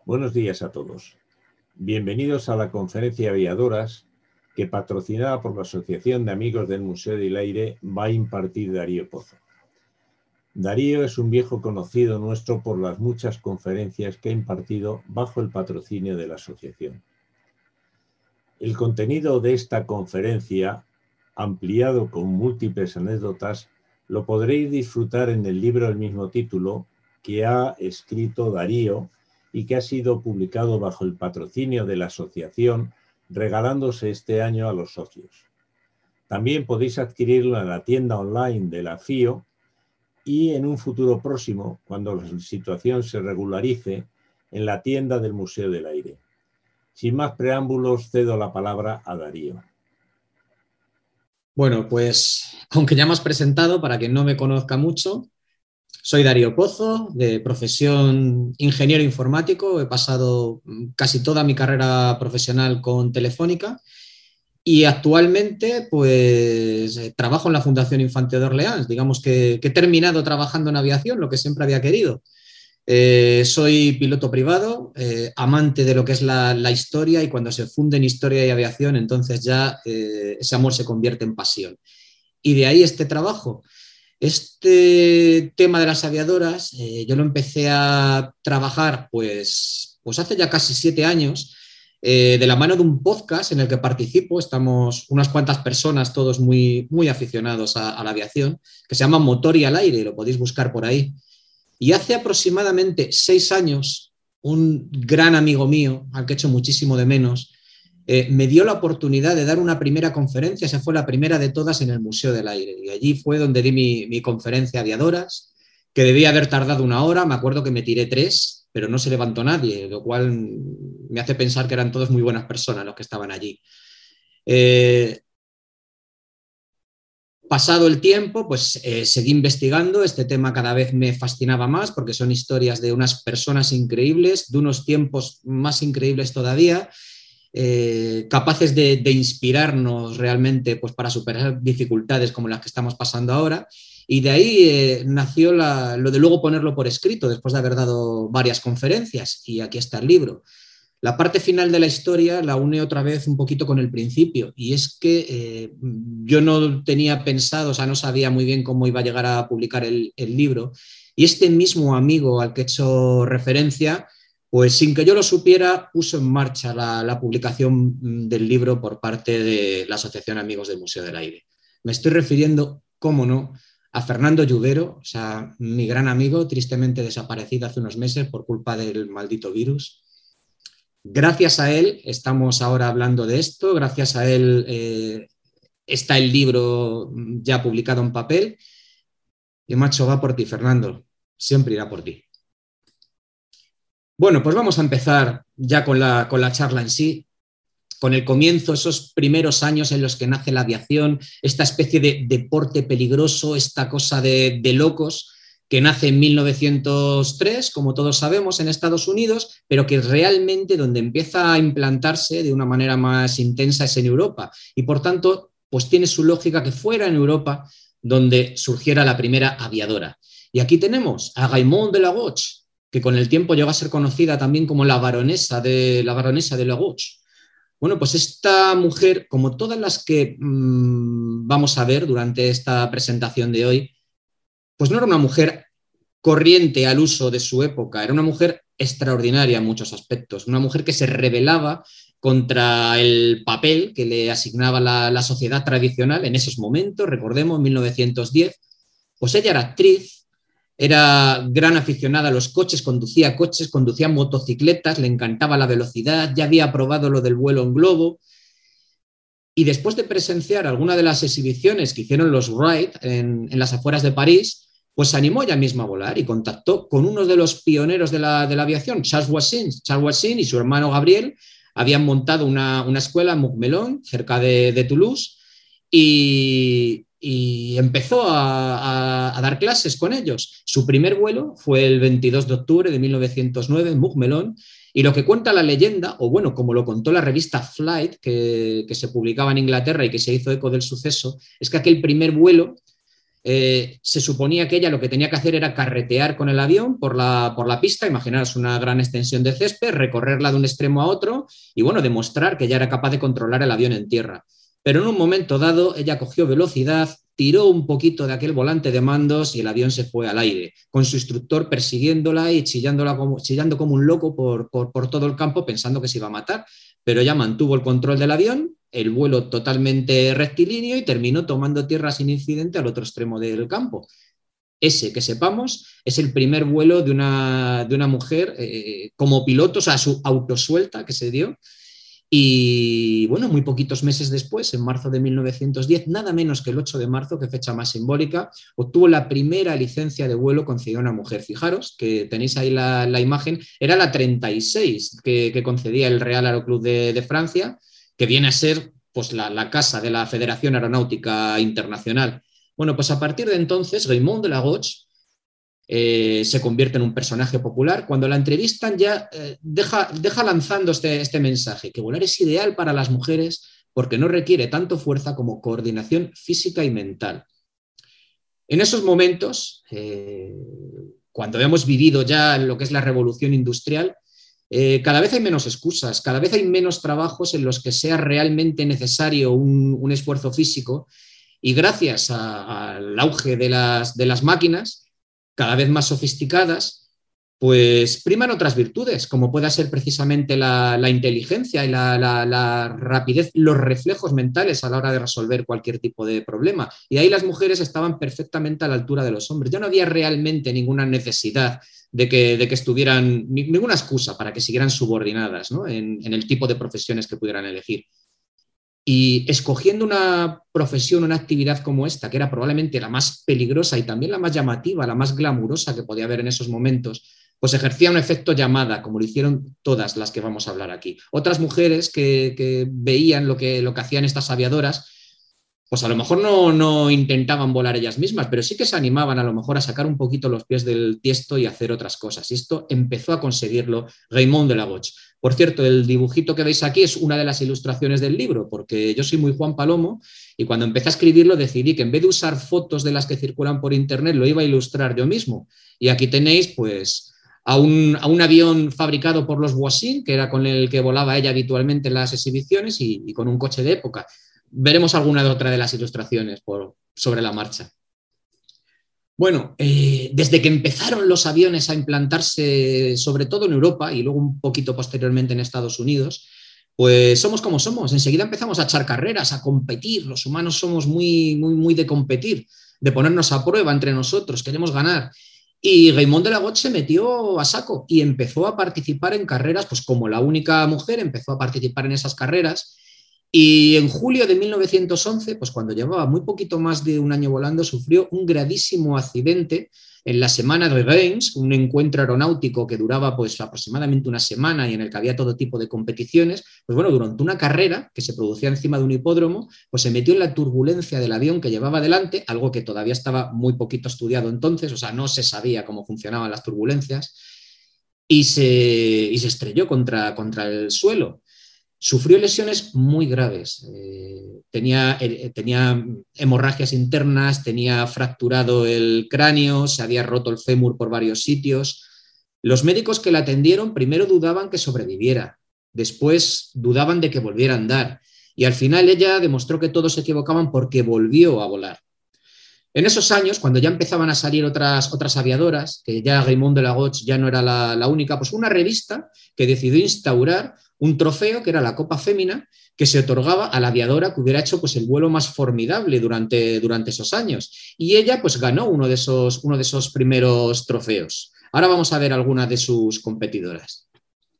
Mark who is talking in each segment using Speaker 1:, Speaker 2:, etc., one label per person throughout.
Speaker 1: Buenos días a todos. Bienvenidos a la conferencia Aviadoras que, patrocinada por la Asociación de Amigos del Museo del Aire, va a impartir Darío Pozo. Darío es un viejo conocido nuestro por las muchas conferencias que ha impartido bajo el patrocinio de la asociación. El contenido de esta conferencia, ampliado con múltiples anécdotas, lo podréis disfrutar en el libro del mismo título que ha escrito Darío y que ha sido publicado bajo el patrocinio de la asociación, regalándose este año a los socios. También podéis adquirirlo en la tienda online de la FIO y en un futuro próximo, cuando la situación se regularice, en la tienda del Museo del Aire. Sin más preámbulos, cedo la palabra a Darío.
Speaker 2: Bueno, pues aunque ya me has presentado, para quien no me conozca mucho, soy Darío Pozo, de profesión ingeniero informático. He pasado casi toda mi carrera profesional con Telefónica y actualmente pues trabajo en la Fundación Infante de Orleans. Digamos que he terminado trabajando en aviación, lo que siempre había querido. Soy piloto privado, amante de lo que es la historia, y cuando se funden historia y aviación, entonces ya ese amor se convierte en pasión. Y de ahí este trabajo. Este tema de las aviadoras, yo lo empecé a trabajar pues hace ya casi 7 años, de la mano de un podcast en el que participo. Estamos unas cuantas personas, todos muy aficionados a la aviación, que se llama Motor y al Aire, lo podéis buscar por ahí. Y hace aproximadamente 6 años, un gran amigo mío, al que echo muchísimo de menos, me dio la oportunidad de dar una primera conferencia. Esa fue la primera de todas en el Museo del Aire. Y allí fue donde di mi conferencia Aviadoras, que debía haber tardado 1 hora. Me acuerdo que me tiré 3, pero no se levantó nadie, lo cual me hace pensar que eran todos muy buenas personas los que estaban allí. Pasado el tiempo, pues seguí investigando. Este tema cada vez me fascinaba más porque son historias de unas personas increíbles, de unos tiempos más increíbles todavía, capaces de inspirarnos realmente pues, para superar dificultades como las que estamos pasando ahora. Y de ahí nació lo de luego ponerlo por escrito, después de haber dado varias conferencias, y aquí está el libro. La parte final de la historia la une otra vez un poquito con el principio, y es que yo no tenía pensado, o sea, no sabía muy bien cómo iba a llegar a publicar el libro, y este mismo amigo al que he hecho referencia, pues sin que yo lo supiera, puso en marcha la publicación del libro por parte de la Asociación Amigos del Museo del Aire. Me estoy refiriendo, cómo no, a Fernando Lluvero, o sea, mi gran amigo, tristemente desaparecido hace unos meses por culpa del maldito virus. Gracias a él estamos ahora hablando de esto, gracias a él está el libro ya publicado en papel, y macho, va por ti, Fernando, siempre irá por ti. Bueno, pues vamos a empezar ya con la charla en sí, con el comienzo, esos primeros años en los que nace la aviación, esta especie de deporte peligroso, esta cosa de locos, que nace en 1903, como todos sabemos, en Estados Unidos, pero que realmente donde empieza a implantarse de una manera más intensa es en Europa. Y por tanto, pues tiene su lógica que fuera en Europa donde surgiera la primera aviadora. Y aquí tenemos a Raymond de la Gauche, que con el tiempo llegó a ser conocida también como la baronesa de la Gauche. Bueno, pues esta mujer, como todas las que vamos a ver durante esta presentación de hoy, pues no era una mujer corriente al uso de su época, era una mujer extraordinaria en muchos aspectos, una mujer que se rebelaba contra el papel que le asignaba la sociedad tradicional en esos momentos. Recordemos, 1910, pues ella era actriz, era gran aficionada a los coches, conducía motocicletas, le encantaba la velocidad, ya había probado lo del vuelo en globo. Y después de presenciar alguna de las exhibiciones que hicieron los Wright en las afueras de París, pues se animó ella misma a volar y contactó con uno de los pioneros de la aviación, Charles Voisin, y su hermano Gabriel habían montado una escuela en Montmelon, cerca de Toulouse, y empezó a dar clases con ellos. Su primer vuelo fue el 22 de octubre de 1909 en Montmelon, y lo que cuenta la leyenda, o bueno, como lo contó la revista Flight, que se publicaba en Inglaterra y que se hizo eco del suceso, es que aquel primer vuelo Se suponía que ella lo que tenía que hacer era carretear con el avión por la pista, imaginaros una gran extensión de césped, recorrerla de un extremo a otro y, bueno, demostrar que ella era capaz de controlar el avión en tierra. Pero en un momento dado ella cogió velocidad, tiró un poquito de aquel volante de mandos y el avión se fue al aire, con su instructor persiguiéndola y chillando como un loco por todo el campo pensando que se iba a matar. Pero ella mantuvo el control del avión, el vuelo totalmente rectilíneo y terminó tomando tierra sin incidente al otro extremo del campo. Ese, que sepamos, es el primer vuelo de una mujer como piloto, o sea, su autosuelta que se dio. Y bueno, muy poquitos meses después, en marzo de 1910, nada menos que el 8 de marzo, que fecha más simbólica, obtuvo la primera licencia de vuelo concedida a una mujer. Fijaros que tenéis ahí la imagen, era la 36 que concedía el Real Aeroclub de Francia, que viene a ser pues, la casa de la Federación Aeronáutica Internacional. Bueno, pues a partir de entonces, Raymond de la Roche se convierte en un personaje popular. Cuando la entrevistan ya deja lanzando este mensaje, que volar es ideal para las mujeres porque no requiere tanto fuerza como coordinación física y mental. En esos momentos, cuando hemos vivido ya lo que es la revolución industrial, cada vez hay menos excusas, cada vez hay menos trabajos en los que sea realmente necesario un esfuerzo físico y gracias al auge de las máquinas, cada vez más sofisticadas, pues priman otras virtudes, como pueda ser precisamente la inteligencia y la rapidez, los reflejos mentales a la hora de resolver cualquier tipo de problema. Y ahí las mujeres estaban perfectamente a la altura de los hombres. Ya no había realmente ninguna necesidad de que estuvieran, ninguna excusa para que siguieran subordinadas, ¿no? en el tipo de profesiones que pudieran elegir. Y escogiendo una profesión, una actividad como esta, que era probablemente la más peligrosa y también la más llamativa, la más glamurosa que podía haber en esos momentos, pues ejercía un efecto llamada, como lo hicieron todas las que vamos a hablar aquí. Otras mujeres que veían lo que hacían estas aviadoras, pues a lo mejor no intentaban volar ellas mismas, pero sí que se animaban a lo mejor a sacar un poquito los pies del tiesto y hacer otras cosas. Y esto empezó a conseguirlo Raymond de la Roche. Por cierto, el dibujito que veis aquí es una de las ilustraciones del libro, porque yo soy muy Juan Palomo y cuando empecé a escribirlo decidí que en vez de usar fotos de las que circulan por internet, lo iba a ilustrar yo mismo. Y aquí tenéis, pues, a un avión fabricado por los Voisin, que era con el que volaba ella habitualmente en las exhibiciones, y con un coche de época. Veremos alguna de otra de las ilustraciones sobre la marcha. Bueno, desde que empezaron los aviones a implantarse, sobre todo en Europa y luego un poquito posteriormente en Estados Unidos, pues somos como somos. Enseguida empezamos a echar carreras, a competir. Los humanos somos muy de competir, de ponernos a prueba entre nosotros, queremos ganar. Y Raymond de la Roche se metió a saco y empezó a participar en carreras, pues como la única mujer empezó a participar en esas carreras. Y en julio de 1911, pues cuando llevaba muy poquito más de un año volando, sufrió un gravísimo accidente en la semana de Reims, un encuentro aeronáutico que duraba pues aproximadamente una semana y en el que había todo tipo de competiciones. Pues bueno, durante una carrera que se producía encima de un hipódromo, pues se metió en la turbulencia del avión que llevaba delante, algo que todavía estaba muy poquito estudiado entonces, o sea, no se sabía cómo funcionaban las turbulencias, y se estrelló contra el suelo. Sufrió lesiones muy graves, tenía hemorragias internas, tenía fracturado el cráneo, se había roto el fémur por varios sitios. Los médicos que la atendieron primero dudaban que sobreviviera, después dudaban de que volviera a andar y al final ella demostró que todos se equivocaban porque volvió a volar. En esos años, cuando ya empezaban a salir otras aviadoras, que ya Raymond de la Roche ya no era la única, pues una revista que decidió instaurar un trofeo que era la Copa Fémina, que se otorgaba a la aviadora que hubiera hecho pues, el vuelo más formidable durante esos años. Y ella pues, ganó uno de esos primeros trofeos. Ahora vamos a ver algunas de sus competidoras.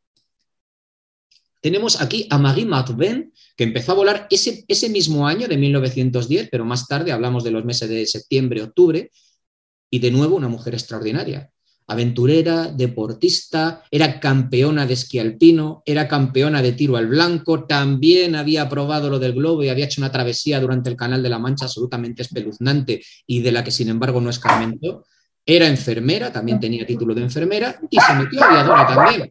Speaker 2: Tenemos aquí a Marie Marvin, que empezó a volar ese mismo año de 1910, pero más tarde hablamos de los meses de septiembre, octubre, y de nuevo una mujer extraordinaria. Aventurera, deportista, era campeona de esquí alpino, era campeona de tiro al blanco, también había probado lo del globo y había hecho una travesía durante el Canal de la Mancha absolutamente espeluznante y de la que sin embargo no escarmentó. Era enfermera, también tenía título de enfermera y se metió aviadora también.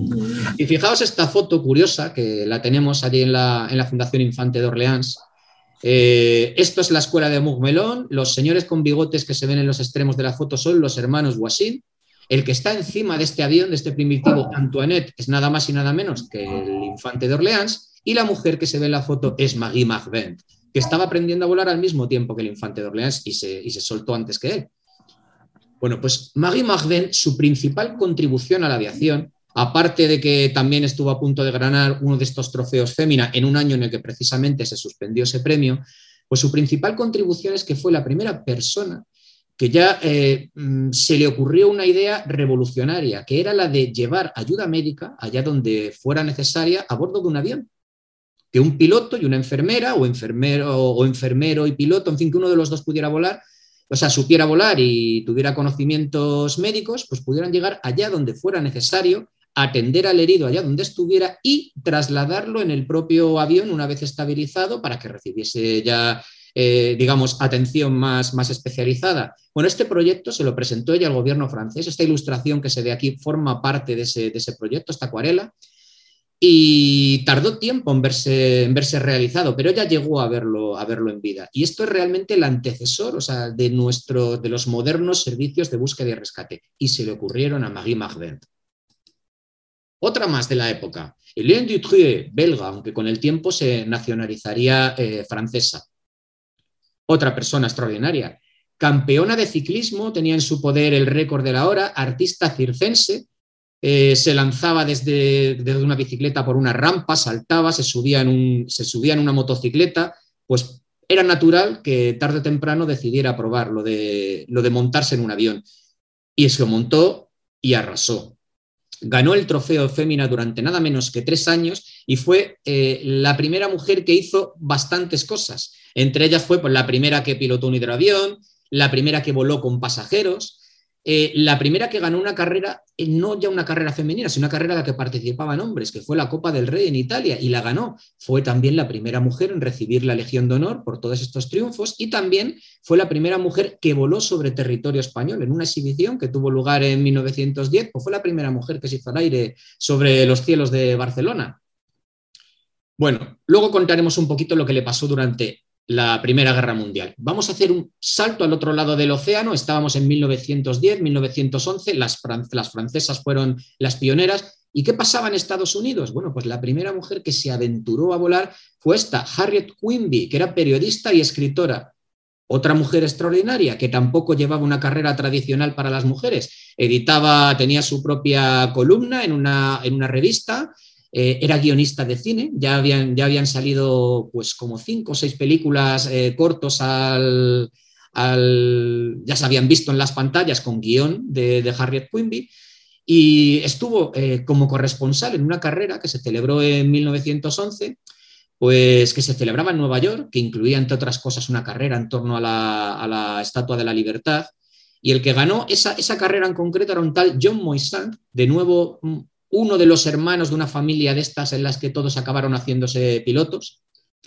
Speaker 2: Y fijaos esta foto curiosa que la tenemos allí en la Fundación Infante de Orleans. Esto es la escuela de Montmelón. Los señores con bigotes que se ven en los extremos de la foto son los hermanos Voisin. El que está encima de este avión, de este primitivo Antoinette, es nada más y nada menos que el infante de Orleans, y la mujer que se ve en la foto es Marie Marvent, que estaba aprendiendo a volar al mismo tiempo que el infante de Orleans y se soltó antes que él. Bueno, pues Marie Marvent, su principal contribución a la aviación, aparte de que también estuvo a punto de ganar uno de estos trofeos Fémina en un año en el que precisamente se suspendió ese premio, pues su principal contribución es que fue la primera persona que ya se le ocurrió una idea revolucionaria, que era la de llevar ayuda médica allá donde fuera necesaria a bordo de un avión. Que un piloto y una enfermera, o enfermero y piloto, en fin, que uno de los dos pudiera volar, o sea, supiera volar y tuviera conocimientos médicos, pues pudieran llegar allá donde fuera necesario, atender al herido allá donde estuviera y trasladarlo en el propio avión una vez estabilizado para que recibiese ya digamos, atención más especializada. Bueno, este proyecto se lo presentó ella al gobierno francés. Esta ilustración que se ve aquí forma parte de ese proyecto, esta acuarela, y tardó tiempo en verse realizado, pero ella llegó a verlo en vida. Y esto es realmente el antecesor, o sea, de los modernos servicios de búsqueda y rescate. Y se le ocurrieron a Marie Marvent. Otra más de la época, Hélène Dutrieu, belga, aunque con el tiempo se nacionalizaría francesa. Otra persona extraordinaria, campeona de ciclismo, tenía en su poder el récord de la hora, artista circense, se lanzaba desde una bicicleta por una rampa, saltaba, se subía en una motocicleta, pues era natural que tarde o temprano decidiera probar lo de montarse en un avión. Y se lo montó y arrasó. Ganó el trofeo Fémina durante nada menos que 3 años y fue la primera mujer que hizo bastantes cosas. Entre ellas fue pues, la primera que pilotó un hidroavión, la primera que voló con pasajeros, la primera que ganó una carrera, no ya una carrera femenina, sino una carrera en la que participaban hombres, que fue la Copa del Rey en Italia, y la ganó. Fue también la primera mujer en recibir la Legión de Honor por todos estos triunfos, y también fue la primera mujer que voló sobre territorio español en una exhibición que tuvo lugar en 1910, pues fue la primera mujer que se hizo al aire sobre los cielos de Barcelona. Bueno, luego contaremos un poquito lo que le pasó durante la Primera Guerra Mundial. Vamos a hacer un salto al otro lado del océano. Estábamos en 1910, 1911, las francesas fueron las pioneras. ¿Y qué pasaba en Estados Unidos? Bueno, pues la primera mujer que se aventuró a volar fue esta, Harriet Quimby, que era periodista y escritora. Otra mujer extraordinaria, que tampoco llevaba una carrera tradicional para las mujeres. Tenía su propia columna en una revista, era guionista de cine, ya habían salido pues como 5 o 6 películas cortos ya se habían visto en las pantallas con guión de Harriet Quimby, y estuvo como corresponsal en una carrera que se celebró en 1911, pues que se celebraba en Nueva York, que incluía entre otras cosas una carrera en torno a la Estatua de la Libertad, y el que ganó esa carrera en concreto era un tal John Moisant, de nuevo uno de los hermanos de una familia de estas en las que todos acabaron haciéndose pilotos.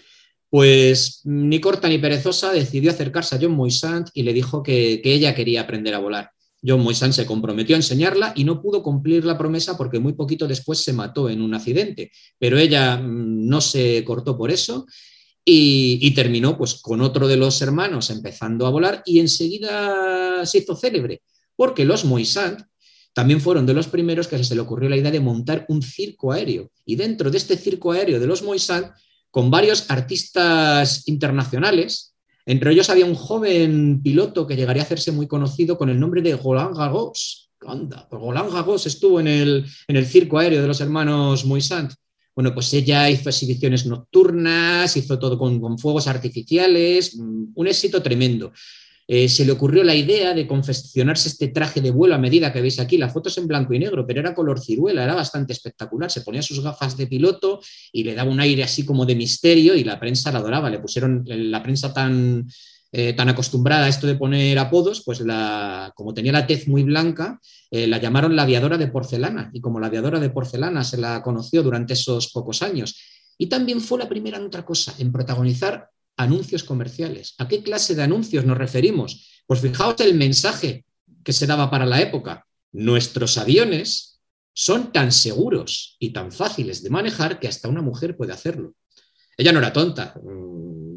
Speaker 2: Pues ni corta ni perezosa decidió acercarse a John Moisant y le dijo que ella quería aprender a volar. John Moisant se comprometió a enseñarla y no pudo cumplir la promesa porque muy poquito después se mató en un accidente, pero ella no se cortó por eso y terminó pues, con otro de los hermanos empezando a volar, y enseguida se hizo célebre porque los Moisant también fueron de los primeros que se le ocurrió la idea de montar un circo aéreo, y dentro de este circo aéreo de los Moisant, con varios artistas internacionales, entre ellos había un joven piloto que llegaría a hacerse muy conocido con el nombre de Roland Garros. Anda, pues Roland Garros estuvo en el circo aéreo de los hermanos Moisant. Bueno, pues ella hizo exhibiciones nocturnas, hizo todo con fuegos artificiales, un éxito tremendo. Se le ocurrió la idea de confeccionarse este traje de vuelo a medida que veis aquí. La foto es en blanco y negro, pero era color ciruela, era bastante espectacular. Se ponía sus gafas de piloto y le daba un aire así como de misterio, y la prensa la adoraba. Le pusieron la prensa tan acostumbrada a esto de poner apodos, pues como tenía la tez muy blanca, la llamaron la aviadora de porcelana, y como la aviadora de porcelana se la conoció durante esos pocos años. Y también fue la primera en otra cosa, en protagonizar anuncios comerciales. ¿A qué clase de anuncios nos referimos? Pues fijaos el mensaje que se daba para la época. Nuestros aviones son tan seguros y tan fáciles de manejar que hasta una mujer puede hacerlo. Ella no era tonta.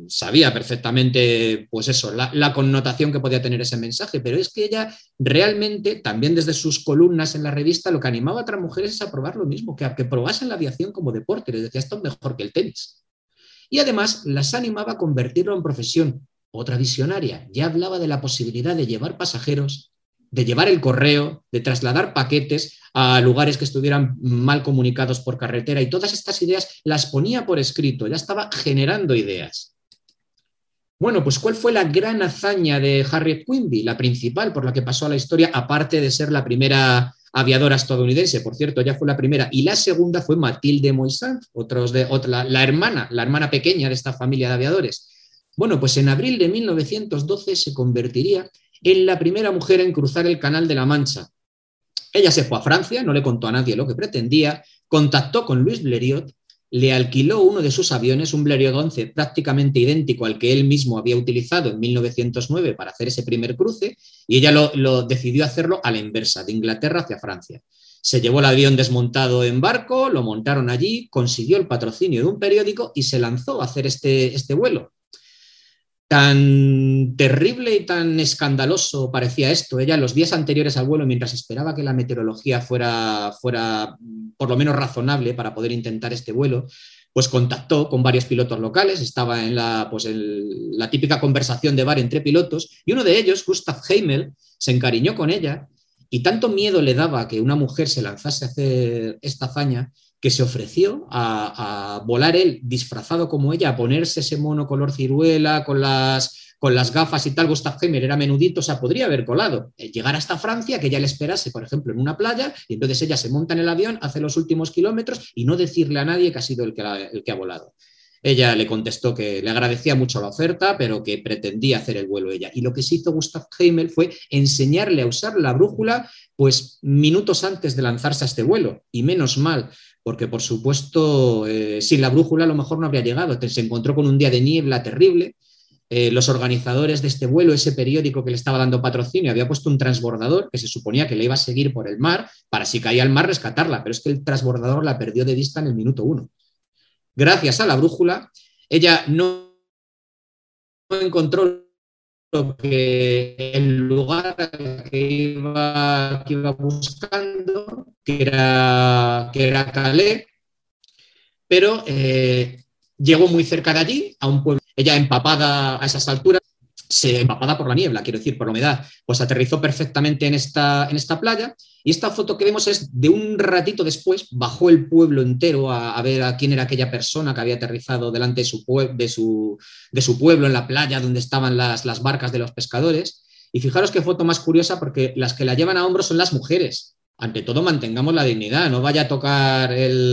Speaker 2: sabía perfectamente, pues eso, la connotación que podía tener ese mensaje, pero es que ella realmente, también desde sus columnas en la revista, lo que animaba a otras mujeres es a probar lo mismo, que probasen la aviación como deporte. Les decía, esto es mejor que el tenis. Y además las animaba a convertirlo en profesión. Otra visionaria, ya hablaba de la posibilidad de llevar pasajeros, de llevar el correo, de trasladar paquetes a lugares que estuvieran mal comunicados por carretera, y todas estas ideas las ponía por escrito, ya estaba generando ideas. Bueno, pues ¿cuál fue la gran hazaña de Harriet Quimby? La principal por la que pasó a la historia, aparte de ser la primera aviadora estadounidense, por cierto, ella fue la primera, y la segunda fue Mathilde Moisant, la hermana pequeña de esta familia de aviadores. Bueno, pues en abril de 1912 se convertiría en la primera mujer en cruzar el Canal de la Mancha. Ella se fue a Francia, no le contó a nadie lo que pretendía, contactó con Louis Blériot, le alquiló uno de sus aviones, un Blériot 11 prácticamente idéntico al que él mismo había utilizado en 1909 para hacer ese primer cruce, y ella lo decidió hacerlo a la inversa, de Inglaterra hacia Francia. Se llevó el avión desmontado en barco, lo montaron allí, consiguió el patrocinio de un periódico y se lanzó a hacer este vuelo. Tan terrible y tan escandaloso parecía esto. Ella, los días anteriores al vuelo, mientras esperaba que la meteorología fuera por lo menos razonable para poder intentar este vuelo, pues contactó con varios pilotos locales, estaba en la típica conversación de bar entre pilotos, y uno de ellos, Gustav Heimel, se encariñó con ella, y tanto miedo le daba que una mujer se lanzase a hacer esta hazaña, que se ofreció a volar él disfrazado como ella, a ponerse ese mono color ciruela con las gafas y tal. Gustav Heimel era menudito, o sea, podría haber colado, llegar hasta Francia, que ella le esperase, por ejemplo, en una playa, y entonces ella se monta en el avión, hace los últimos kilómetros y no decirle a nadie que ha sido el que ha volado. Ella le contestó que le agradecía mucho la oferta, pero que pretendía hacer el vuelo ella. Y lo que se hizo Gustav Heimel fue enseñarle a usar la brújula pues minutos antes de lanzarse a este vuelo. Y menos mal, porque por supuesto sin la brújula a lo mejor no habría llegado. Se encontró con un día de niebla terrible. Los organizadores de este vuelo, ese periódico que le estaba dando patrocinio, había puesto un transbordador que se suponía que le iba a seguir por el mar para, si caía al mar, rescatarla, pero es que el transbordador la perdió de vista en el minuto 1. Gracias a la brújula, ella no encontró el lugar que iba buscando, que era Calais, pero llegó muy cerca de allí, a un pueblo. Ella, empapada a esas alturas, empapada por la niebla, quiero decir, por la humedad, pues aterrizó perfectamente en esta playa. Y esta foto que vemos es de un ratito después, bajó el pueblo entero a ver a quién era aquella persona que había aterrizado delante de su pueblo en la playa donde estaban las barcas de los pescadores. Y fijaros qué foto más curiosa, porque las que la llevan a hombros son las mujeres. Ante todo, mantengamos la dignidad, no vaya a tocar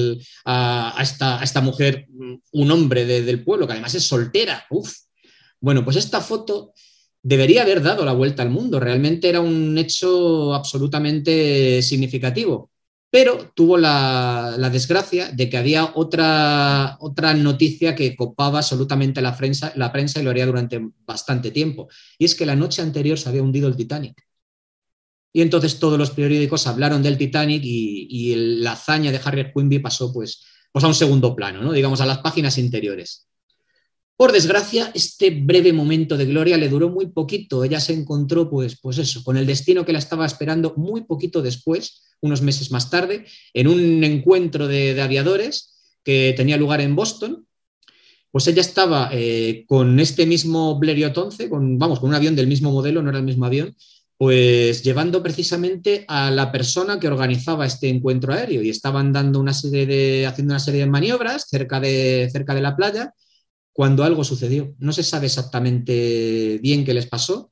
Speaker 2: a esta mujer un hombre del pueblo, que además es soltera. Uf. Bueno, pues esta foto debería haber dado la vuelta al mundo, realmente era un hecho absolutamente significativo, pero tuvo la desgracia de que había otra noticia que copaba absolutamente la prensa, y lo haría durante bastante tiempo, y es que la noche anterior se había hundido el Titanic. Y entonces todos los periódicos hablaron del Titanic y la hazaña de Harriet Quimby pasó pues a un segundo plano, ¿no? Digamos, a las páginas interiores. Por desgracia, este breve momento de gloria le duró muy poquito. Ella se encontró pues eso, con el destino que la estaba esperando muy poquito después, unos meses más tarde, en un encuentro de aviadores que tenía lugar en Boston. Pues ella estaba con este mismo Blériot 11, con un avión del mismo modelo, no era el mismo avión, pues llevando precisamente a la persona que organizaba este encuentro aéreo, y estaban haciendo una serie de maniobras cerca de la playa, cuando algo sucedió. No se sabe exactamente bien qué les pasó.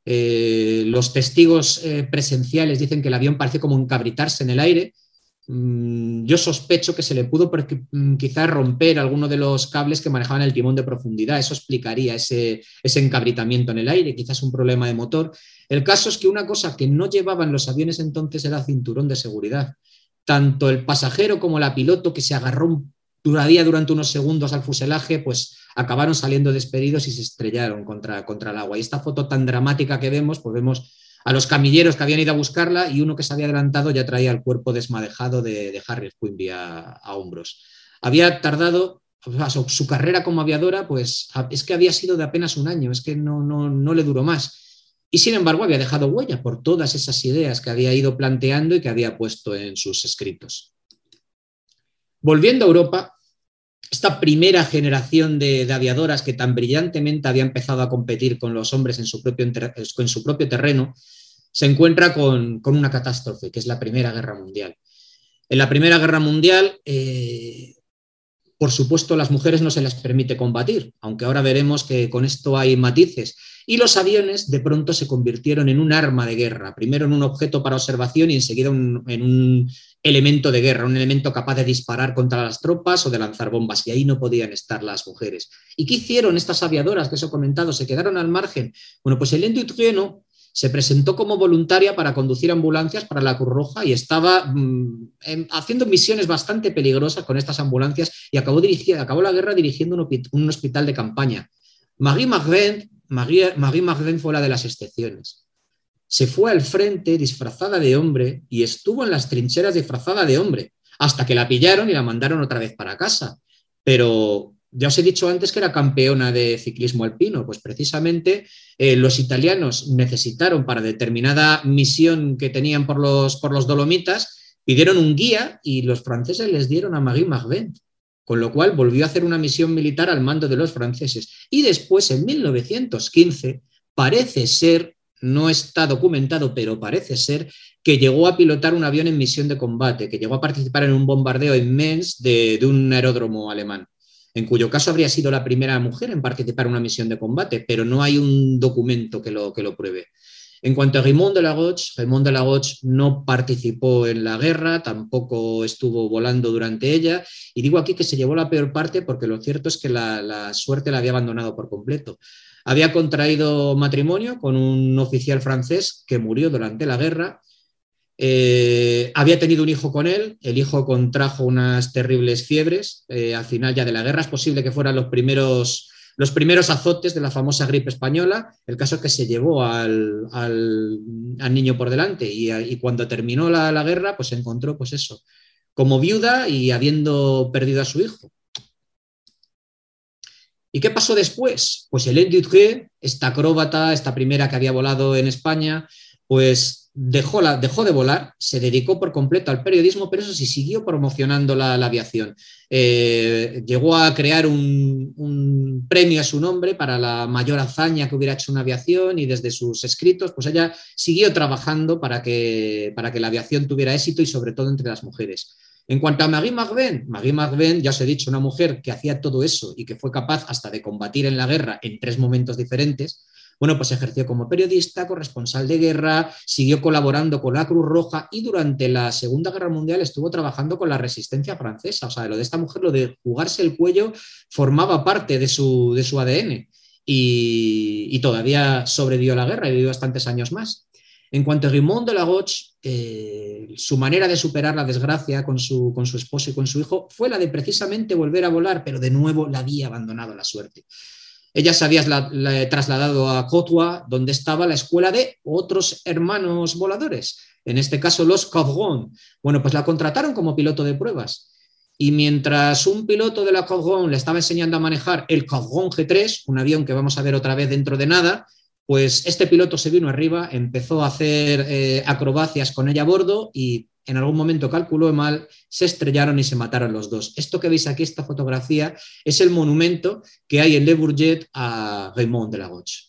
Speaker 2: Los testigos presenciales dicen que el avión parece como encabritarse en el aire. Yo sospecho que se le pudo quizás romper alguno de los cables que manejaban el timón de profundidad. Eso explicaría ese encabritamiento en el aire, quizás un problema de motor. El caso es que una cosa que no llevaban los aviones entonces era cinturón de seguridad. Tanto el pasajero como la piloto, que se agarró durante unos segundos al fuselaje, pues acabaron saliendo despedidos y se estrellaron contra el agua. Y esta foto tan dramática que vemos, pues vemos a los camilleros que habían ido a buscarla, y uno que se había adelantado ya traía el cuerpo desmadejado de Harriet Quimby a hombros. Había tardado su carrera como aviadora, pues es que había sido de apenas un año, es que no le duró más. Y sin embargo había dejado huella por todas esas ideas que había ido planteando y que había puesto en sus escritos. Volviendo a Europa, esta primera generación de aviadoras que tan brillantemente había empezado a competir con los hombres en su propio terreno, se encuentra con una catástrofe, que es la Primera Guerra Mundial. En la Primera Guerra Mundial, por supuesto, a las mujeres no se les permite combatir, aunque ahora veremos que con esto hay matices. Y los aviones de pronto se convirtieron en un arma de guerra, primero en un objeto para observación y enseguida en un elemento de guerra, un elemento capaz de disparar contra las tropas o de lanzar bombas, y ahí no podían estar las mujeres. ¿Y qué hicieron estas aviadoras que os he comentado? ¿Se quedaron al margen? Bueno, pues Hélène Dutreau se presentó como voluntaria para conducir ambulancias para la Cruz Roja y estaba haciendo misiones bastante peligrosas con estas ambulancias y acabó la guerra dirigiendo un hospital de campaña. Marie Margren fue la de las excepciones. Se fue al frente disfrazada de hombre y estuvo en las trincheras disfrazada de hombre, hasta que la pillaron y la mandaron otra vez para casa. Pero ya os he dicho antes que era campeona de ciclismo alpino, pues precisamente los italianos necesitaron para determinada misión que tenían por los Dolomitas, pidieron un guía y los franceses les dieron a Marie Margren, con lo cual volvió a hacer una misión militar al mando de los franceses. Y después, en 1915, parece ser, no está documentado, pero parece ser que llegó a pilotar un avión en misión de combate, que llegó a participar en un bombardeo inmenso de un aeródromo alemán, en cuyo caso habría sido la primera mujer en participar en una misión de combate, pero no hay un documento que lo pruebe. En cuanto a Raymond de la Roche no participó en la guerra, tampoco estuvo volando durante ella, y digo aquí que se llevó la peor parte porque lo cierto es que la suerte la había abandonado por completo. Había contraído matrimonio con un oficial francés que murió durante la guerra. Había tenido un hijo con él, el hijo contrajo unas terribles fiebres al final ya de la guerra, es posible que fueran los primeros azotes de la famosa gripe española. El caso es que se llevó al niño por delante y cuando terminó la guerra pues se encontró pues eso, como viuda y habiendo perdido a su hijo. ¿Y qué pasó después? Pues Hélène Dutreau, esta acróbata, esta primera que había volado en España, pues dejó de volar, se dedicó por completo al periodismo, pero eso sí, siguió promocionando la aviación. Llegó a crear un premio a su nombre para la mayor hazaña que hubiera hecho una aviación y desde sus escritos, pues ella siguió trabajando para que la aviación tuviera éxito y sobre todo entre las mujeres. En cuanto a Marie Margren, ya os he dicho, una mujer que hacía todo eso y que fue capaz hasta de combatir en la guerra en 3 momentos diferentes. Bueno, pues ejerció como periodista, corresponsal de guerra, siguió colaborando con la Cruz Roja y durante la Segunda Guerra Mundial estuvo trabajando con la resistencia francesa. O sea, lo de esta mujer, lo de jugarse el cuello, formaba parte de su ADN y todavía sobrevivió a la guerra y vivió bastantes años más. En cuanto a Raymond de la Roche, su manera de superar la desgracia con su esposo y con su hijo fue la de precisamente volver a volar, pero de nuevo la había abandonado la suerte. Ella se había trasladado a Courtois, donde estaba la escuela de otros hermanos voladores, en este caso los Caudron. Bueno, pues la contrataron como piloto de pruebas. Y mientras un piloto de la Caudron le estaba enseñando a manejar el Caudron G3, un avión que vamos a ver otra vez dentro de nada, pues este piloto se vino arriba, empezó a hacer acrobacias con ella a bordo y en algún momento calculó mal, se estrellaron y se mataron los dos. Esto que veis aquí, esta fotografía, es el monumento que hay en Le Bourget a Raymond de la Roche.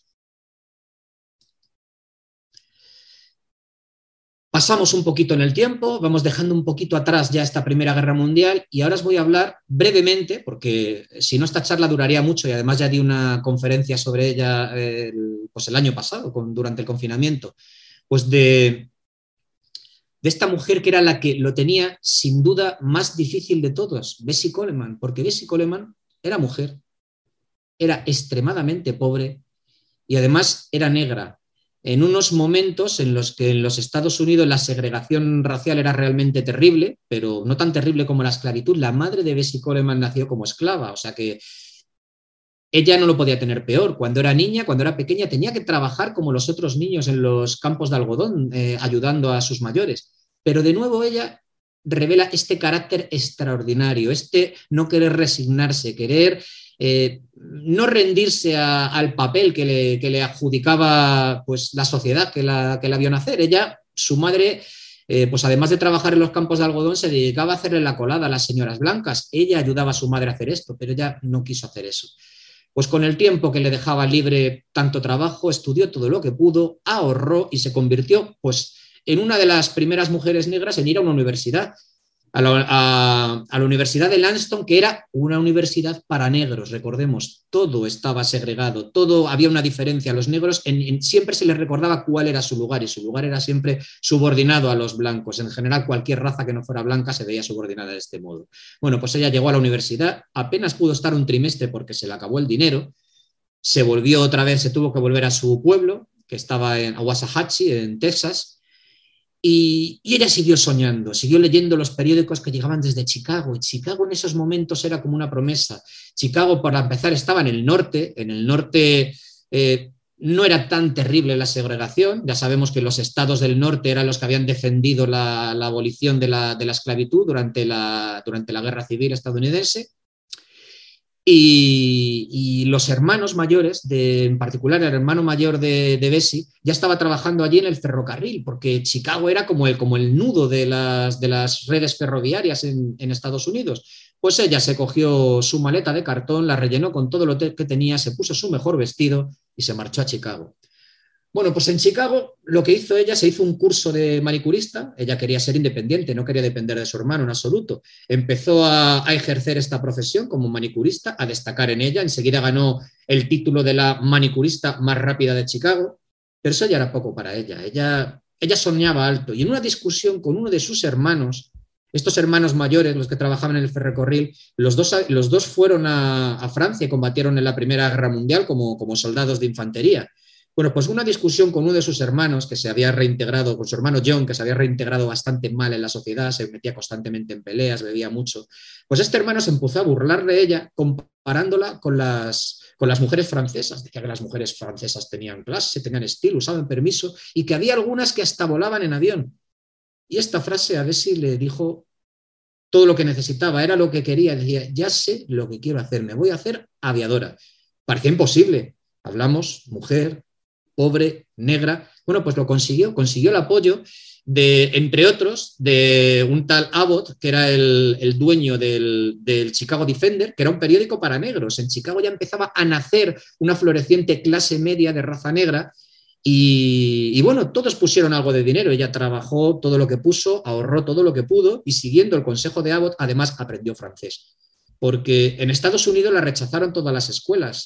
Speaker 2: Pasamos un poquito en el tiempo, vamos dejando un poquito atrás ya esta Primera Guerra Mundial y ahora os voy a hablar brevemente, porque si no esta charla duraría mucho y además ya di una conferencia sobre ella pues el año pasado, durante el confinamiento, pues de esta mujer que era la que lo tenía sin duda más difícil de todos, Bessie Coleman, porque Bessie Coleman era mujer, era extremadamente pobre y además era negra. En unos momentos en los que en los Estados Unidos la segregación racial era realmente terrible, pero no tan terrible como la esclavitud. La madre de Bessie Coleman nació como esclava, o sea que ella no lo podía tener peor. Cuando era niña, cuando era pequeña, tenía que trabajar como los otros niños en los campos de algodón, ayudando a sus mayores. Pero de nuevo ella revela este carácter extraordinario, este no querer resignarse, querer no rendirse al papel que le adjudicaba pues, la sociedad que la vio nacer. Ella, su madre, pues además de trabajar en los campos de algodón, se dedicaba a hacerle la colada a las señoras blancas. Ella ayudaba a su madre a hacer esto, pero ella no quiso hacer eso. Pues con el tiempo que le dejaba libre tanto trabajo, estudió todo lo que pudo, ahorró y se convirtió pues, en una de las primeras mujeres negras en ir a una universidad, a la Universidad de Langston, que era una universidad para negros. Recordemos, todo estaba segregado, todo había una diferencia. A los negros siempre se les recordaba cuál era su lugar, y su lugar era siempre subordinado a los blancos. En general, cualquier raza que no fuera blanca se veía subordinada de este modo. Bueno, pues ella llegó a la universidad, apenas pudo estar un trimestre porque se le acabó el dinero, se volvió otra vez, se tuvo que volver a su pueblo, que estaba en Waxahachie, en Texas. Y ella siguió soñando, siguió leyendo los periódicos que llegaban desde Chicago, y Chicago en esos momentos era como una promesa. Chicago, para empezar, estaba en el norte no era tan terrible la segregación. Ya sabemos que los estados del norte eran los que habían defendido la abolición de la esclavitud durante la Guerra Civil estadounidense. Y los hermanos mayores, en particular el hermano mayor de Bessie, ya estaba trabajando allí en el ferrocarril, porque Chicago era como el nudo de las redes ferroviarias en Estados Unidos. Pues ella se cogió su maleta de cartón, la rellenó con todo lo que tenía, se puso su mejor vestido y se marchó a Chicago. Bueno, pues en Chicago lo que hizo ella, se hizo un curso de manicurista. Ella quería ser independiente, no quería depender de su hermano en absoluto. Empezó a ejercer esta profesión como manicurista, a destacar en ella. Enseguida ganó el título de la manicurista más rápida de Chicago, pero eso ya era poco para ella. Ella soñaba alto, y en una discusión con uno de sus hermanos, estos hermanos mayores, los que trabajaban en el ferrocarril, los dos fueron a Francia y combatieron en la Primera Guerra Mundial como soldados de infantería. Bueno, pues una discusión con uno de sus hermanos que se había reintegrado, con su hermano John, que se había reintegrado bastante mal en la sociedad, se metía constantemente en peleas, bebía mucho. Pues este hermano se empezó a burlar de ella comparándola con las mujeres francesas. Decía que las mujeres francesas tenían clase, tenían estilo, usaban permiso, y que había algunas que hasta volaban en avión. Y esta frase a Bessie le dijo todo lo que necesitaba, era lo que quería. Decía, ya sé lo que quiero hacer, me voy a hacer aviadora. Parecía imposible. Hablamos, mujer, pobre, negra. Bueno, pues lo consiguió el apoyo entre otros, de un tal Abbott, que era el dueño del Chicago Defender, que era un periódico para negros. En Chicago ya empezaba a nacer una floreciente clase media de raza negra, y bueno, todos pusieron algo de dinero. Ella trabajó todo lo que puso, ahorró todo lo que pudo, y siguiendo el consejo de Abbott, además aprendió francés. Porque en Estados Unidos la rechazaron todas las escuelas.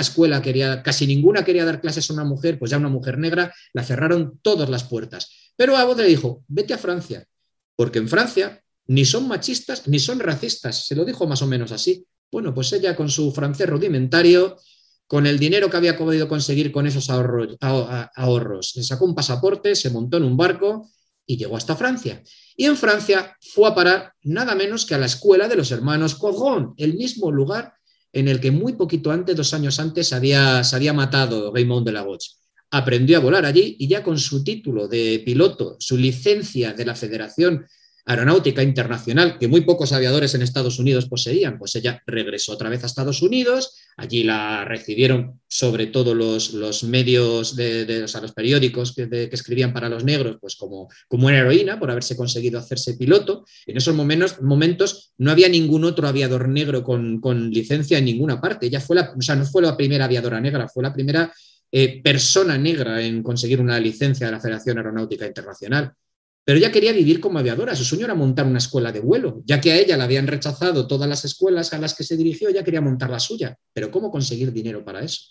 Speaker 2: Casi ninguna quería dar clases a una mujer, pues ya una mujer negra, la cerraron todas las puertas. Pero Abbott le dijo, vete a Francia, porque en Francia ni son machistas ni son racistas. Se lo dijo más o menos así. Bueno, pues ella con su francés rudimentario, con el dinero que había podido conseguir con esos ahorros, se sacó un pasaporte, se montó en un barco y llegó hasta Francia. Y en Francia fue a parar nada menos que a la escuela de los hermanos Cojon, el mismo lugar en el que muy poquito antes, 2 años antes, se había matado Raymond Delagoche. Aprendió a volar allí, y ya con su título de piloto, su licencia de la Federación Aeronáutica Internacional, que muy pocos aviadores en Estados Unidos poseían, pues ella regresó otra vez a Estados Unidos. Allí la recibieron sobre todo los medios, los periódicos que escribían para los negros, pues como una heroína por haberse conseguido hacerse piloto. En esos momentos no había ningún otro aviador negro con licencia en ninguna parte. Ella no fue la primera aviadora negra, fue la primera persona negra en conseguir una licencia de la Federación Aeronáutica Internacional. Pero ella quería vivir como aviadora. Su sueño era montar una escuela de vuelo. Ya que a ella la habían rechazado todas las escuelas a las que se dirigió, ella quería montar la suya. Pero ¿cómo conseguir dinero para eso?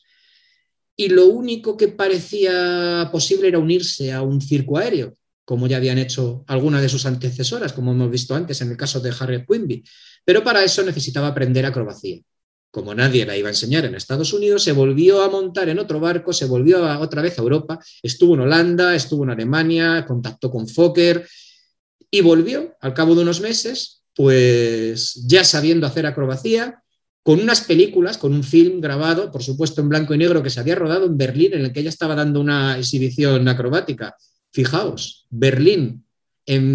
Speaker 2: Y lo único que parecía posible era unirse a un circo aéreo, como ya habían hecho algunas de sus antecesoras, como hemos visto antes en el caso de Harriet Quimby. Pero para eso necesitaba aprender acrobacia. Como nadie la iba a enseñar en Estados Unidos, se volvió a montar en otro barco, se volvió otra vez a Europa, estuvo en Holanda, estuvo en Alemania, contactó con Fokker y volvió al cabo de unos meses, pues ya sabiendo hacer acrobacia, con unas películas, con un film grabado, por supuesto en blanco y negro, que se había rodado en Berlín, en el que ella estaba dando una exhibición acrobática. Fijaos, Berlín, en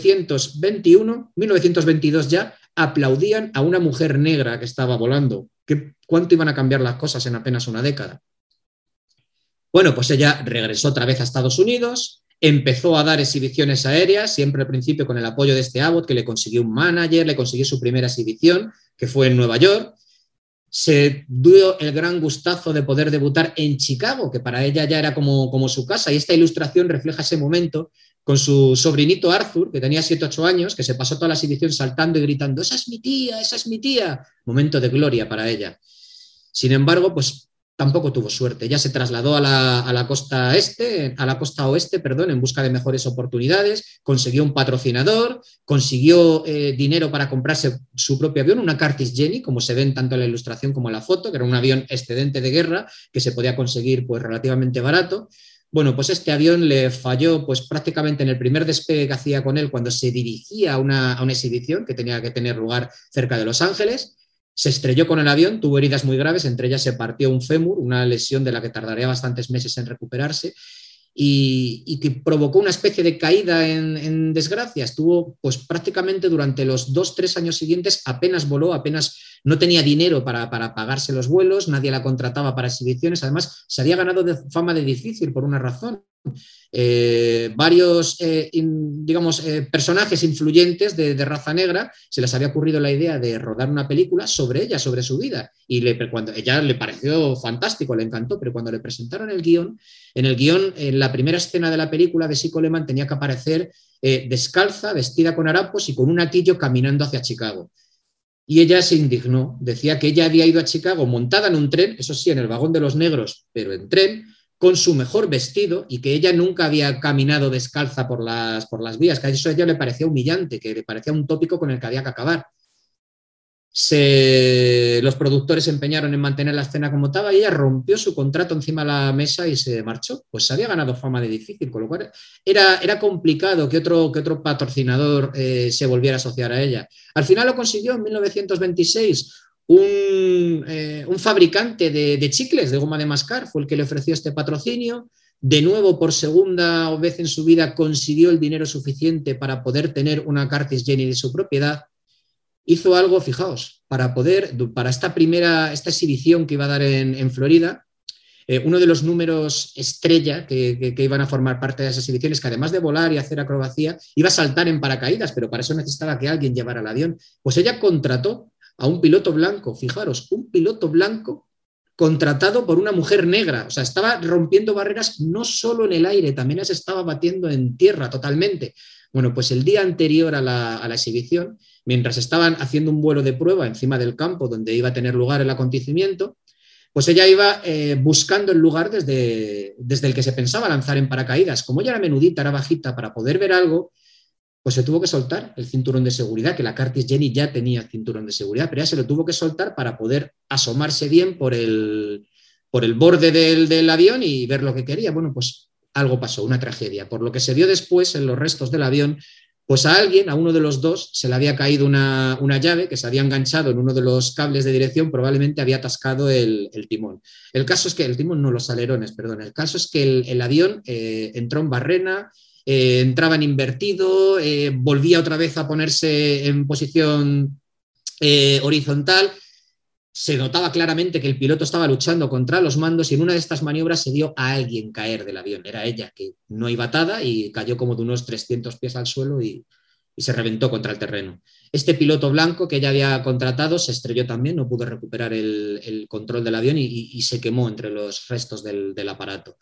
Speaker 2: 1922 ya, aplaudían a una mujer negra que estaba volando. ¿Cuánto iban a cambiar las cosas en apenas una década? Bueno, pues ella regresó otra vez a Estados Unidos, empezó a dar exhibiciones aéreas, siempre al principio con el apoyo de este Abbott, que le consiguió un manager, le consiguió su primera exhibición, que fue en Nueva York. Se dio el gran gustazo de poder debutar en Chicago, que para ella ya era como su casa, y esta ilustración refleja ese momento con su sobrinito Arthur, que tenía 7 o 8 años, que se pasó toda la exhibición saltando y gritando, ¡esa es mi tía, esa es mi tía! Momento de gloria para ella. Sin embargo, pues tampoco tuvo suerte. Ella se trasladó a la costa oeste, en busca de mejores oportunidades, consiguió un patrocinador, consiguió dinero para comprarse su propio avión, una Curtiss Jenny, como se ven tanto en la ilustración como en la foto, que era un avión excedente de guerra que se podía conseguir pues relativamente barato. Bueno, pues este avión le falló pues prácticamente en el primer despegue que hacía con él cuando se dirigía a una exhibición que tenía que tener lugar cerca de Los Ángeles. Se estrelló con el avión, tuvo heridas muy graves, entre ellas se partió un fémur, una lesión de la que tardaría bastantes meses en recuperarse, y que provocó una especie de caída en desgracia. Estuvo pues prácticamente durante los 2-3 años siguientes, apenas voló, apenas no tenía dinero para pagarse los vuelos, nadie la contrataba para exhibiciones, además se había ganado fama de difícil por una razón. Varios personajes influyentes de raza negra se les había ocurrido la idea de rodar una película sobre ella, sobre su vida, y cuando ella le pareció fantástico, le encantó, pero cuando le presentaron el guión, en la primera escena de la película, Bessie Coleman tenía que aparecer descalza, vestida con harapos y con un atillo caminando hacia Chicago. Y ella se indignó, decía que ella había ido a Chicago montada en un tren, eso sí, en el vagón de los negros, pero en tren, con su mejor vestido, y que ella nunca había caminado descalza por las vías, que a eso a ella le parecía humillante, que le parecía un tópico con el que había que acabar. Los productores se empeñaron en mantener la escena como estaba y ella rompió su contrato encima de la mesa y se marchó. Pues se había ganado fama de difícil, con lo cual era complicado que otro patrocinador se volviera a asociar a ella. Al final lo consiguió en 1926. Un fabricante de chicles, de goma de mascar, fue el que le ofreció este patrocinio. De nuevo, por segunda vez en su vida, consiguió el dinero suficiente para poder tener una Curtiss Jenny de su propiedad. Hizo algo, fijaos, para esta exhibición que iba a dar en Florida, uno de los números estrella que iban a formar parte de esas exhibiciones, que además de volar y hacer acrobacia, iba a saltar en paracaídas, pero para eso necesitaba que alguien llevara el avión. Pues ella contrató a un piloto blanco, fijaros, un piloto blanco contratado por una mujer negra. O sea, estaba rompiendo barreras no solo en el aire, también las estaba batiendo en tierra totalmente. Bueno, pues el día anterior a la exhibición, mientras estaban haciendo un vuelo de prueba encima del campo donde iba a tener lugar el acontecimiento, pues ella iba buscando el lugar desde el que se pensaba lanzar en paracaídas. Como ella era menudita, era bajita, para poder ver algo, pues se tuvo que soltar el cinturón de seguridad, que la Curtiss Jenny ya tenía cinturón de seguridad, pero ella se lo tuvo que soltar para poder asomarse bien por el borde del avión y ver lo que quería. Bueno, pues algo pasó, una tragedia. Por lo que se vio después en los restos del avión, pues a uno de los dos, se le había caído una llave que se había enganchado en uno de los cables de dirección, probablemente había atascado el timón. El caso es que, el timón no, los alerones, perdón. El caso es que el avión entró en barrena, entraba en invertido, volvía otra vez a ponerse en posición horizontal. Se notaba claramente que el piloto estaba luchando contra los mandos y en una de estas maniobras se vio a alguien caer del avión. Era ella, que no iba atada y cayó como de unos 300 pies al suelo y se reventó contra el terreno. Este piloto blanco que ella había contratado se estrelló también, no pudo recuperar el control del avión y se quemó entre los restos del aparato.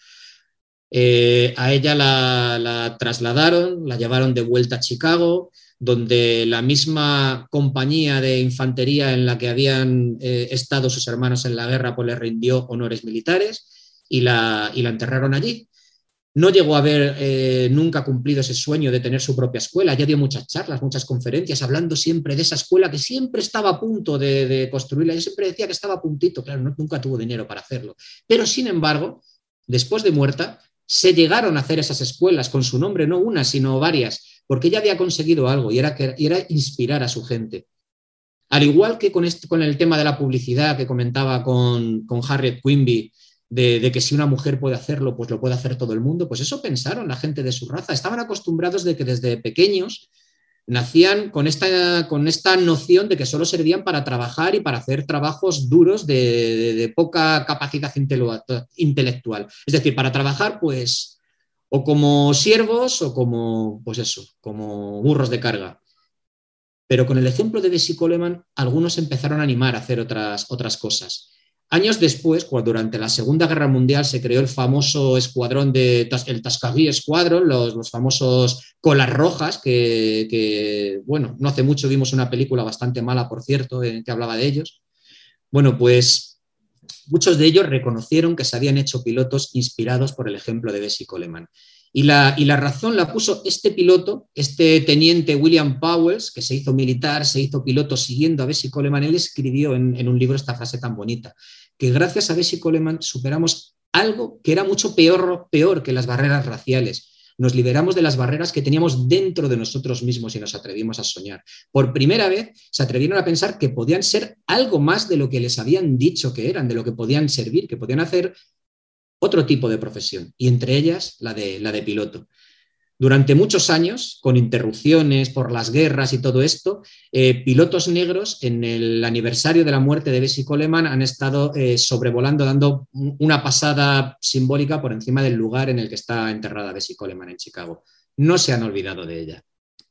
Speaker 2: A ella la trasladaron, la llevaron de vuelta a Chicago, donde la misma compañía de infantería en la que habían estado sus hermanos en la guerra pues le rindió honores militares y la enterraron allí. No llegó a haber nunca cumplido ese sueño de tener su propia escuela. Ya dio muchas charlas, muchas conferencias, hablando siempre de esa escuela que siempre estaba a punto de construirla. Yo siempre decía que estaba a puntito, claro, nunca tuvo dinero para hacerlo. Pero, sin embargo, después de muerta, se llegaron a hacer esas escuelas con su nombre, no una, sino varias, porque ella había conseguido algo y era inspirar a su gente. Al igual que con el tema de la publicidad que comentaba con Harriet Quimby, de que si una mujer puede hacerlo, pues lo puede hacer todo el mundo. Pues eso pensaron la gente de su raza. Estaban acostumbrados de que desde pequeños nacían con esta noción de que solo servían para trabajar y para hacer trabajos duros de poca capacidad intelectual. Es decir, para trabajar, pues, o como siervos o como, pues eso, como burros de carga. Pero con el ejemplo de Bessie Coleman, algunos empezaron a animar a hacer otras cosas. Años después, cuando durante la Segunda Guerra Mundial se creó el famoso escuadrón el Tuskegee Squadron, los famosos colas rojas, bueno, no hace mucho vimos una película bastante mala, por cierto, que hablaba de ellos. Bueno, pues muchos de ellos reconocieron que se habían hecho pilotos inspirados por el ejemplo de Bessie Coleman. Y la razón la puso este piloto, este teniente William Powells, que se hizo militar, se hizo piloto siguiendo a Bessie Coleman. Él escribió en un libro esta frase tan bonita, que gracias a Bessie Coleman superamos algo que era mucho peor que las barreras raciales. Nos liberamos de las barreras que teníamos dentro de nosotros mismos y nos atrevimos a soñar. Por primera vez se atrevieron a pensar que podían ser algo más de lo que les habían dicho que eran, de lo que podían servir, que podían hacer otro tipo de profesión, y entre ellas la de piloto. Durante muchos años, con interrupciones por las guerras y todo esto, pilotos negros en el aniversario de la muerte de Bessie Coleman han estado sobrevolando, dando una pasada simbólica por encima del lugar en el que está enterrada Bessie Coleman en Chicago. No se han olvidado de ella.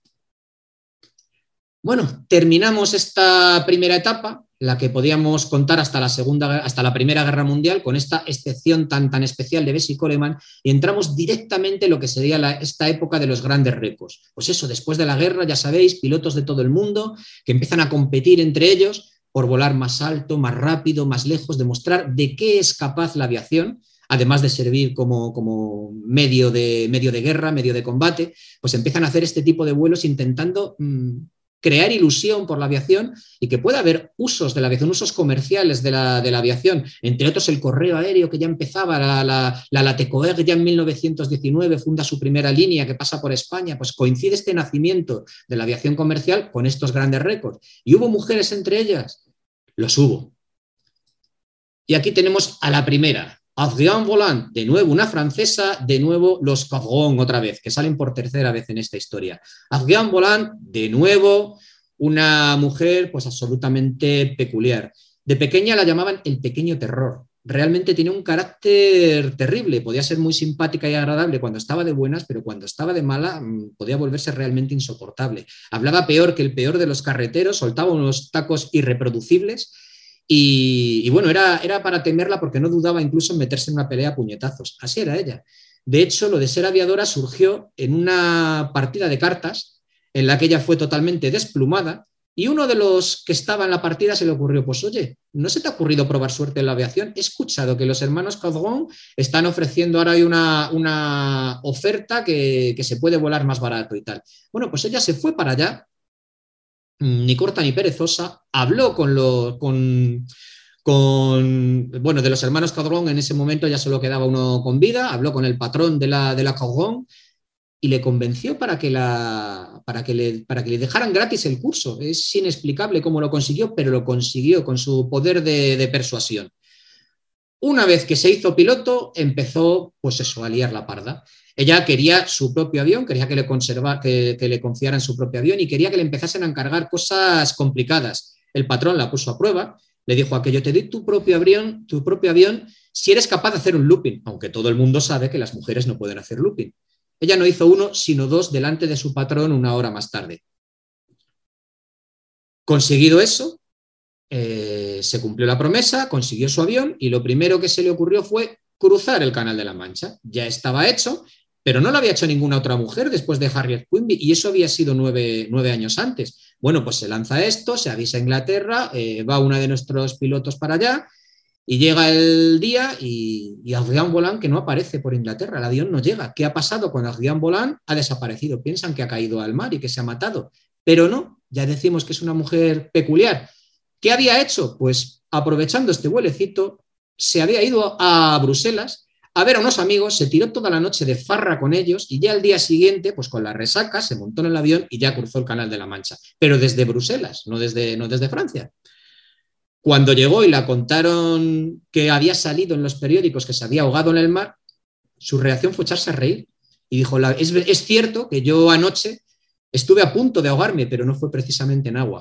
Speaker 2: Bueno, terminamos esta primera etapa, la que podíamos contar hasta la Primera Guerra Mundial, con esta excepción tan especial de Bessie Coleman, y entramos directamente en lo que sería esta época de los grandes récords. Pues eso, después de la guerra, ya sabéis, pilotos de todo el mundo que empiezan a competir entre ellos por volar más alto, más rápido, más lejos, demostrar de qué es capaz la aviación, además de servir como medio de guerra, medio de combate. Pues empiezan a hacer este tipo de vuelos intentando crear ilusión por la aviación y que pueda haber usos de la aviación, usos comerciales de la aviación, entre otros el correo aéreo que ya empezaba, la Latecoère ya en 1919 funda su primera línea que pasa por España. Pues coincide este nacimiento de la aviación comercial con estos grandes récords. ¿Y hubo mujeres entre ellas? Los hubo. Y aquí tenemos a la primera, Adrienne Volant, de nuevo una francesa, de nuevo los Caudron otra vez, que salen por tercera vez en esta historia. Adrienne Volant, de nuevo, una mujer pues absolutamente peculiar. De pequeña la llamaban el pequeño terror. Realmente tenía un carácter terrible, podía ser muy simpática y agradable cuando estaba de buenas, pero cuando estaba de mala podía volverse realmente insoportable. Hablaba peor que el peor de los carreteros, soltaba unos tacos irreproducibles. Y bueno, era para temerla porque no dudaba incluso en meterse en una pelea a puñetazos. Así era ella. De hecho, lo de ser aviadora surgió en una partida de cartas en la que ella fue totalmente desplumada y uno de los que estaba en la partida se le ocurrió, pues oye, ¿no se te ha ocurrido probar suerte en la aviación? He escuchado que los hermanos Caudron están ofreciendo ahora una oferta que se puede volar más barato y tal. Bueno, pues ella se fue para allá, ni corta ni perezosa, habló bueno, de los hermanos Caudron. En ese momento ya solo quedaba uno con vida, habló con el patrón de la Caudron y le convenció para que le dejaran gratis el curso. Es inexplicable cómo lo consiguió, pero lo consiguió con su poder de persuasión. Una vez que se hizo piloto, empezó pues eso, a liar la parda. Ella quería su propio avión, quería que le confiaran su propio avión y quería que le empezasen a encargar cosas complicadas. El patrón la puso a prueba, le dijo a que yo te doy tu propio avión si eres capaz de hacer un looping, aunque todo el mundo sabe que las mujeres no pueden hacer looping. Ella no hizo uno, sino dos delante de su patrón una hora más tarde. Conseguido eso, se cumplió la promesa, consiguió su avión y lo primero que se le ocurrió fue cruzar el Canal de la Mancha. Ya estaba hecho, pero no lo había hecho ninguna otra mujer después de Harriet Quimby y eso había sido 9 años antes. Bueno, pues se lanza esto, se avisa a Inglaterra, va una de nuestros pilotos para allá y llega el día y Adrienne Volant que no aparece por Inglaterra, el avión no llega. ¿Qué ha pasado con Adrienne Volant? Ha desaparecido, piensan que ha caído al mar y que se ha matado, pero no, ya decimos que es una mujer peculiar. ¿Qué había hecho? Pues aprovechando este vuelecito, se había ido a Bruselas a ver a unos amigos, se tiró toda la noche de farra con ellos y ya al día siguiente, pues con la resaca, se montó en el avión y ya cruzó el Canal de la Mancha. Pero desde Bruselas, no desde Francia. Cuando llegó y la contaron que había salido en los periódicos, que se había ahogado en el mar, su reacción fue echarse a reír. Y dijo, es cierto que yo anoche estuve a punto de ahogarme, pero no fue precisamente en agua.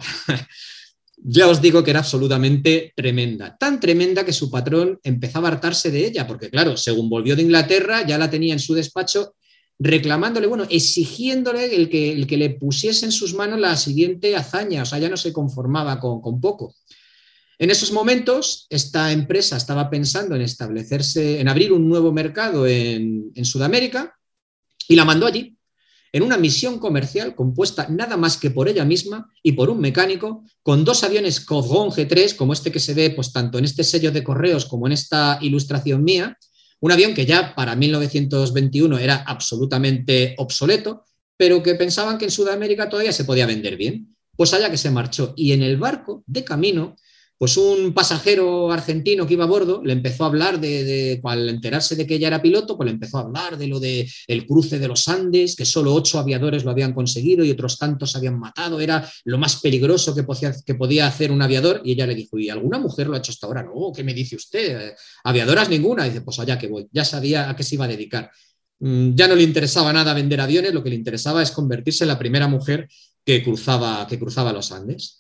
Speaker 2: Ya os digo que era absolutamente tremenda. Tan tremenda que su patrón empezaba a hartarse de ella, porque claro, según volvió de Inglaterra, ya la tenía en su despacho reclamándole, bueno, exigiéndole el que le pusiese en sus manos la siguiente hazaña, o sea, ya no se conformaba con poco. En esos momentos, esta empresa estaba pensando en establecerse, en abrir un nuevo mercado en Sudamérica y la mandó allí, en una misión comercial compuesta nada más que por ella misma y por un mecánico, con 2 aviones Cofgon G3, como este que se ve pues, tanto en este sello de correos como en esta ilustración mía, un avión que ya para 1921 era absolutamente obsoleto, pero que pensaban que en Sudamérica todavía se podía vender bien. Pues allá que se marchó. Y en el barco, de camino, pues un pasajero argentino que iba a bordo le empezó a hablar al enterarse de que ella era piloto, pues le empezó a hablar de lo del cruce de los Andes, que solo 8 aviadores lo habían conseguido y otros tantos se habían matado, era lo más peligroso que podía hacer un aviador. Y ella le dijo, ¿y alguna mujer lo ha hecho hasta ahora? No, ¿qué me dice usted? Aviadoras ninguna. Y dice, pues allá que voy, ya sabía a qué se iba a dedicar. Ya no le interesaba nada vender aviones, lo que le interesaba es convertirse en la primera mujer que cruzaba los Andes.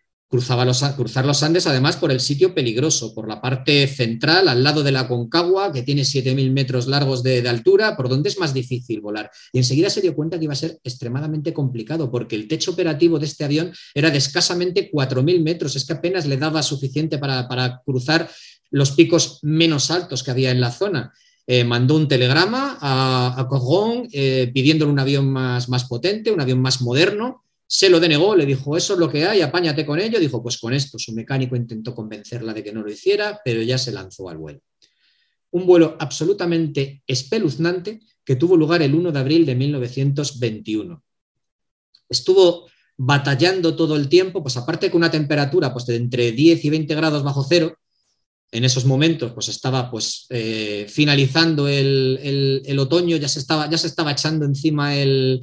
Speaker 2: Cruzar los Andes, además, por el sitio peligroso, por la parte central, al lado de la Concagua, que tiene 7.000 metros largos de altura, por donde es más difícil volar. Y enseguida se dio cuenta que iba a ser extremadamente complicado, porque el techo operativo de este avión era de escasamente 4.000 metros, es que apenas le daba suficiente para cruzar los picos menos altos que había en la zona. Mandó un telegrama a Cofgon pidiéndole un avión más potente, un avión más moderno. Se lo denegó, le dijo, eso es lo que hay, apáñate con ello. Dijo, pues con esto. Su mecánico intentó convencerla de que no lo hiciera, pero ya se lanzó al vuelo. Un vuelo absolutamente espeluznante que tuvo lugar el 1 de abril de 1921. Estuvo batallando todo el tiempo, pues aparte con una temperatura pues, de entre 10 y 20 grados bajo cero. En esos momentos pues estaba finalizando el otoño, ya se estaba echando encima el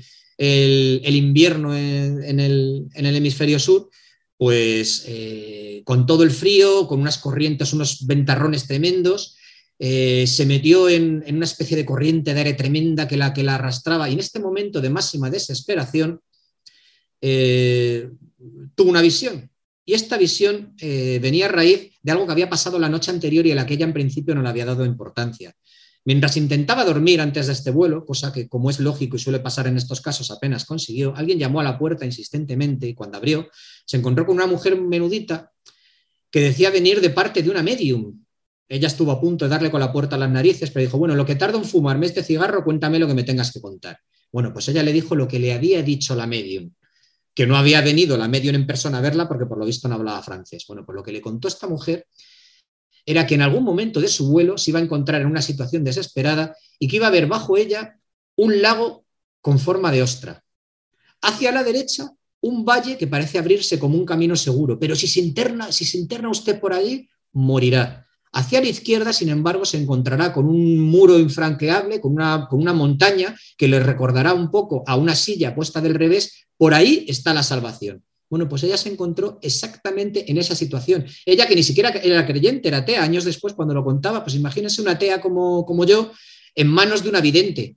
Speaker 2: invierno en el hemisferio sur, pues con todo el frío, con unas corrientes, unos ventarrones tremendos, se metió en una especie de corriente de aire tremenda que la arrastraba, y en este momento de máxima desesperación tuvo una visión. Y esta visión venía a raíz de algo que había pasado la noche anterior y a la que ella en principio no le había dado importancia. Mientras intentaba dormir antes de este vuelo, cosa que, como es lógico y suele pasar en estos casos, apenas consiguió, alguien llamó a la puerta insistentemente y cuando abrió se encontró con una mujer menudita que decía venir de parte de una medium. Ella estuvo a punto de darle con la puerta a las narices, pero dijo, bueno, lo que tardo en fumarme este cigarro, cuéntame lo que me tengas que contar. Bueno, pues ella le dijo lo que le había dicho la medium, que no había venido la medium en persona a verla porque por lo visto no hablaba francés. Bueno, pues lo que le contó esta mujer era que en algún momento de su vuelo se iba a encontrar en una situación desesperada y que iba a ver bajo ella un lago con forma de ostra. Hacia la derecha, un valle que parece abrirse como un camino seguro, pero si se interna usted por allí, morirá. Hacia la izquierda, sin embargo, se encontrará con un muro infranqueable, con una montaña que le recordará un poco a una silla puesta del revés. Por ahí está la salvación. Bueno, pues ella se encontró exactamente en esa situación. Ella, que ni siquiera era creyente, era atea, años después cuando lo contaba, pues imagínense una atea como yo en manos de una vidente.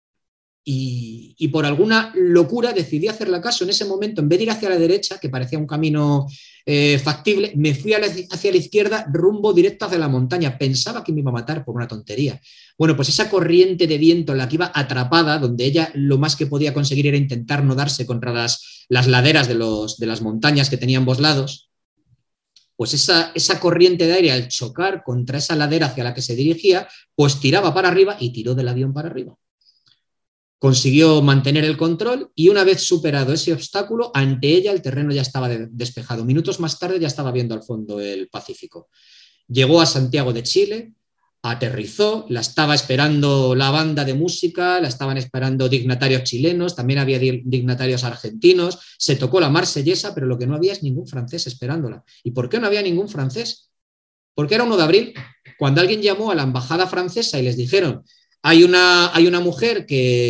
Speaker 2: Y por alguna locura decidí hacerle caso. En ese momento, en vez de ir hacia la derecha, que parecía un camino factible, me fui hacia la izquierda, rumbo directo hacia la montaña. Pensaba que me iba a matar por una tontería. Bueno, pues esa corriente de viento en la que iba atrapada, donde ella lo más que podía conseguir era intentar no darse contra las laderas de las montañas que tenía ambos lados, pues esa corriente de aire, al chocar contra esa ladera hacia la que se dirigía, pues tiraba para arriba y tiró del avión para arriba. Consiguió mantener el control y una vez superado ese obstáculo, ante ella el terreno ya estaba despejado. Minutos más tarde ya estaba viendo al fondo el Pacífico. Llegó a Santiago de Chile, aterrizó, la estaba esperando la banda de música, la estaban esperando dignatarios chilenos, también había dignatarios argentinos, se tocó la marsellesa, pero lo que no había es ningún francés esperándola. ¿Y por qué no había ningún francés? Porque era 1 de abril, cuando alguien llamó a la embajada francesa y les dijeron Hay una mujer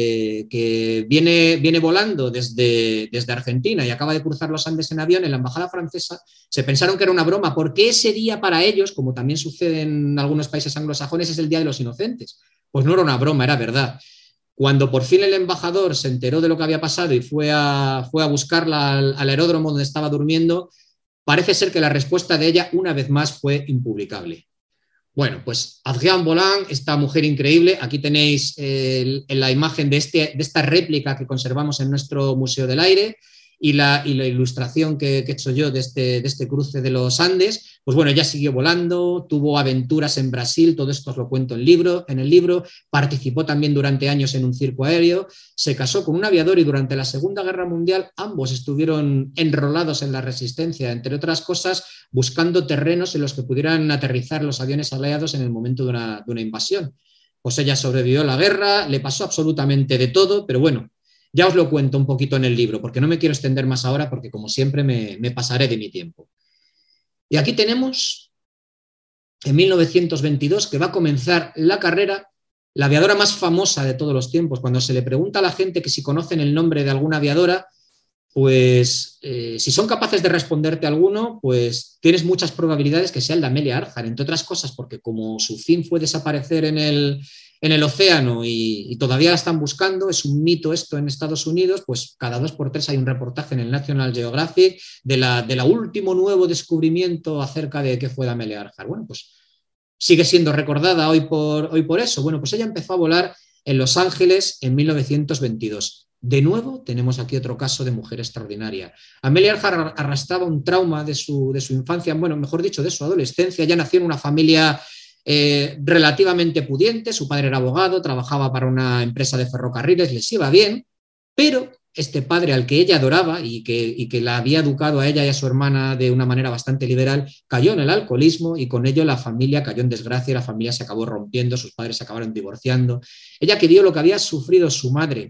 Speaker 2: que viene volando desde Argentina y acaba de cruzar los Andes en avión. En la embajada francesa se pensaron que era una broma, porque ese día para ellos, como también sucede en algunos países anglosajones, es el Día de los Inocentes. Pues no era una broma, era verdad. Cuando por fin el embajador se enteró de lo que había pasado y fue a buscarla al aeródromo donde estaba durmiendo, parece ser que la respuesta de ella, una vez más, fue impublicable. Bueno, pues Adrienne Boland, esta mujer increíble, aquí tenéis la imagen de esta réplica que conservamos en nuestro Museo del Aire y la ilustración que he hecho yo de este cruce de los Andes. Pues bueno, ella siguió volando, tuvo aventuras en Brasil, todo esto os lo cuento en el libro, participó también durante años en un circo aéreo, se casó con un aviador y durante la Segunda Guerra Mundial ambos estuvieron enrolados en la resistencia, entre otras cosas, buscando terrenos en los que pudieran aterrizar los aviones aliados en el momento de una invasión. Pues ella sobrevivió a la guerra, le pasó absolutamente de todo, pero bueno, ya os lo cuento un poquito en el libro, porque no me quiero extender más ahora, porque como siempre me pasaré de mi tiempo. Y aquí tenemos, en 1922, que va a comenzar la carrera, la aviadora más famosa de todos los tiempos. Cuando se le pregunta a la gente que si conocen el nombre de alguna aviadora, pues si son capaces de responderte alguno, pues tienes muchas probabilidades que sea el de Amelia Earhart, entre otras cosas porque como su fin fue desaparecer en el océano y todavía la están buscando, es un mito esto en Estados Unidos, pues cada 2 por 3 hay un reportaje en el National Geographic de la último nuevo descubrimiento acerca de qué fue de Amelia Earhart. Bueno, pues sigue siendo recordada hoy por eso. Bueno, pues ella empezó a volar en Los Ángeles en 1922. De nuevo, tenemos aquí otro caso de mujer extraordinaria. Amelia Earhart arrastraba un trauma de su infancia, bueno, mejor dicho, de su adolescencia. Ella nació en una familia relativamente pudiente, su padre era abogado, trabajaba para una empresa de ferrocarriles, les iba bien, pero este padre al que ella adoraba y que la había educado a ella y a su hermana de una manera bastante liberal, cayó en el alcoholismo y con ello la familia cayó en desgracia, la familia se acabó rompiendo, sus padres se acabaron divorciando. Ella que vio lo que había sufrido su madre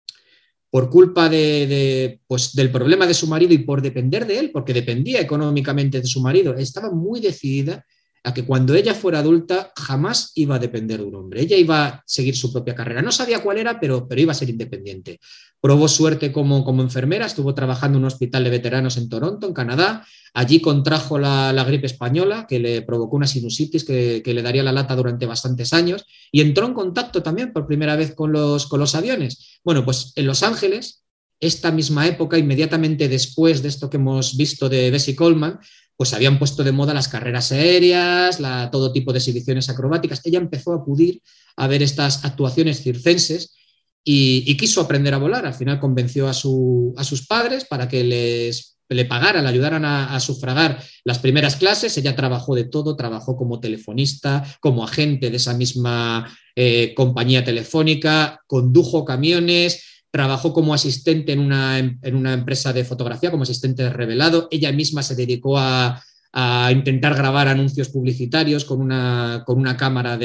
Speaker 2: por culpa pues, del problema de su marido y por depender de él, porque dependía económicamente de su marido, estaba muy decidida a que cuando ella fuera adulta jamás iba a depender de un hombre. Ella iba a seguir su propia carrera. No sabía cuál era, pero iba a ser independiente. Probó suerte como enfermera, estuvo trabajando en un hospital de veteranos en Toronto, en Canadá. Allí contrajo la gripe española, que le provocó una sinusitis que le daría la lata durante bastantes años, y entró en contacto también por primera vez con los aviones. Bueno, pues en Los Ángeles, esta misma época, inmediatamente después de esto que hemos visto de Bessie Coleman, pues se habían puesto de moda las carreras aéreas, todo tipo de exhibiciones acrobáticas. Ella empezó a acudir a ver estas actuaciones circenses y quiso aprender a volar. Al final convenció a sus padres para que le pagaran, le ayudaran a sufragar las primeras clases. Ella trabajó de todo, trabajó como telefonista, como agente de esa misma compañía telefónica, condujo camiones, trabajó como asistente en una empresa de fotografía, como asistente de revelado. Ella misma se dedicó a intentar grabar anuncios publicitarios con una cámara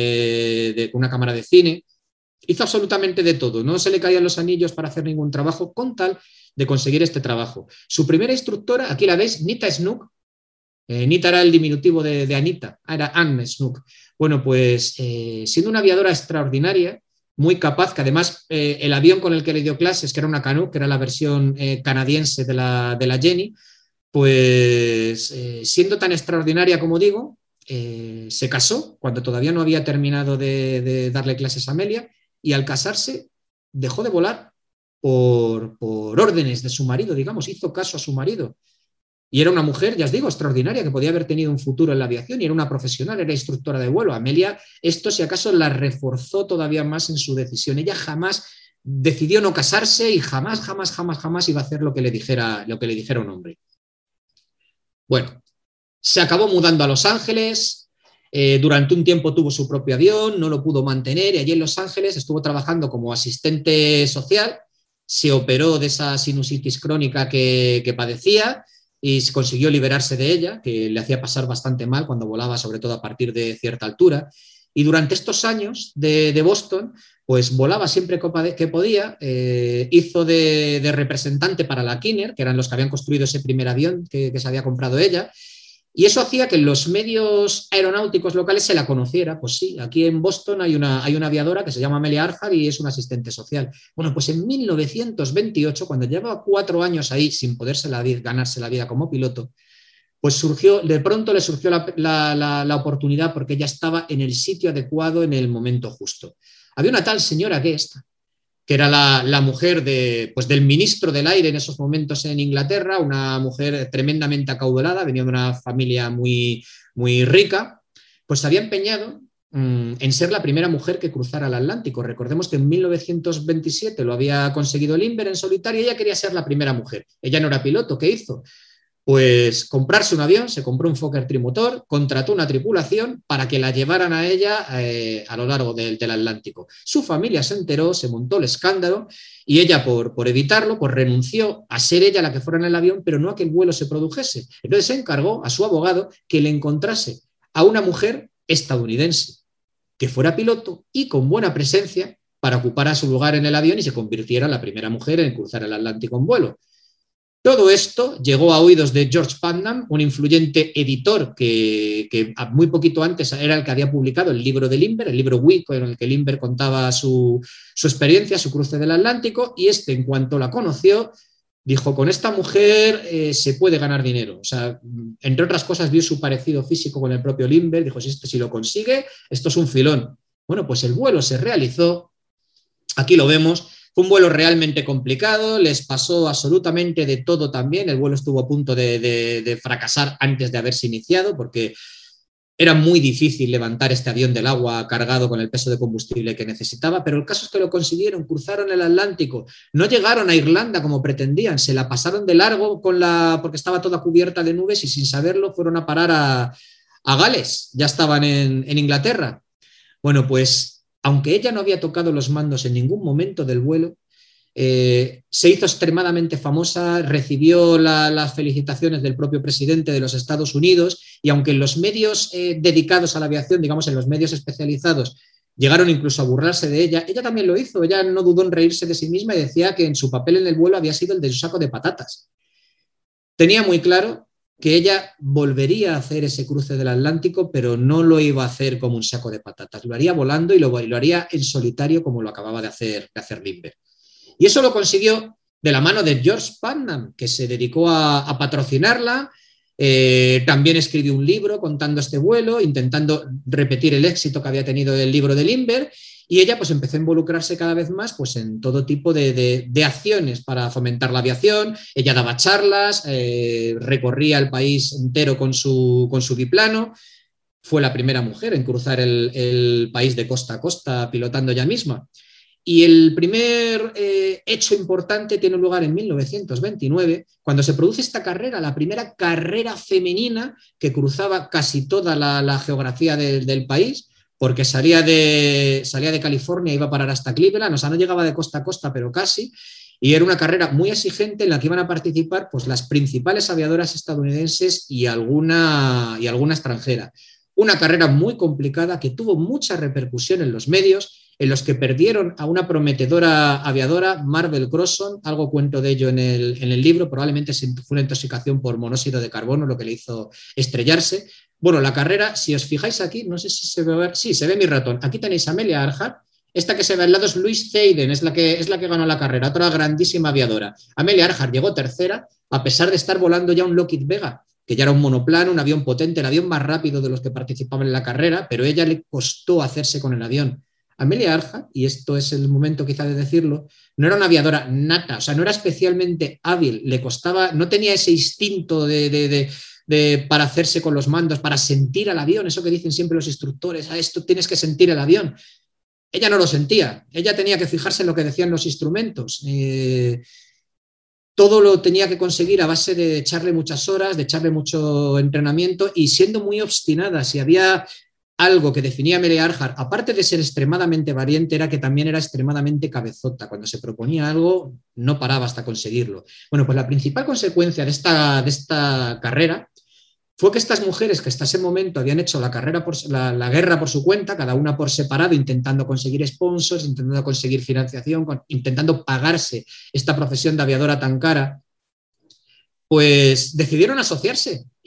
Speaker 2: de cine. Hizo absolutamente de todo. No se le caían los anillos para hacer ningún trabajo con tal de conseguir este trabajo. Su primera instructora, aquí la veis, Nita Snook. Nita era el diminutivo de Anita, era Anne Snook. Bueno, pues siendo una aviadora extraordinaria, muy capaz, que además el avión con el que le dio clases, que era una Canuck, que era la versión canadiense de la Jenny, pues siendo tan extraordinaria como digo, se casó cuando todavía no había terminado de darle clases a Amelia y al casarse dejó de volar por órdenes de su marido, digamos, hizo caso a su marido. Y era una mujer, ya os digo, extraordinaria, que podía haber tenido un futuro en la aviación y era una profesional, era instructora de vuelo. Amelia, esto si acaso la reforzó todavía más en su decisión. Ella jamás decidió no casarse y jamás iba a hacer lo que le dijera un hombre. Bueno, se acabó mudando a Los Ángeles, durante un tiempo tuvo su propio avión, no lo pudo mantener y allí en Los Ángeles estuvo trabajando como asistente social, se operó de esa sinusitis crónica que padecía y consiguió liberarse de ella, que le hacía pasar bastante mal cuando volaba, sobre todo a partir de cierta altura. Y durante estos años de Boston, pues volaba siempre que podía, hizo de representante para la Kinner, que eran los que habían construido ese primer avión que se había comprado ella, Y eso hacía que en los medios aeronáuticos locales se la conociera. Pues sí, aquí en Boston hay una aviadora que se llama Amelia Earhart y es una asistente social. Bueno, pues en 1928, cuando llevaba 4 años ahí sin poderse ganarse la vida como piloto, pues de pronto le surgió la oportunidad porque ella estaba en el sitio adecuado en el momento justo. Había una tal señora Guest, que era la mujer pues del ministro del aire en esos momentos en Inglaterra, una mujer tremendamente acaudalada, venía de una familia muy, muy rica, pues se había empeñado en ser la primera mujer que cruzara el Atlántico. Recordemos que en 1927 lo había conseguido Lindbergh en solitario y ella quería ser la primera mujer. Ella no era piloto, ¿qué hizo? Pues comprarse un avión, se compró un Fokker trimotor, contrató una tripulación para que la llevaran a ella a lo largo del Atlántico. Su familia se enteró, se montó el escándalo y ella, por evitarlo, pues renunció a ser ella la que fuera en el avión, pero no a que el vuelo se produjese. Entonces se encargó a su abogado que le encontrase a una mujer estadounidense que fuera piloto y con buena presencia para ocupar su lugar en el avión y se convirtiera en la primera mujer en cruzar el Atlántico en vuelo. Todo esto llegó a oídos de George Putnam, un influyente editor que muy poquito antes era el que había publicado el libro de Lindbergh, el libro Wick, en el que Lindbergh contaba su experiencia, su cruce del Atlántico, y en cuanto la conoció, dijo, con esta mujer se puede ganar dinero. O sea, entre otras cosas, vio su parecido físico con el propio Lindbergh, dijo, si lo consigue, esto es un filón. Bueno, pues el vuelo se realizó, aquí lo vemos. Fue un vuelo realmente complicado, les pasó absolutamente de todo también, el vuelo estuvo a punto de fracasar antes de haberse iniciado porque era muy difícil levantar este avión del agua cargado con el peso de combustible que necesitaba, pero el caso es que lo consiguieron, cruzaron el Atlántico, no llegaron a Irlanda como pretendían, se la pasaron de largo porque estaba toda cubierta de nubes y sin saberlo fueron a parar a Gales, ya estaban en Inglaterra. Bueno, pues aunque ella no había tocado los mandos en ningún momento del vuelo, se hizo extremadamente famosa, recibió las felicitaciones del propio presidente de los Estados Unidos y aunque en los medios dedicados a la aviación, digamos en los medios especializados, llegaron incluso a burlarse de ella, ella también lo hizo, ella no dudó en reírse de sí misma y decía que en su papel en el vuelo había sido el de su saco de patatas. Tenía muy claro que ella volvería a hacer ese cruce del Atlántico, pero no lo iba a hacer como un saco de patatas, lo haría volando y lo haría en solitario como lo acababa de hacer Lindbergh. Y eso lo consiguió de la mano de George Putnam, que se dedicó a patrocinarla, también escribió un libro contando este vuelo, intentando repetir el éxito que había tenido el libro de Lindbergh, y ella pues empezó a involucrarse cada vez más pues, en todo tipo de acciones para fomentar la aviación. Ella daba charlas, recorría el país entero con su biplano, fue la primera mujer en cruzar el país de costa a costa pilotando ella misma. Y el primer hecho importante tiene lugar en 1929, cuando se produce esta carrera, la primera carrera femenina que cruzaba casi toda la geografía del país, porque salía de California e iba a parar hasta Cleveland, o sea, no llegaba de costa a costa, pero casi, y era una carrera muy exigente en la que iban a participar pues, las principales aviadoras estadounidenses y alguna extranjera. Una carrera muy complicada que tuvo mucha repercusión en los medios, en los que perdieron a una prometedora aviadora, Marvel Crosson, algo cuento de ello en el libro, probablemente fue una intoxicación por monóxido de carbono lo que le hizo estrellarse. Bueno, la carrera, si os fijáis aquí, no sé si se ve, sí, se ve mi ratón, aquí tenéis a Amelia Earhart, esta que se ve al lado es Louise Hayden, es la que ganó la carrera, otra grandísima aviadora. Amelia Earhart llegó tercera, a pesar de estar volando ya un Lockheed Vega, que ya era un monoplano, un avión potente, el avión más rápido de los que participaban en la carrera, pero a ella le costó hacerse con el avión. Amelia Earhart, y esto es el momento quizá de decirlo, no era una aviadora nata, o sea, no era especialmente hábil, le costaba, no tenía ese instinto para hacerse con los mandos, para sentir al avión, eso que dicen siempre los instructores, esto tienes que sentir el avión. Ella no lo sentía, ella tenía que fijarse en lo que decían los instrumentos. Todo lo tenía que conseguir a base de echarle muchas horas, de echarle mucho entrenamiento y siendo muy obstinada. Si había algo que definía a Amelia Earhart, aparte de ser extremadamente valiente, era que también era extremadamente cabezota. Cuando se proponía algo, no paraba hasta conseguirlo. Bueno, pues la principal consecuencia de esta carrera fue que estas mujeres que hasta ese momento habían hecho la guerra por su cuenta, cada una por separado, intentando conseguir sponsors, intentando conseguir financiación, intentando pagarse esta profesión de aviadora tan cara, pues decidieron asociarse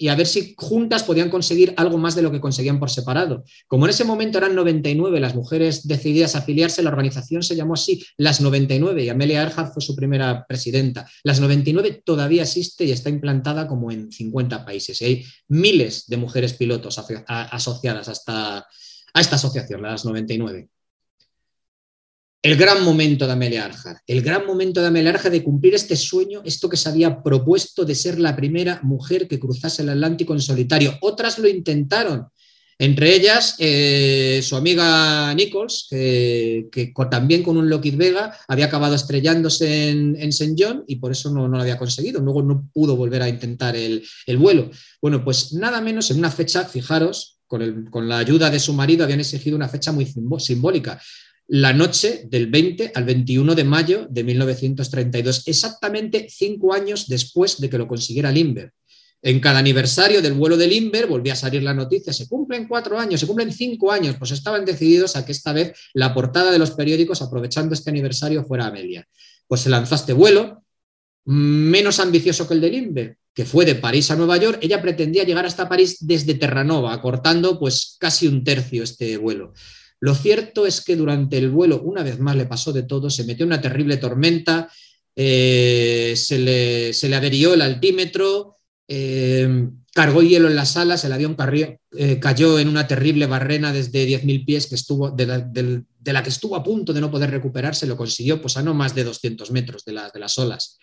Speaker 2: y a ver si juntas podían conseguir algo más de lo que conseguían por separado. Como en ese momento eran 99 las mujeres decididas a afiliarse, la organización se llamó así, Las 99, y Amelia Earhart fue su primera presidenta. Las 99 todavía existe y está implantada como en 50 países. Y hay miles de mujeres pilotos asociadas a esta asociación, Las 99. El gran momento de Amelia Earhart, de cumplir este sueño, esto que se había propuesto de ser la primera mujer que cruzase el Atlántico en solitario. Otras lo intentaron, entre ellas su amiga Nichols, que también con un Lockheed Vega había acabado estrellándose en St. John y por eso no lo había conseguido. Luego no pudo volver a intentar el vuelo. Bueno, pues nada menos en una fecha, fijaros, con la ayuda de su marido habían exigido una fecha muy simbólica. La noche del 20 al 21 de mayo de 1932, exactamente 5 años después de que lo consiguiera Lindbergh. En cada aniversario del vuelo de Lindbergh volvía a salir la noticia, se cumplen 4 años, se cumplen 5 años, pues estaban decididos a que esta vez la portada de los periódicos, aprovechando este aniversario, fuera Amelia. Pues se lanzó este vuelo, menos ambicioso que el de Lindbergh, que fue de París a Nueva York. Ella pretendía llegar hasta París desde Terranova, acortando pues casi un tercio este vuelo. Lo cierto es que durante el vuelo, una vez más, le pasó de todo, se metió en una terrible tormenta, se le averió el altímetro, cargó hielo en las alas, el avión cayó en una terrible barrena desde 10.000 pies de la que estuvo a punto de no poder recuperarse, lo consiguió pues a no más de 200 metros de las olas.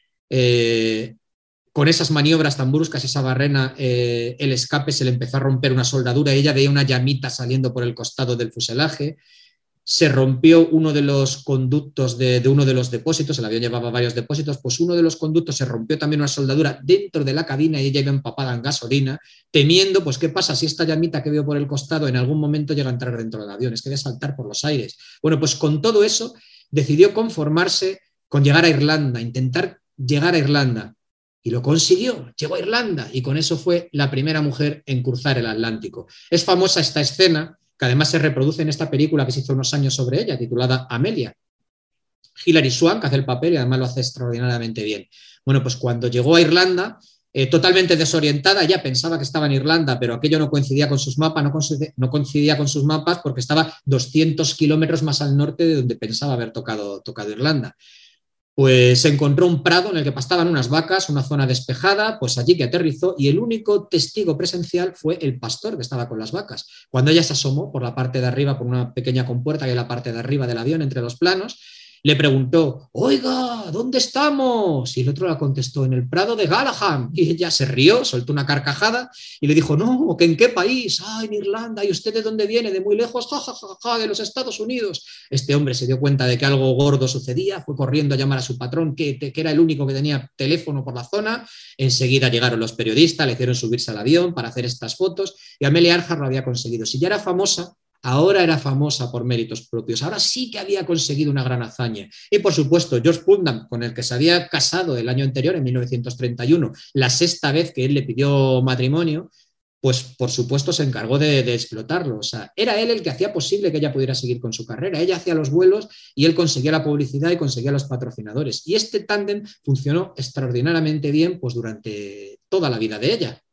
Speaker 2: Con esas maniobras tan bruscas, esa barrena, el escape se le empezó a romper una soldadura y ella veía una llamita saliendo por el costado del fuselaje. Se rompió uno de los conductos de uno de los depósitos, el avión llevaba varios depósitos, pues uno de los conductos se rompió también una soldadura dentro de la cabina y ella iba empapada en gasolina, temiendo, pues, ¿qué pasa si esta llamita que veo por el costado en algún momento llega a entrar dentro del avión? Es que debe saltar por los aires. Bueno, pues con todo eso decidió conformarse con llegar a Irlanda, intentar llegar a Irlanda. Y lo consiguió, llegó a Irlanda y con eso fue la primera mujer en cruzar el Atlántico. Es famosa esta escena, que además se reproduce en esta película que se hizo unos años sobre ella, titulada Amelia. Hilary Swank hace el papel y además lo hace extraordinariamente bien. Bueno, pues cuando llegó a Irlanda, totalmente desorientada, ella pensaba que estaba en Irlanda, pero aquello no coincidía con sus mapas, no coincidía con sus mapas porque estaba 200 kilómetros más al norte de donde pensaba haber tocado Irlanda. Pues se encontró un prado en el que pastaban unas vacas, una zona despejada, pues allí que aterrizó y el único testigo presencial fue el pastor que estaba con las vacas. Cuando ella se asomó por la parte de arriba, por una pequeña compuerta que hay en la parte de arriba del avión entre los planos, le preguntó, oiga, ¿dónde estamos? Y el otro la contestó, en el Prado de Galahad. Y ella se rió, soltó una carcajada y le dijo, no, ¿que en qué país? Ah, en Irlanda. ¿Y usted de dónde viene? De muy lejos, ja, ja, ja, ja, de los Estados Unidos. Este hombre se dio cuenta de que algo gordo sucedía, fue corriendo a llamar a su patrón, que era el único que tenía teléfono por la zona. Enseguida llegaron los periodistas, le hicieron subirse al avión para hacer estas fotos y Amelia Earhart lo había conseguido. Si ya era famosa, ahora era famosa por méritos propios, ahora sí que había conseguido una gran hazaña. Y por supuesto, George Putnam, con el que se había casado el año anterior, en 1931, la 6ª vez que él le pidió matrimonio, pues por supuesto se encargó de explotarlo. O sea, era él el que hacía posible que ella pudiera seguir con su carrera. Ella hacía los vuelos y él conseguía la publicidad y conseguía los patrocinadores. Y este tándem funcionó extraordinariamente bien pues durante toda la vida de ella.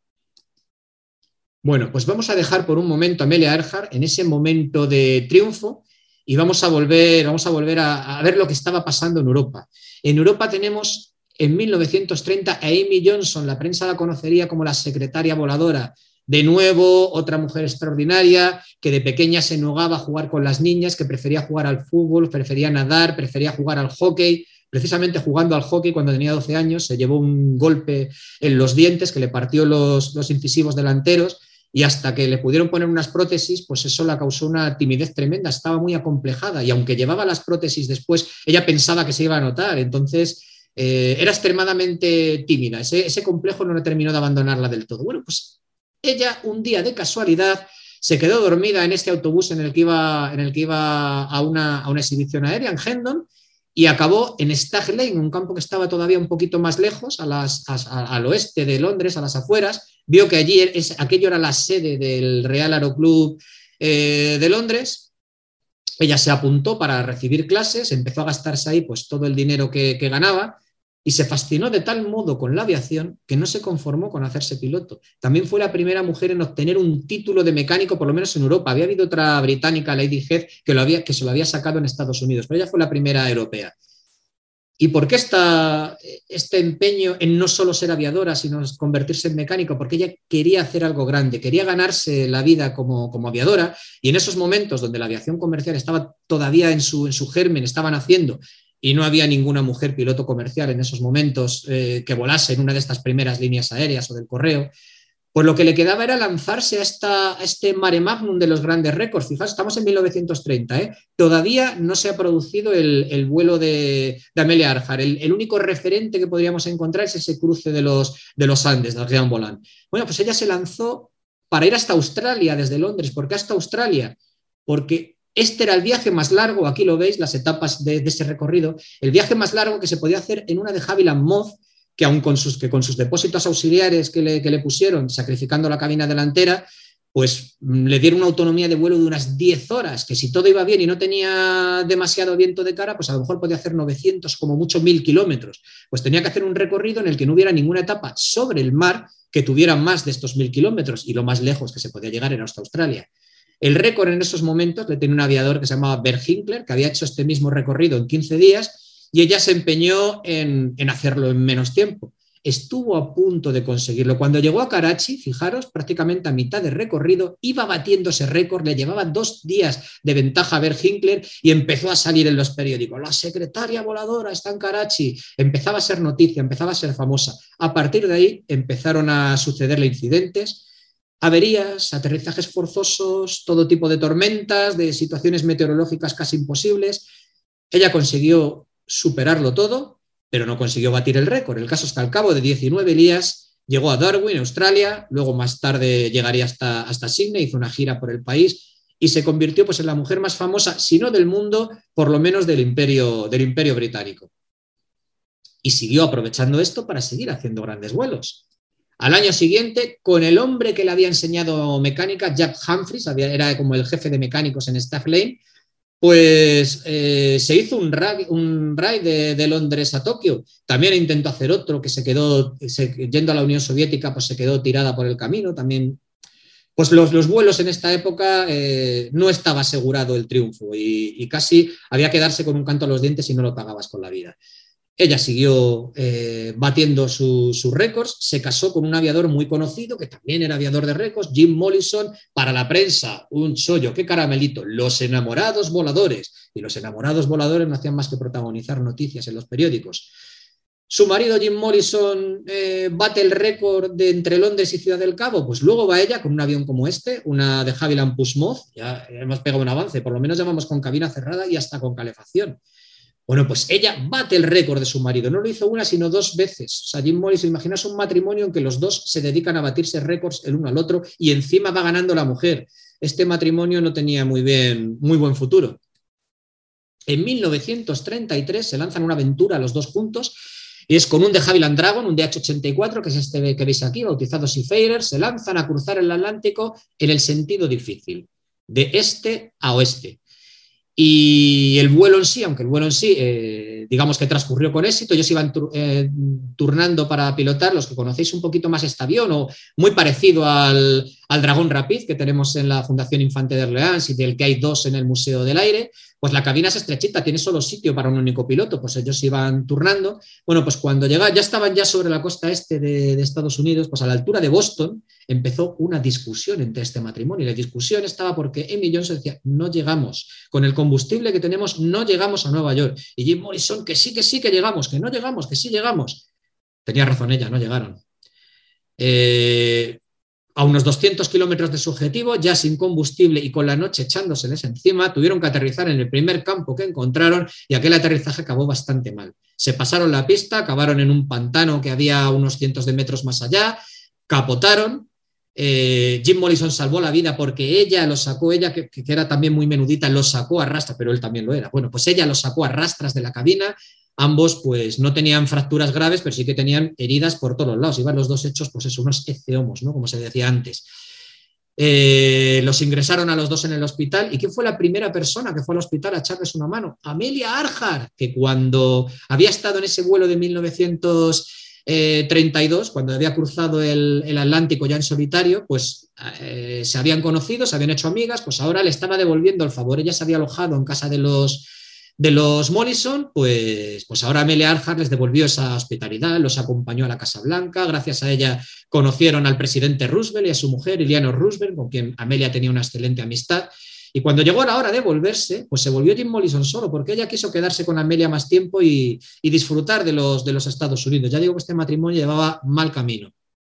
Speaker 2: Bueno, pues vamos a dejar por un momento a Amelia Earhart en ese momento de triunfo y vamos a volver a ver lo que estaba pasando en Europa. En Europa tenemos en 1930 a Amy Johnson, la prensa la conocería como la secretaria voladora. De nuevo, otra mujer extraordinaria que de pequeña se negaba a jugar con las niñas, que prefería jugar al fútbol, prefería nadar, prefería jugar al hockey. Precisamente jugando al hockey cuando tenía 12 años se llevó un golpe en los dientes que le partió los incisivos delanteros y hasta que le pudieron poner unas prótesis, pues eso la causó una timidez tremenda, estaba muy acomplejada y aunque llevaba las prótesis después, ella pensaba que se iba a notar, entonces era extremadamente tímida, ese complejo no le terminó de abandonarla del todo. Bueno, pues ella un día de casualidad se quedó dormida en este autobús en el que iba a una exhibición aérea en Hendon y acabó en Stag Lane, un campo que estaba todavía un poquito más lejos, al oeste de Londres, a las afueras. Vio que allí aquello era la sede del Real Aeroclub de Londres. Ella se apuntó para recibir clases, empezó a gastarse ahí pues, todo el dinero que ganaba y se fascinó de tal modo con la aviación que no se conformó con hacerse piloto. También fue la primera mujer en obtener un título de mecánico, por lo menos en Europa. Había habido otra británica, Lady Heath, que se lo había sacado en Estados Unidos, pero ella fue la primera europea. ¿Y por qué este empeño en no solo ser aviadora, sino convertirse en mecánico? Porque ella quería hacer algo grande, quería ganarse la vida como aviadora, y en esos momentos donde la aviación comercial estaba todavía en su germen, estaban haciendo, y no había ninguna mujer piloto comercial en esos momentos que volase en una de estas primeras líneas aéreas o del correo, pues lo que le quedaba era lanzarse a este mare magnum de los grandes récords. Fijaos, estamos en 1930, ¿eh? Todavía no se ha producido el vuelo de Amelia Earhart. El único referente que podríamos encontrar es ese cruce de los Andes, del Grand Volant. Bueno, pues ella se lanzó para ir hasta Australia desde Londres. ¿Por qué hasta Australia? Porque este era el viaje más largo, aquí lo veis, las etapas de ese recorrido, el viaje más largo que se podía hacer en una de Havilland Moth, que aun con sus depósitos auxiliares que le pusieron, sacrificando la cabina delantera, pues le dieron una autonomía de vuelo de unas 10 horas, que si todo iba bien y no tenía demasiado viento de cara, pues a lo mejor podía hacer 900, como mucho 1000 kilómetros. Pues tenía que hacer un recorrido en el que no hubiera ninguna etapa sobre el mar que tuviera más de estos 1000 kilómetros, y lo más lejos que se podía llegar era hasta Australia. El récord en esos momentos le tenía un aviador que se llamaba Bert Hinkler, que había hecho este mismo recorrido en 15 días, y ella se empeñó en hacerlo en menos tiempo. Estuvo a punto de conseguirlo. Cuando llegó a Karachi, fijaros, prácticamente a mitad de recorrido, iba batiendo ese récord, le llevaba 2 días de ventaja a Bert Hinkler y empezó a salir en los periódicos. La secretaria voladora está en Karachi. Empezaba a ser noticia, empezaba a ser famosa. A partir de ahí empezaron a sucederle incidentes, averías, aterrizajes forzosos, todo tipo de tormentas, de situaciones meteorológicas casi imposibles. Ella consiguió superarlo todo, pero no consiguió batir el récord. El caso es que al cabo de 19 días llegó a Darwin, Australia, luego más tarde llegaría hasta Sydney, hizo una gira por el país y se convirtió pues, en la mujer más famosa, si no del mundo, por lo menos del imperio británico. Y siguió aprovechando esto para seguir haciendo grandes vuelos. Al año siguiente, con el hombre que le había enseñado mecánica, Jack Humphries, era como el jefe de mecánicos en Staff Lane, pues se hizo un ride de Londres a Tokio. También intentó hacer otro que se quedó, yendo a la Unión Soviética, pues se quedó tirada por el camino. También, pues los vuelos en esta época no estaba asegurado el triunfo y casi había que darse con un canto a los dientes si no lo pagabas con la vida. Ella siguió batiendo sus récords, se casó con un aviador muy conocido, que también era aviador de récords, Jim Mollison, para la prensa, un chollo, qué caramelito, los enamorados voladores. Y los enamorados voladores no hacían más que protagonizar noticias en los periódicos. Su marido Jim Mollison bate el récord de entre Londres y Ciudad del Cabo, pues luego va ella con un avión como este, una de Havilland Pushmoth, ya hemos pegado un avance, por lo menos ya vamos con cabina cerrada y hasta con calefacción. Bueno, pues ella bate el récord de su marido. No lo hizo una, sino 2 veces. O sea, Jim Mollison, imaginaos un matrimonio en que los dos se dedican a batirse récords el uno al otro y encima va ganando la mujer. Este matrimonio no tenía muy buen futuro. En 1933 se lanzan una aventura los dos juntos y es con un de Havilland Dragon, un DH-84, que es este que veis aquí, bautizado Seafarer. Se lanzan a cruzar el Atlántico en el sentido difícil, de este a oeste. Y el vuelo en sí, aunque el vuelo en sí, digamos que transcurrió con éxito, ellos iban turnando para pilotar, los que conocéis un poquito más este avión, o muy parecido al Dragón Rapid que tenemos en la Fundación Infante de Orleans y del que hay 2 en el Museo del Aire, pues la cabina es estrechita, tiene solo sitio para un único piloto, pues ellos iban turnando. Bueno, pues cuando llegaban, ya estaban ya sobre la costa este de Estados Unidos, pues a la altura de Boston, empezó una discusión entre este matrimonio. Y la discusión estaba porque Amy Johnson decía, no llegamos, con el combustible que tenemos no llegamos a Nueva York. Y Jim Morrison, que sí llegamos, que no llegamos, que sí llegamos. Tenía razón ella, no llegaron. A unos 200 kilómetros de su objetivo, ya sin combustible y con la noche echándoseles encima, tuvieron que aterrizar en el primer campo que encontraron y aquel aterrizaje acabó bastante mal. Se pasaron la pista, acabaron en un pantano que había unos cientos de metros más allá, capotaron. Jim Mollison salvó la vida porque ella lo sacó, ella que era también muy menudita, lo sacó a rastras, pero él también lo era. Bueno, pues ella lo sacó a rastras de la cabina. Ambos pues no tenían fracturas graves, pero sí que tenían heridas por todos los lados. Iban los dos hechos, pues eso, unos eceomos, ¿no? Como se decía antes. Los ingresaron a los dos en el hospital. ¿Y quién fue la primera persona que fue al hospital a echarles una mano? Amelia Earhart, que cuando había estado en ese vuelo de 1932, cuando había cruzado el Atlántico ya en solitario, pues se habían conocido, se habían hecho amigas, pues ahora le estaba devolviendo el favor. Ella se había alojado en casa de los Morrison, pues ahora Amelia Earhart les devolvió esa hospitalidad, los acompañó a la Casa Blanca. Gracias a ella conocieron al presidente Roosevelt y a su mujer, Eleanor Roosevelt, con quien Amelia tenía una excelente amistad. Y cuando llegó la hora de volverse, pues se volvió Jim Morrison solo, porque ella quiso quedarse con Amelia más tiempo y disfrutar de los Estados Unidos. Ya digo que este matrimonio llevaba mal camino.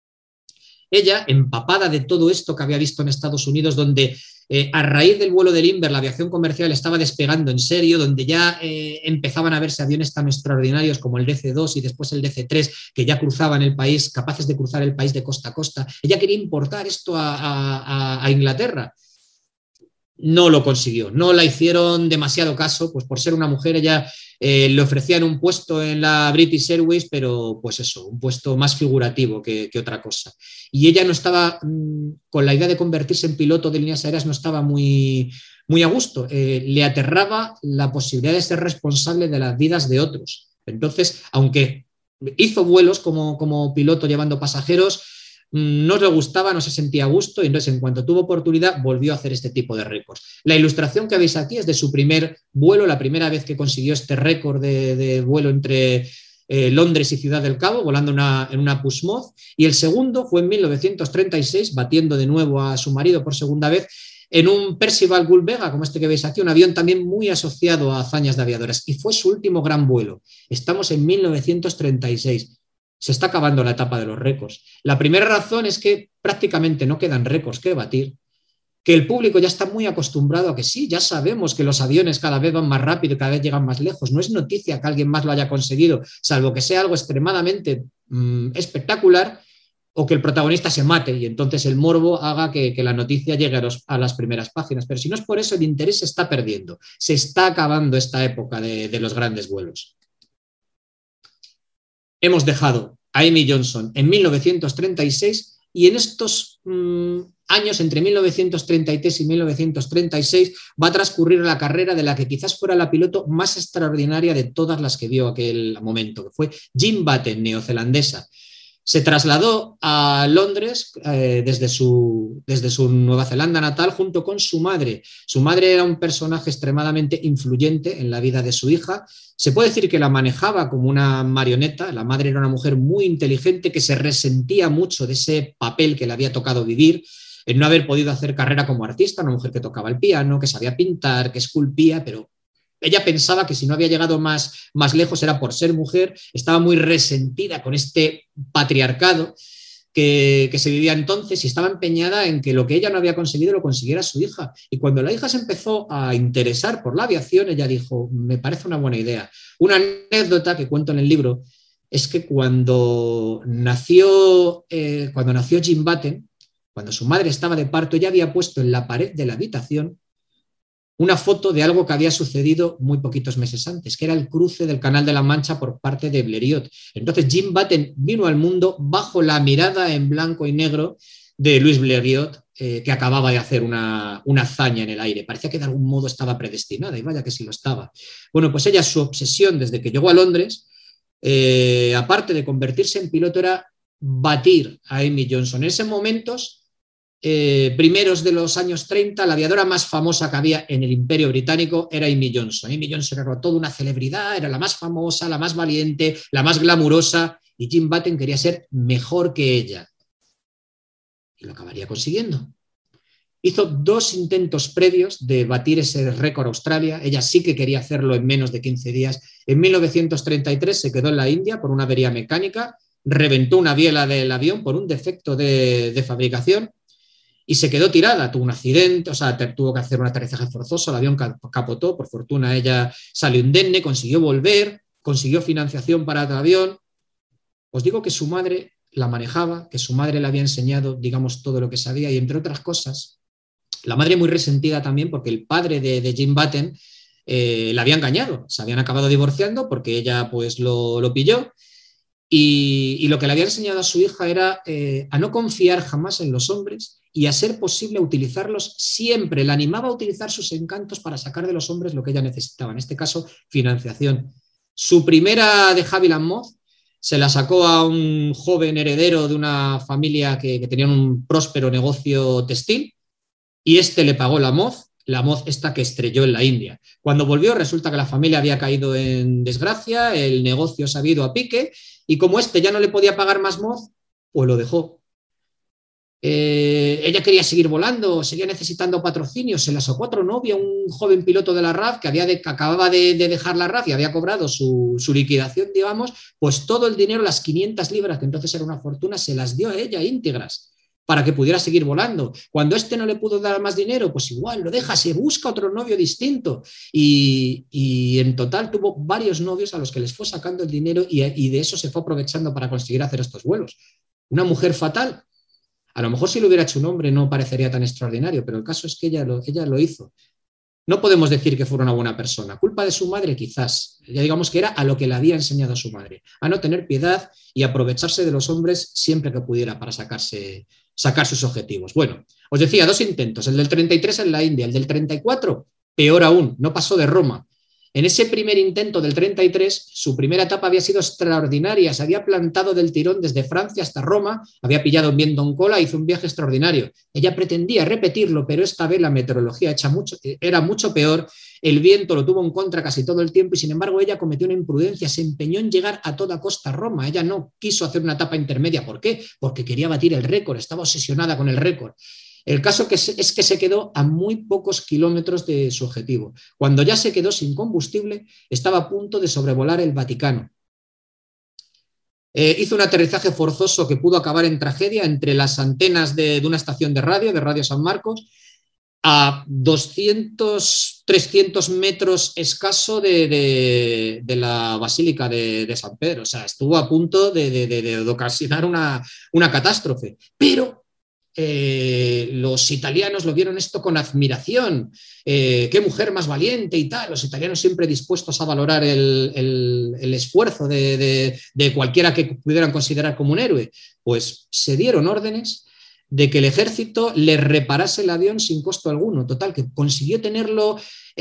Speaker 2: Ella, empapada de todo esto que había visto en Estados Unidos, donde a raíz del vuelo del Inver la aviación comercial estaba despegando en serio, donde ya empezaban a verse aviones tan extraordinarios como el DC-2 y después el DC-3, que ya cruzaban el país, capaces de cruzar el país de costa a costa. Ella quería importar esto a Inglaterra. No lo consiguió, no la hicieron demasiado caso, pues por ser una mujer. Ella le ofrecían un puesto en la British Airways, pero pues eso, un puesto más figurativo que otra cosa. Y ella no estaba, con la idea de convertirse en piloto de líneas aéreas, no estaba muy a gusto. Le aterraba la posibilidad de ser responsable de las vidas de otros. Entonces, aunque hizo vuelos como piloto llevando pasajeros, no le gustaba, no se sentía a gusto, y entonces en cuanto tuvo oportunidad volvió a hacer este tipo de récords. La ilustración que veis aquí es de su primer vuelo, la primera vez que consiguió este récord de vuelo entre Londres y Ciudad del Cabo, volando en una Pushmoth, y el segundo fue en 1936, batiendo de nuevo a su marido por segunda vez, en un Percival Gull Vega, como este que veis aquí, un avión también muy asociado a hazañas de aviadoras, y fue su último gran vuelo. Estamos en 1936. Se está acabando la etapa de los récords. La primera razón es que prácticamente no quedan récords que batir, que el público ya está muy acostumbrado a que sí, ya sabemos que los aviones cada vez van más rápido y cada vez llegan más lejos. No es noticia que alguien más lo haya conseguido, salvo que sea algo extremadamente espectacular o que el protagonista se mate y entonces el morbo haga que la noticia llegue a las primeras páginas. Pero si no es por eso, el interés se está perdiendo. Se está acabando esta época de los grandes vuelos. Hemos dejado a Amy Johnson en 1936 y en estos años, entre 1933 y 1936, va a transcurrir la carrera de la que quizás fuera la piloto más extraordinaria de todas las que vio aquel momento, que fue Jim Button, neozelandesa. Se trasladó a Londres desde su Nueva Zelanda natal junto con su madre. Su madre era un personaje extremadamente influyente en la vida de su hija. Se puede decir que la manejaba como una marioneta. La madre era una mujer muy inteligente que se resentía mucho de ese papel que le había tocado vivir, en no haber podido hacer carrera como artista, una mujer que tocaba el piano, que sabía pintar, que esculpía, pero ella pensaba que si no había llegado más lejos era por ser mujer. Estaba muy resentida con este patriarcado que se vivía entonces y estaba empeñada en que lo que ella no había conseguido lo consiguiera su hija. Y cuando la hija se empezó a interesar por la aviación, ella dijo, me parece una buena idea. Una anécdota que cuento en el libro es que cuando nació Jim Button, cuando su madre estaba de parto, ella había puesto en la pared de la habitación una foto de algo que había sucedido muy poquitos meses antes, que era el cruce del Canal de la Mancha por parte de Blériot. Entonces Jim Button vino al mundo bajo la mirada en blanco y negro de Louis Blériot, que acababa de hacer una hazaña en el aire. Parecía que de algún modo estaba predestinada, y vaya que sí lo estaba. Bueno, pues ella, su obsesión desde que llegó a Londres, aparte de convertirse en piloto, era batir a Amy Johnson. En ese momentos, primeros de los años 30, la aviadora más famosa que había en el Imperio Británico era Amy Johnson. Amy Johnson era toda una celebridad, era la más famosa, la más valiente, la más glamurosa, y Jim Button quería ser mejor que ella. Y lo acabaría consiguiendo. Hizo 2 intentos previos de batir ese récord Australia. Ella sí que quería hacerlo en menos de 15 días. En 1933 se quedó en la India por una avería mecánica, reventó una biela del avión por un defecto de fabricación, y se quedó tirada, tuvo un accidente, o sea, tuvo que hacer un aterrizaje forzoso, el avión capotó, por fortuna ella salió indemne, consiguió volver, consiguió financiación para el avión. Os digo que su madre la manejaba, que su madre le había enseñado, digamos, todo lo que sabía, y entre otras cosas, la madre muy resentida también porque el padre de Jim Button la había engañado, se habían acabado divorciando porque ella pues lo pilló. y lo que le había enseñado a su hija era a no confiar jamás en los hombres y a ser posible utilizarlos siempre. La animaba a utilizar sus encantos para sacar de los hombres lo que ella necesitaba, en este caso, financiación. Su primera de Haviland Moth se la sacó a un joven heredero de una familia que tenía un próspero negocio textil y este le pagó la Moth esta que estrelló en la India. Cuando volvió resulta que la familia había caído en desgracia, el negocio se había ido a pique y como este ya no le podía pagar más Moth, pues lo dejó. Ella quería seguir volando, seguía necesitando patrocinio, se la sacó a otro novio, un joven piloto de la RAF que acababa de dejar la RAF y había cobrado su liquidación, digamos, pues todo el dinero, las 500 libras, que entonces era una fortuna, se las dio a ella íntegras para que pudiera seguir volando. Cuando este no le pudo dar más dinero, pues igual lo deja, se busca otro novio distinto y en total tuvo varios novios a los que les fue sacando el dinero y de eso se fue aprovechando para conseguir hacer estos vuelos. Una mujer fatal. A lo mejor si lo hubiera hecho un hombre no parecería tan extraordinario, pero el caso es que ella lo hizo. No podemos decir que fuera una buena persona. Culpa de su madre quizás. Ya digamos que era a lo que le había enseñado su madre, a no tener piedad y aprovecharse de los hombres siempre que pudiera para sacar sus objetivos. Bueno, os decía, 2 intentos. El del 33 en la India, el del 34, peor aún, no pasó de Roma. En ese primer intento del 33, su primera etapa había sido extraordinaria, se había plantado del tirón desde Francia hasta Roma, había pillado un viento en cola, hizo un viaje extraordinario. Ella pretendía repetirlo, pero esta vez la meteorología era mucho peor, el viento lo tuvo en contra casi todo el tiempo y sin embargo ella cometió una imprudencia, se empeñó en llegar a toda costa a Roma, ella no quiso hacer una etapa intermedia. ¿Por qué? Porque quería batir el récord, estaba obsesionada con el récord. El caso es que se quedó a muy pocos kilómetros de su objetivo. Cuando ya se quedó sin combustible, estaba a punto de sobrevolar el Vaticano. Hizo un aterrizaje forzoso que pudo acabar en tragedia entre las antenas de una estación de Radio San Marcos, a 200, 300 metros escaso de la Basílica de San Pedro. O sea, estuvo a punto de ocasionar una catástrofe. Pero los italianos lo vieron esto con admiración. Qué mujer más valiente y tal. Los italianos siempre dispuestos a valorar el esfuerzo de cualquiera que pudieran considerar como un héroe. Pues se dieron órdenes de que el ejército le reparase el avión sin costo alguno. Total, que consiguió tenerlo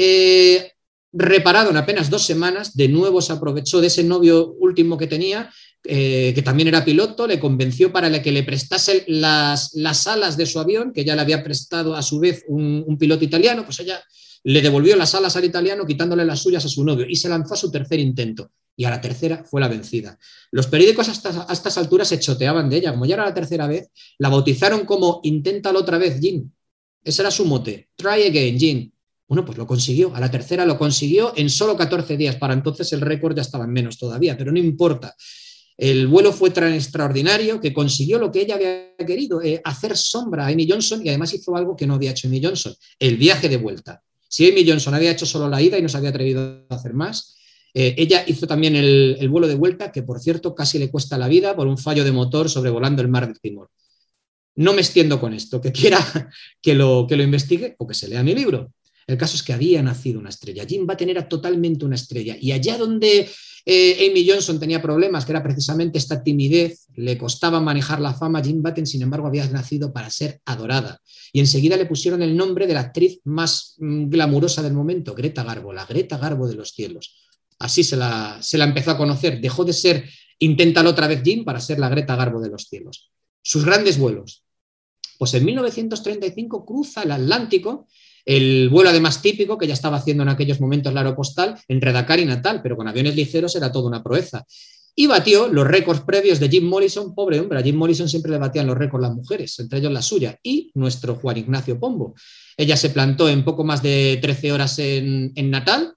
Speaker 2: reparado en apenas 2 semanas. De nuevo se aprovechó de ese novio último que tenía, que también era piloto, le convenció para que le prestase las alas de su avión, que ya le había prestado a su vez un piloto italiano. Pues ella le devolvió las alas al italiano quitándole las suyas a su novio y se lanzó a su tercer intento. Y a la tercera fue la vencida. Los periódicos a estas alturas se choteaban de ella. Como ya era la tercera vez, la bautizaron como inténtalo otra vez, Jean. Ese era su mote. Try again, Jean. Bueno, pues lo consiguió. A la tercera lo consiguió en solo 14 días. Para entonces el récord ya estaba en menos todavía, pero no importa. El vuelo fue tan extraordinario que consiguió lo que ella había querido, hacer sombra a Amy Johnson, y además hizo algo que no había hecho Amy Johnson, el viaje de vuelta. Si Amy Johnson había hecho solo la ida y no se había atrevido a hacer más, ella hizo también el vuelo de vuelta, que por cierto casi le cuesta la vida por un fallo de motor sobrevolando el mar de Timor. No me extiendo con esto, que quiera que lo investigue o que se lea mi libro. El caso es que había nacido una estrella. Jean Button era totalmente una estrella. Y allá donde Amy Johnson tenía problemas, que era precisamente esta timidez, le costaba manejar la fama, Jean Button, sin embargo, había nacido para ser adorada. Y enseguida le pusieron el nombre de la actriz más glamurosa del momento, Greta Garbo, la Greta Garbo de los cielos. Así se la empezó a conocer. Dejó de ser inténtalo otra vez, Jean, para ser la Greta Garbo de los cielos. Sus grandes vuelos. Pues en 1935 cruza el Atlántico, el vuelo además típico que ya estaba haciendo en aquellos momentos la Aeropostal entre Dakar y Natal, pero con aviones ligeros era toda una proeza. Y batió los récords previos de Jim Morrison. Pobre hombre, a Jim Morrison siempre le batían los récords las mujeres, entre ellos la suya, y nuestro Juan Ignacio Pombo. Ella se plantó en poco más de 13 horas en Natal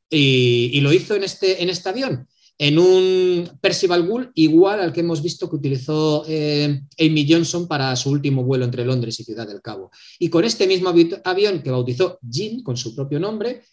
Speaker 2: y lo hizo en este avión, en un Percival Gull igual al que hemos visto que utilizó Amy Johnson para su último vuelo entre Londres y Ciudad del Cabo. Y con este mismo avión que bautizó Jean, con su propio nombre,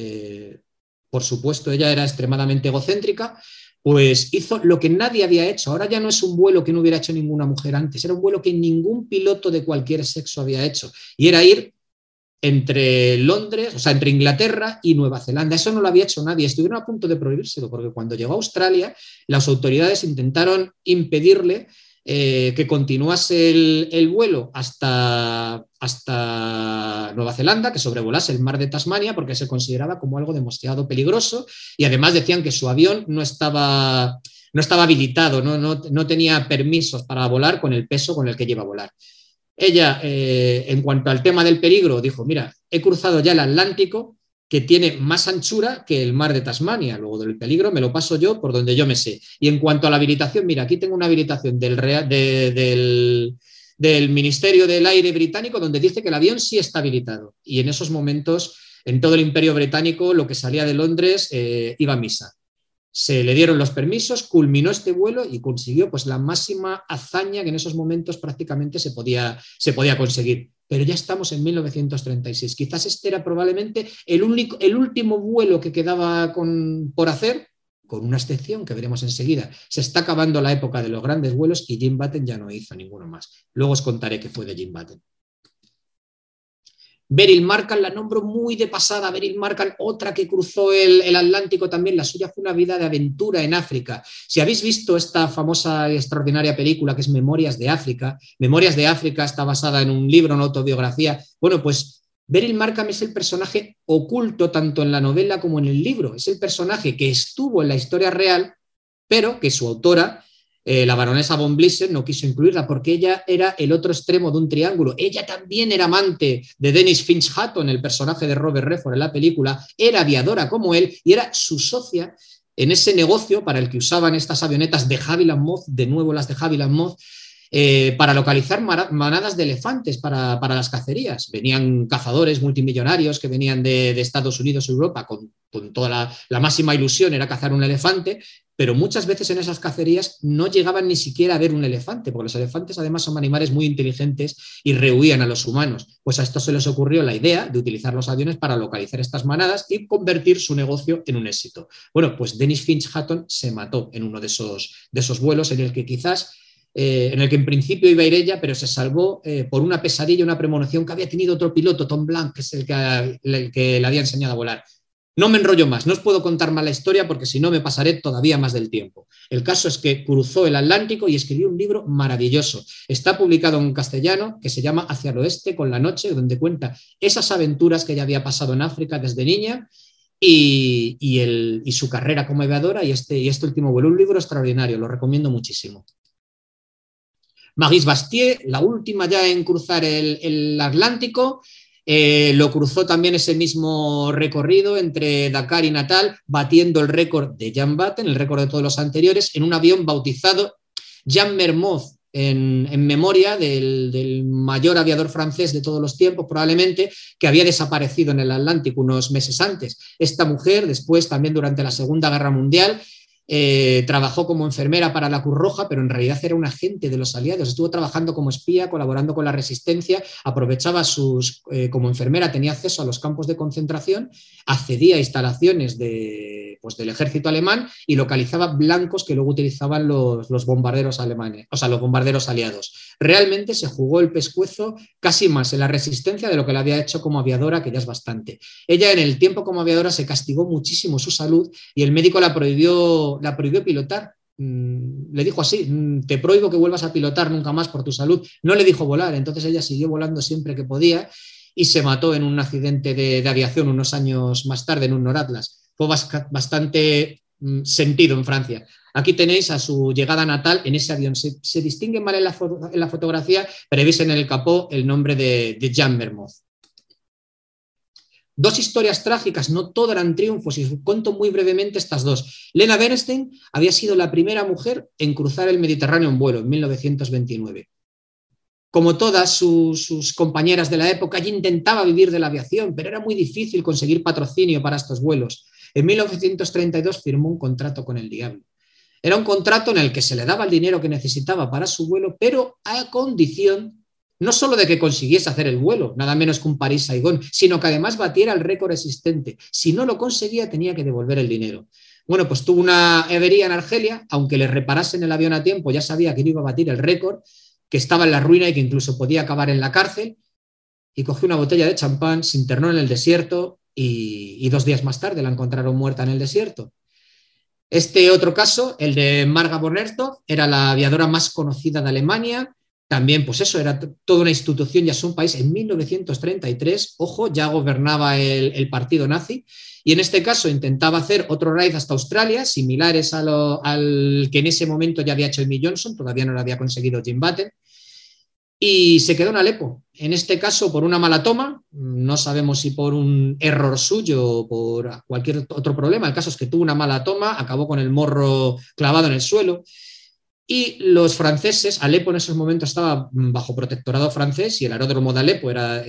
Speaker 2: por supuesto ella era extremadamente egocéntrica, pues hizo lo que nadie había hecho. Ahora ya no es un vuelo que no hubiera hecho ninguna mujer antes, era un vuelo que ningún piloto de cualquier sexo había hecho, y era ir entre Londres, o sea, entre Inglaterra y Nueva Zelanda. Eso no lo había hecho nadie. Estuvieron a punto de prohibírselo, porque cuando llegó a Australia, las autoridades intentaron impedirle que continuase el vuelo hasta Nueva Zelanda, que sobrevolase el mar de Tasmania, porque se consideraba como algo demasiado peligroso, y además decían que su avión no estaba habilitado, no tenía permisos para volar con el peso con el que lleva a volar. Ella, en cuanto al tema del peligro, dijo, mira, he cruzado ya el Atlántico, que tiene más anchura que el mar de Tasmania. Luego del peligro me lo paso yo por donde yo me sé. Y en cuanto a la habilitación, mira, aquí tengo una habilitación del Ministerio del Aire británico donde dice que el avión sí está habilitado. Y en esos momentos, en todo el Imperio británico, lo que salía de Londres iba a misa. Se le dieron los permisos, culminó este vuelo y consiguió pues, la máxima hazaña que en esos momentos prácticamente se podía conseguir. Pero ya estamos en 1936. Quizás este era probablemente el último vuelo que quedaba por hacer, con una excepción que veremos enseguida. Se está acabando la época de los grandes vuelos y Jim Button ya no hizo ninguno más. Luego os contaré qué fue de Jim Button. Beryl Markham la nombro muy de pasada. Beryl Markham, otra que cruzó el Atlántico también, la suya fue una vida de aventura en África. Si habéis visto esta famosa y extraordinaria película que es Memorias de África está basada en un libro, una autobiografía. Bueno, pues Beryl Markham es el personaje oculto tanto en la novela como en el libro. Es el personaje que estuvo en la historia real, pero que su autora, la baronesa von Blitzen, no quiso incluirla porque ella era el otro extremo de un triángulo. Ella también era amante de Dennis Finch-Hatton, el personaje de Robert Redford en la película, era aviadora como él y era su socia en ese negocio para el que usaban estas avionetas de Havilland Moth, de nuevo las de Havilland Moth, para localizar manadas de elefantes para las cacerías. Venían cazadores multimillonarios que venían de Estados Unidos, Europa, con toda la máxima ilusión era cazar un elefante, pero muchas veces en esas cacerías no llegaban ni siquiera a ver un elefante, porque los elefantes además son animales muy inteligentes y rehuían a los humanos. Pues a esto se les ocurrió la idea de utilizar los aviones para localizar estas manadas y convertir su negocio en un éxito. Bueno, pues Dennis Finch-Hatton se mató en uno de esos vuelos en el que quizás en el que en principio iba a ir ella, pero se salvó por una pesadilla, una premonición que había tenido otro piloto, Tom Blanc, que es el que le había enseñado a volar. No me enrollo más, no os puedo contar más la historia porque si no me pasaré todavía más del tiempo. El caso es que cruzó el Atlántico y escribió un libro maravilloso. Está publicado en castellano que se llama Hacia el oeste con la noche, donde cuenta esas aventuras que ella había pasado en África desde niña y su carrera como aviadora y este último vuelo. Un libro extraordinario, lo recomiendo muchísimo. Maryse Bastier, la última ya en cruzar el Atlántico, lo cruzó también ese mismo recorrido entre Dakar y Natal, batiendo el récord de Jean Button, el récord de todos los anteriores, en un avión bautizado Jean Mermoz, en memoria del mayor aviador francés de todos los tiempos, probablemente, que había desaparecido en el Atlántico unos meses antes. Esta mujer, después, también durante la Segunda Guerra Mundial, trabajó como enfermera para la Cruz Roja, pero en realidad era un agente de los aliados. Estuvo trabajando como espía, colaborando con la resistencia, aprovechaba como enfermera, tenía acceso a los campos de concentración, accedía a instalaciones del ejército alemán y localizaba blancos que luego utilizaban los bombarderos alemanes, o sea, los bombarderos aliados. Realmente se jugó el pescuezo casi más en la resistencia de lo que la había hecho como aviadora, que ya es bastante. Ella en el tiempo como aviadora se castigó muchísimo su salud y el médico la prohibió pilotar. Le dijo así, te prohíbo que vuelvas a pilotar nunca más por tu salud. No le dijo volar, entonces ella siguió volando siempre que podía y se mató en un accidente de aviación unos años más tarde en un Noratlas. Fue bastante sentido en Francia. Aquí tenéis a su llegada natal en ese avión. Se distingue mal en la fotografía, pero veis en el capó el nombre de Jean Mermoz. Dos historias trágicas, no todas eran triunfos, y os cuento muy brevemente estas dos. Lena Bernstein había sido la primera mujer en cruzar el Mediterráneo en vuelo en 1929. Como todas sus compañeras de la época, ella intentaba vivir de la aviación, pero era muy difícil conseguir patrocinio para estos vuelos. En 1932 firmó un contrato con el diablo. Era un contrato en el que se le daba el dinero que necesitaba para su vuelo, pero a condición no solo de que consiguiese hacer el vuelo, nada menos que un París-Saigón, sino que además batiera el récord existente. Si no lo conseguía, tenía que devolver el dinero. Bueno, pues tuvo una avería en Argelia, aunque le reparasen el avión a tiempo, ya sabía que no iba a batir el récord, que estaba en la ruina y que incluso podía acabar en la cárcel. y cogió una botella de champán, se internó en el desierto y 2 días más tarde la encontraron muerta en el desierto. Este otro caso, el de Marga von Hertog, era la aviadora más conocida de Alemania. También, pues eso, era toda una institución, ya es un país. En 1933, ojo, ya gobernaba el partido nazi, y en este caso intentaba hacer otro raid hasta Australia, similares al que en ese momento ya había hecho Amy Johnson, todavía no lo había conseguido Jim Button, y se quedó en Alepo. En este caso, por una mala toma, no sabemos si por un error suyo o por cualquier otro problema. El caso es que tuvo una mala toma, acabó con el morro clavado en el suelo. Y los franceses, Alepo en esos momentos estaba bajo protectorado francés y el aeródromo de Alepo era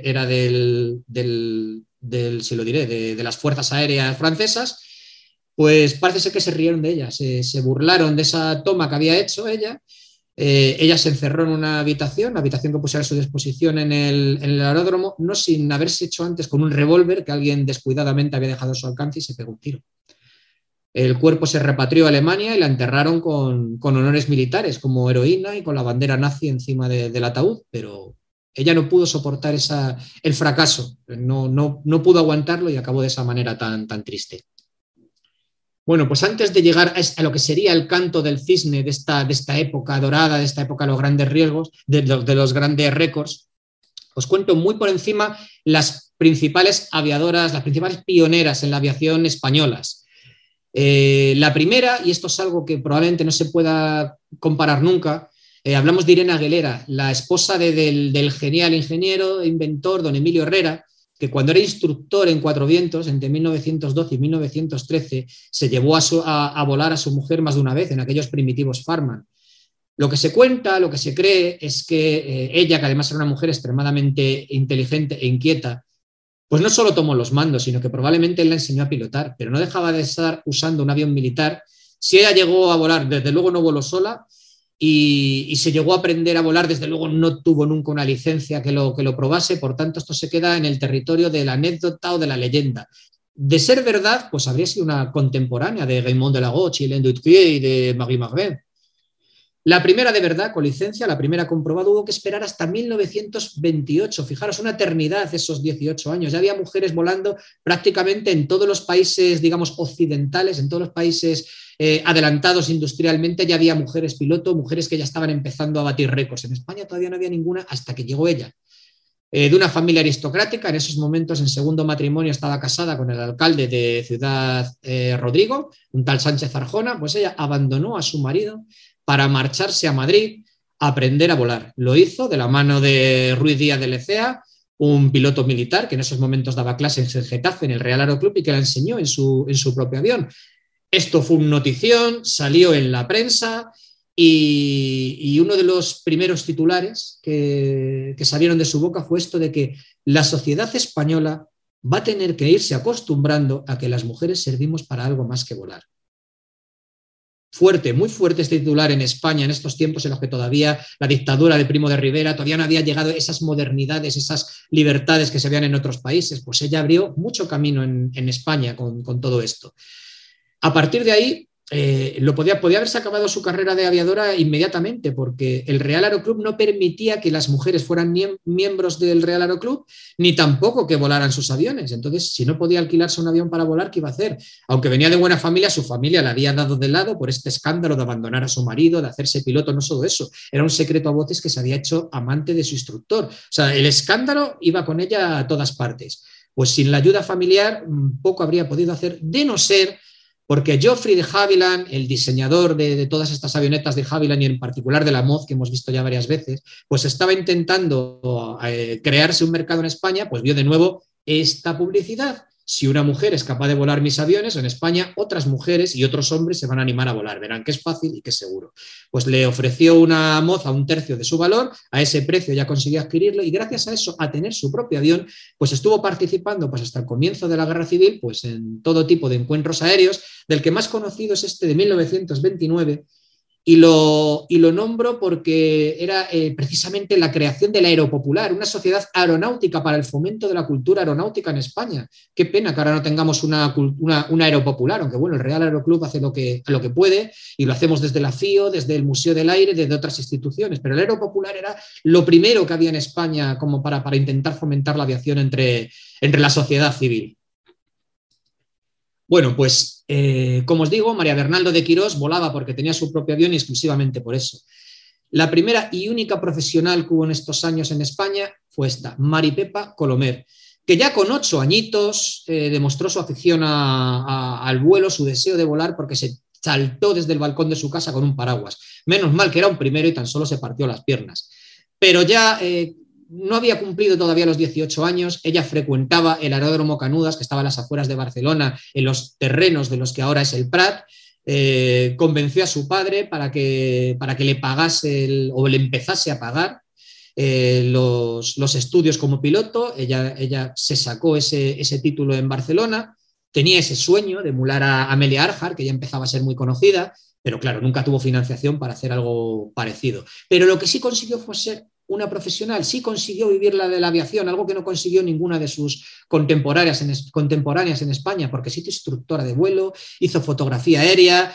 Speaker 2: se lo diré, de las fuerzas aéreas francesas. Pues parece ser que se rieron de ella, se burlaron de esa toma que había hecho ella. Ella se encerró en una habitación, la habitación que pusiera a su disposición en el aeródromo, no sin haberse hecho antes con un revólver que alguien descuidadamente había dejado a su alcance, y se pegó un tiro. El cuerpo se repatrió a Alemania y la enterraron con honores militares como heroína y con la bandera nazi encima del ataúd, pero ella no pudo soportar el fracaso, no pudo aguantarlo y acabó de esa manera tan triste. Bueno, pues antes de llegar a lo que sería el canto del cisne de esta época dorada, de esta época de los grandes riesgos, de los grandes récords, os cuento muy por encima las principales aviadoras, las principales pioneras en la aviación españolas. La primera, y esto es algo que probablemente no se pueda comparar nunca, hablamos de Irene Aguilera, la esposa del genial ingeniero e inventor don Emilio Herrera, que cuando era instructor en Cuatro Vientos, entre 1912 y 1913, se llevó a volar a su mujer más de una vez en aquellos primitivos Farman. Lo que se cuenta, lo que se cree, es que ella, que además era una mujer extremadamente inteligente e inquieta, pues no solo tomó los mandos, sino que probablemente él la enseñó a pilotar, pero no dejaba de estar usando un avión militar. Si ella llegó a volar, desde luego no voló sola, y se llegó a aprender a volar, desde luego no tuvo nunca una licencia que lo probase, por tanto esto se queda en el territorio de la anécdota o de la leyenda. De ser verdad, pues habría sido una contemporánea de Raymond Delagoche, Hélène Duthier y de Marie Marvin. La primera de verdad, con licencia, la primera comprobada, hubo que esperar hasta 1928. Fijaros, una eternidad esos 18 años. Ya había mujeres volando prácticamente en todos los países, digamos, occidentales, en todos los países adelantados industrialmente, ya había mujeres piloto, mujeres que ya estaban empezando a batir récords. En España todavía no había ninguna hasta que llegó ella. De una familia aristocrática, en esos momentos en segundo matrimonio estaba casada con el alcalde de Ciudad Rodrigo, un tal Sánchez Arjona, pues ella abandonó a su marido para marcharse a Madrid a aprender a volar. Lo hizo de la mano de Ruiz Díaz de Lecea, un piloto militar que en esos momentos daba clases en Getafe, en el Real Aeroclub, y que la enseñó en su propio avión. Esto fue una notición, salió en la prensa, y uno de los primeros titulares que salieron de su boca fue esto de que la sociedad española va a tener que irse acostumbrando a que las mujeres servimos para algo más que volar. Fuerte, muy fuerte este titular en España en estos tiempos en los que todavía la dictadura de Primo de Rivera todavía no había llegado esas modernidades, esas libertades que se veían en otros países. Pues ella abrió mucho camino en España con todo esto. A partir de ahí, podía haberse acabado su carrera de aviadora inmediatamente, porque el Real Aeroclub no permitía que las mujeres fueran miembros del Real Aeroclub, ni tampoco que volaran sus aviones. Entonces, si no podía alquilarse un avión para volar, ¿qué iba a hacer? Aunque venía de buena familia, su familia la había dado de lado por este escándalo de abandonar a su marido, de hacerse piloto. No solo eso, era un secreto a voces que se había hecho amante de su instructor. O sea, el escándalo iba con ella a todas partes. Pues sin la ayuda familiar, poco habría podido hacer, de no ser porque Geoffrey de Havilland, el diseñador de todas estas avionetas de Havilland y en particular de la Moz, que hemos visto ya varias veces, pues estaba intentando crearse un mercado en España, pues vio de nuevo esta publicidad. Si una mujer es capaz de volar mis aviones, en España otras mujeres y otros hombres se van a animar a volar. Verán que es fácil y que es seguro. Pues le ofreció una Moz a 1/3 de su valor, a ese precio ya consiguió adquirirlo y gracias a eso, a tener su propio avión, pues estuvo participando pues hasta el comienzo de la Guerra Civil pues en todo tipo de encuentros aéreos, del que más conocido es este de 1929, y lo nombro porque era precisamente la creación de la Aeropopular, una sociedad aeronáutica para el fomento de la cultura aeronáutica en España. Qué pena que ahora no tengamos una Aeropopular, aunque bueno, el Real Aeroclub hace lo que puede y lo hacemos desde la FIO, desde el Museo del Aire, desde otras instituciones, pero el Aeropopular era lo primero que había en España como para intentar fomentar la aviación entre la sociedad civil. Bueno, pues como os digo, María Bernaldo de Quirós volaba porque tenía su propio avión y exclusivamente por eso. La primera y única profesional que hubo en estos años en España fue esta, Mari Pepa Colomer, que ya con 8 añitos demostró su afición al vuelo, su deseo de volar, porque se saltó desde el balcón de su casa con un paraguas. Menos mal que era un primero y tan solo se partió las piernas. Pero ya no había cumplido todavía los 18 años, ella frecuentaba el aeródromo Canudas, que estaba a las afueras de Barcelona, en los terrenos de los que ahora es el Prat. Convenció a su padre para que le pagase o le empezase a pagar los estudios como piloto. Ella se sacó ese título en Barcelona, tenía ese sueño de emular a Amelia Earhart, que ya empezaba a ser muy conocida, pero claro, nunca tuvo financiación para hacer algo parecido. Pero lo que sí consiguió fue ser una profesional, sí consiguió vivir la de la aviación, algo que no consiguió ninguna de sus contemporáneas en España, porque sí es instructora de vuelo, hizo fotografía aérea,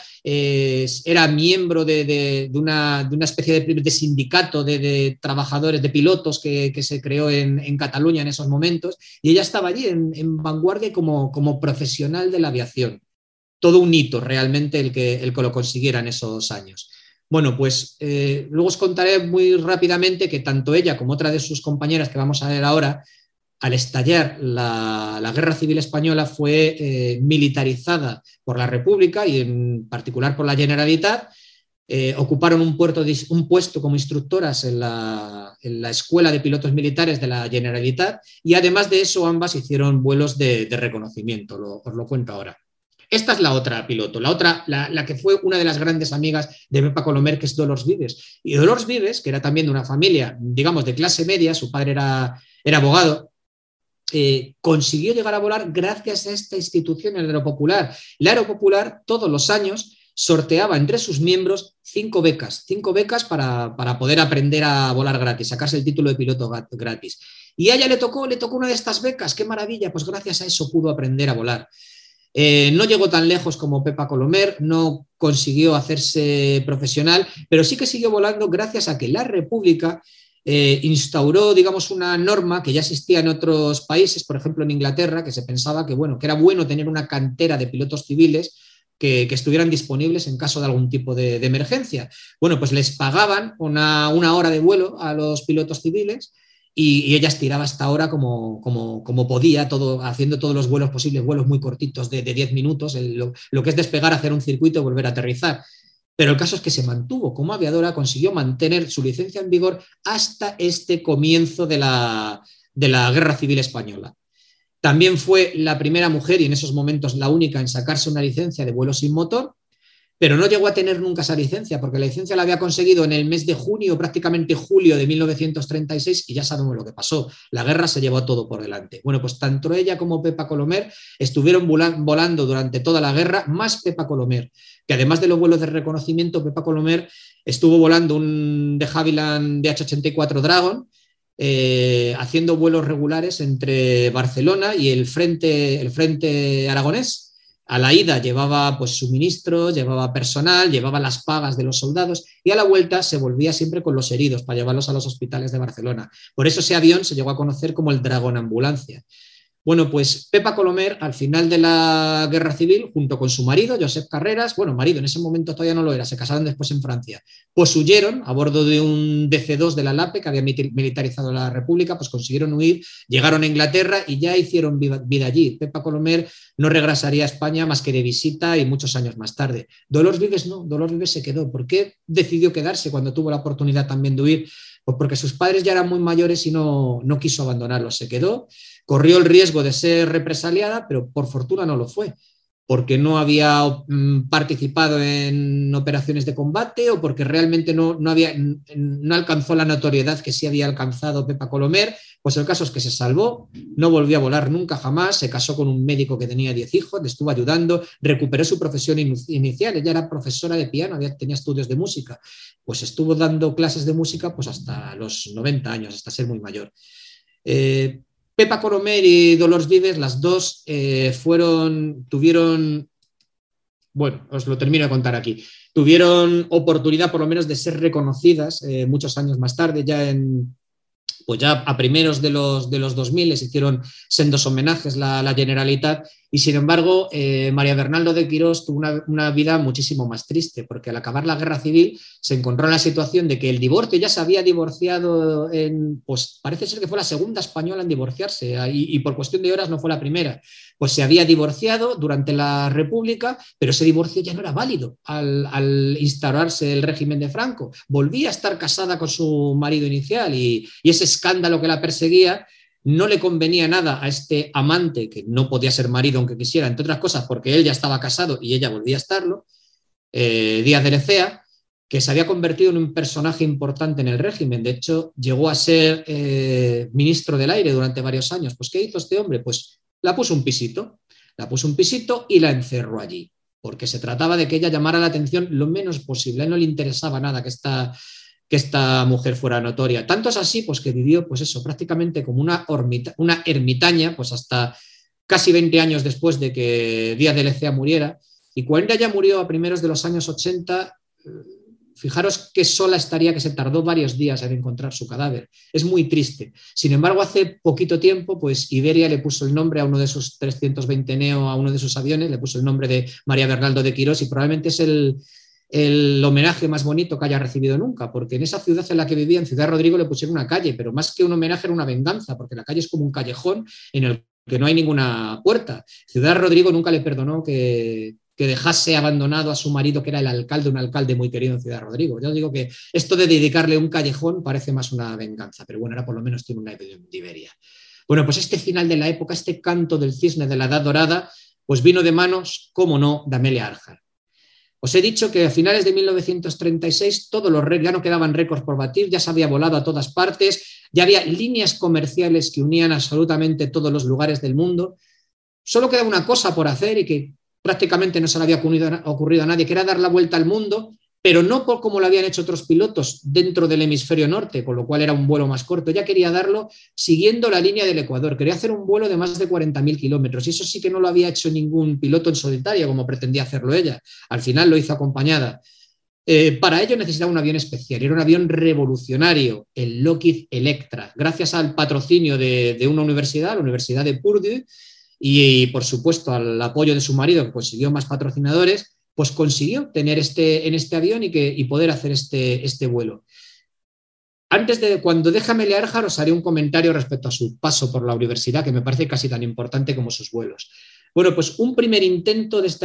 Speaker 2: era miembro de una especie de sindicato de trabajadores, de pilotos que se creó en Cataluña en esos momentos, y ella estaba allí en vanguardia como profesional de la aviación. Todo un hito realmente el que lo consiguiera en esos años. Bueno, pues luego os contaré muy rápidamente que tanto ella como otra de sus compañeras que vamos a ver ahora, al estallar la Guerra Civil Española, fue militarizada por la República y en particular por la Generalitat. Ocuparon un puesto como instructoras en la Escuela de Pilotos Militares de la Generalitat y además de eso ambas hicieron vuelos de reconocimiento, os lo cuento ahora. Esta es la otra piloto, la que fue una de las grandes amigas de Pepa Colomer, que es Dolors Vives. Y Dolors Vives, que era también de una familia, digamos, de clase media, su padre era abogado, consiguió llegar a volar gracias a esta institución, el Aeropopular. La Aeropopular todos los años sorteaba entre sus miembros 5 becas para poder aprender a volar gratis, sacarse el título de piloto gratis. Y a ella le tocó una de estas becas, qué maravilla, pues gracias a eso pudo aprender a volar. No llegó tan lejos como Pepa Colomer, no consiguió hacerse profesional, pero sí que siguió volando gracias a que la República instauró, digamos, una norma que ya existía en otros países, por ejemplo en Inglaterra, que se pensaba que era bueno tener una cantera de pilotos civiles que estuvieran disponibles en caso de algún tipo de emergencia. Bueno, pues les pagaban una hora de vuelo a los pilotos civiles y ella estiraba hasta ahora como podía, haciendo todos los vuelos posibles, vuelos muy cortitos de 10 minutos, lo que es despegar, hacer un circuito y volver a aterrizar. Pero el caso es que se mantuvo como aviadora, consiguió mantener su licencia en vigor hasta este comienzo de la Guerra Civil Española. También fue la primera mujer y en esos momentos la única en sacarse una licencia de vuelo sin motor, pero no llegó a tener nunca esa licencia, porque la licencia la había conseguido en el mes de junio, prácticamente julio de 1936, y ya sabemos lo que pasó. La guerra se llevó todo por delante. Bueno, pues tanto ella como Pepa Colomer estuvieron volando durante toda la guerra, más Pepa Colomer, que además de los vuelos de reconocimiento, Pepa Colomer estuvo volando un de Havilland DH-84 Dragon, haciendo vuelos regulares entre Barcelona y el frente aragonés. A la ida llevaba pues suministros, llevaba personal, llevaba las pagas de los soldados y a la vuelta se volvía siempre con los heridos para llevarlos a los hospitales de Barcelona. Por eso ese avión se llegó a conocer como el Dragón Ambulancia. Bueno, pues Pepa Colomer, al final de la Guerra Civil, junto con su marido, Josep Carreras, marido, en ese momento todavía no lo era, se casaron después en Francia, pues huyeron a bordo de un DC-2 de la LAPE, que había militarizado la República, pues consiguieron huir, llegaron a Inglaterra y ya hicieron vida allí. Pepa Colomer no regresaría a España más que de visita y muchos años más tarde. Dolors Vives no, Dolors Vives se quedó. ¿Por qué decidió quedarse cuando tuvo la oportunidad también de huir? Pues porque sus padres ya eran muy mayores y no quiso abandonarlos, se quedó. Corrió el riesgo de ser represaliada, pero por fortuna no lo fue. porque no había participado en operaciones de combate o porque realmente no alcanzó la notoriedad que sí había alcanzado Pepa Colomer. Pues el caso es que se salvó, no volvió a volar nunca jamás, se casó con un médico que tenía 10 hijos, le estuvo ayudando, recuperó su profesión inicial, ella era profesora de piano, tenía estudios de música, pues estuvo dando clases de música pues hasta los 90 años, hasta ser muy mayor. Pepa Colomer y Dolors Vives, las dos tuvieron, bueno, os lo termino de contar aquí, tuvieron oportunidad por lo menos de ser reconocidas muchos años más tarde, pues ya a primeros de los 2000 les hicieron sendos homenajes la Generalitat, y sin embargo María Bernaldo de Quirós tuvo una vida muchísimo más triste, porque al acabar la guerra civil se encontró en la situación de que el divorcio, ya se había divorciado, pues parece ser que fue la segunda española en divorciarse, y por cuestión de horas no fue la primera, pues se había divorciado durante la República, pero ese divorcio ya no era válido al instaurarse el régimen de Franco, volvía a estar casada con su marido inicial, y ese escándalo que la perseguía no le convenía nada a este amante, que no podía ser marido aunque quisiera, entre otras cosas porque él ya estaba casado y ella volvía a estarlo, Díaz de Lecea, que se había convertido en un personaje importante en el régimen. De hecho, llegó a ser ministro del Aire durante varios años. Pues, ¿qué hizo este hombre? Pues la puso un pisito y la encerró allí, porque se trataba de que ella llamara la atención lo menos posible. A él no le interesaba nada que esta mujer fuera notoria. Tanto es así pues, que vivió pues eso, prácticamente como una ermitaña pues hasta casi 20 años después de que Díaz de Lecea muriera. Y cuando ella murió a primeros de los años 80, fijaros qué sola estaría, que se tardó varios días en encontrar su cadáver. Es muy triste. Sin embargo, hace poquito tiempo, pues Iberia le puso el nombre a uno de sus 320 Neo, a uno de sus aviones, le puso el nombre de María Bernaldo de Quirós, y probablemente es el homenaje más bonito que haya recibido nunca, porque en esa ciudad en la que vivía, en Ciudad Rodrigo, le pusieron una calle, pero más que un homenaje era una venganza, porque la calle es como un callejón en el que no hay ninguna puerta. Ciudad Rodrigo nunca le perdonó que dejase abandonado a su marido, que era el alcalde, un alcalde muy querido en Ciudad Rodrigo. Yo digo que esto de dedicarle un callejón parece más una venganza, pero bueno, ahora por lo menos tiene una de Iberia. Bueno, pues este final de la época, este canto del cisne de la Edad Dorada, pues vino de manos, cómo no, de Amelia Earhart. Os he dicho que a finales de 1936 todos los ya no quedaban récords por batir, ya se había volado a todas partes, ya había líneas comerciales que unían absolutamente todos los lugares del mundo. Solo quedaba una cosa por hacer y que prácticamente no se le había ocurrido a nadie, que era dar la vuelta al mundo, pero no por como lo habían hecho otros pilotos dentro del hemisferio norte, con lo cual era un vuelo más corto. Ella quería darlo siguiendo la línea del Ecuador, quería hacer un vuelo de más de 40.000 kilómetros, y eso sí que no lo había hecho ningún piloto en solitario, como pretendía hacerlo ella. Al final lo hizo acompañada. Para ello necesitaba un avión especial, era un avión revolucionario, el Lockheed Electra, gracias al patrocinio de una universidad, la Universidad de Purdue, y por supuesto al apoyo de su marido, que consiguió más patrocinadores, pues consiguió tener en este avión y poder hacer este vuelo. Antes de cuando deja Amelia Earhart, os haré un comentario respecto a su paso por la universidad, que me parece casi tan importante como sus vuelos. Bueno, pues un primer intento de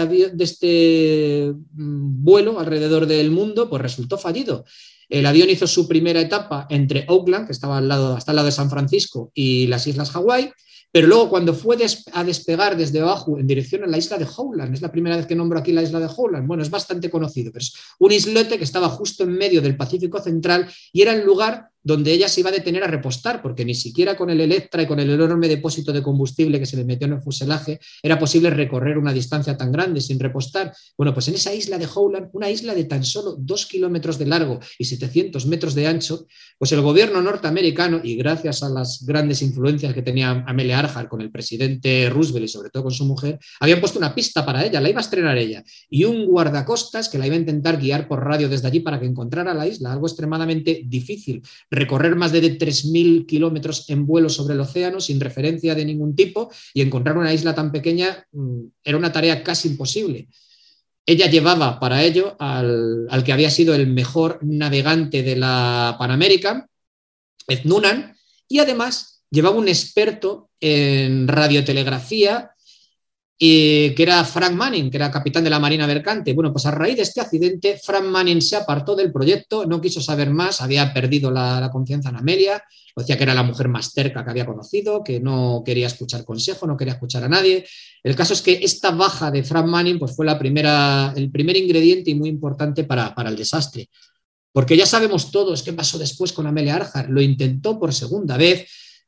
Speaker 2: este vuelo alrededor del mundo pues resultó fallido. El avión hizo su primera etapa entre Oakland, que estaba hasta al lado de San Francisco, y las Islas Hawái, pero luego cuando fue a despegar desde abajo en dirección a la isla de Howland, es la primera vez que nombro aquí la isla de Howland, bueno, es bastante conocido, pero es un islote que estaba justo en medio del Pacífico Central y era el lugar donde ella se iba a detener a repostar, porque ni siquiera con el Electra y con el enorme depósito de combustible que se le metió en el fuselaje era posible recorrer una distancia tan grande sin repostar. Bueno, pues en esa isla de Howland, una isla de tan solo 2 kilómetros de largo y 700 metros de ancho, pues el gobierno norteamericano, y gracias a las grandes influencias que tenía Amelia Earhart con el presidente Roosevelt y sobre todo con su mujer, habían puesto una pista para ella, la iba a estrenar ella, y un guardacostas que la iba a intentar guiar por radio desde allí para que encontrara la isla, algo extremadamente difícil. Recorrer más de 3.000 kilómetros en vuelo sobre el océano sin referencia de ningún tipo y encontrar una isla tan pequeña era una tarea casi imposible. Ella llevaba para ello al que había sido el mejor navegante de la Pan American, Ed Noonan, y además llevaba un experto en radiotelegrafía y que era Frank Manning, que era capitán de la Marina Mercante. Bueno, pues a raíz de este accidente, Frank Manning se apartó del proyecto, no quiso saber más, había perdido la confianza en Amelia, decía que era la mujer más terca que había conocido, que no quería escuchar consejo, no quería escuchar a nadie. El caso es que esta baja de Frank Manning pues fue el primer ingrediente y muy importante para el desastre. Porque ya sabemos todos qué pasó después con Amelia Earhart. Lo intentó por segunda vez.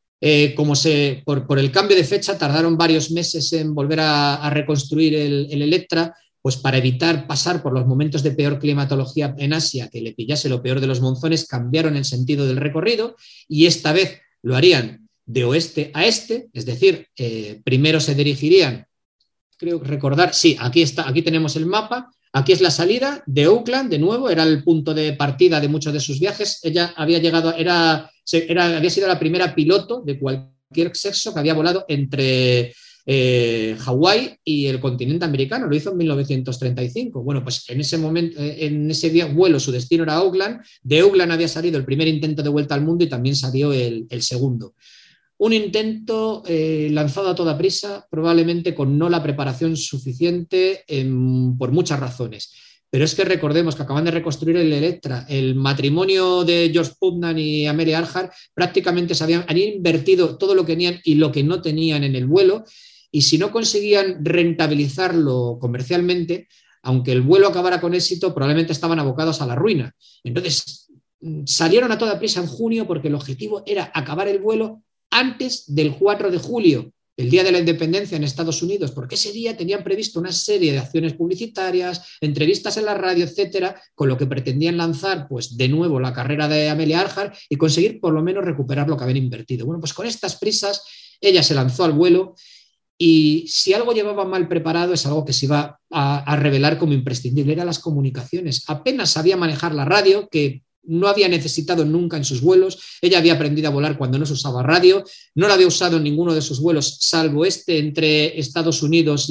Speaker 2: Por el cambio de fecha tardaron varios meses en volver a reconstruir el Electra, pues para evitar pasar por los momentos de peor climatología en Asia, que le pillase lo peor de los monzones, cambiaron el sentido del recorrido y esta vez lo harían de oeste a este, es decir, primero se dirigirían, creo recordar, sí, aquí tenemos el mapa. Aquí es la salida de Auckland, de nuevo, era el punto de partida de muchos de sus viajes. Ella había llegado, había sido la primera piloto de cualquier sexo que había volado entre Hawái y el continente americano. Lo hizo en 1935. Bueno, pues en ese momento, en ese vuelo, su destino era Auckland. De Auckland había salido el primer intento de vuelta al mundo y también salió el segundo. Un intento lanzado a toda prisa, probablemente con no la preparación suficiente por muchas razones. Pero es que recordemos que acaban de reconstruir el Electra. El matrimonio de George Putnam y Amelia Earhart prácticamente habían invertido todo lo que tenían y lo que no tenían en el vuelo. Y si no conseguían rentabilizarlo comercialmente, aunque el vuelo acabara con éxito, probablemente estaban abocados a la ruina. Entonces, salieron a toda prisa en junio porque el objetivo era acabar el vuelo antes del 4 de julio, el Día de la Independencia en Estados Unidos, porque ese día tenían previsto una serie de acciones publicitarias, entrevistas en la radio, etcétera, con lo que pretendían lanzar, pues, de nuevo la carrera de Amelia Earhart y conseguir por lo menos recuperar lo que habían invertido. Bueno, pues con estas prisas ella se lanzó al vuelo y si algo llevaba mal preparado es algo que se iba a revelar como imprescindible, eran las comunicaciones. Apenas sabía manejar la radio, que no había necesitado nunca en sus vuelos. Ella había aprendido a volar cuando no se usaba radio, no la había usado en ninguno de sus vuelos, salvo entre Estados Unidos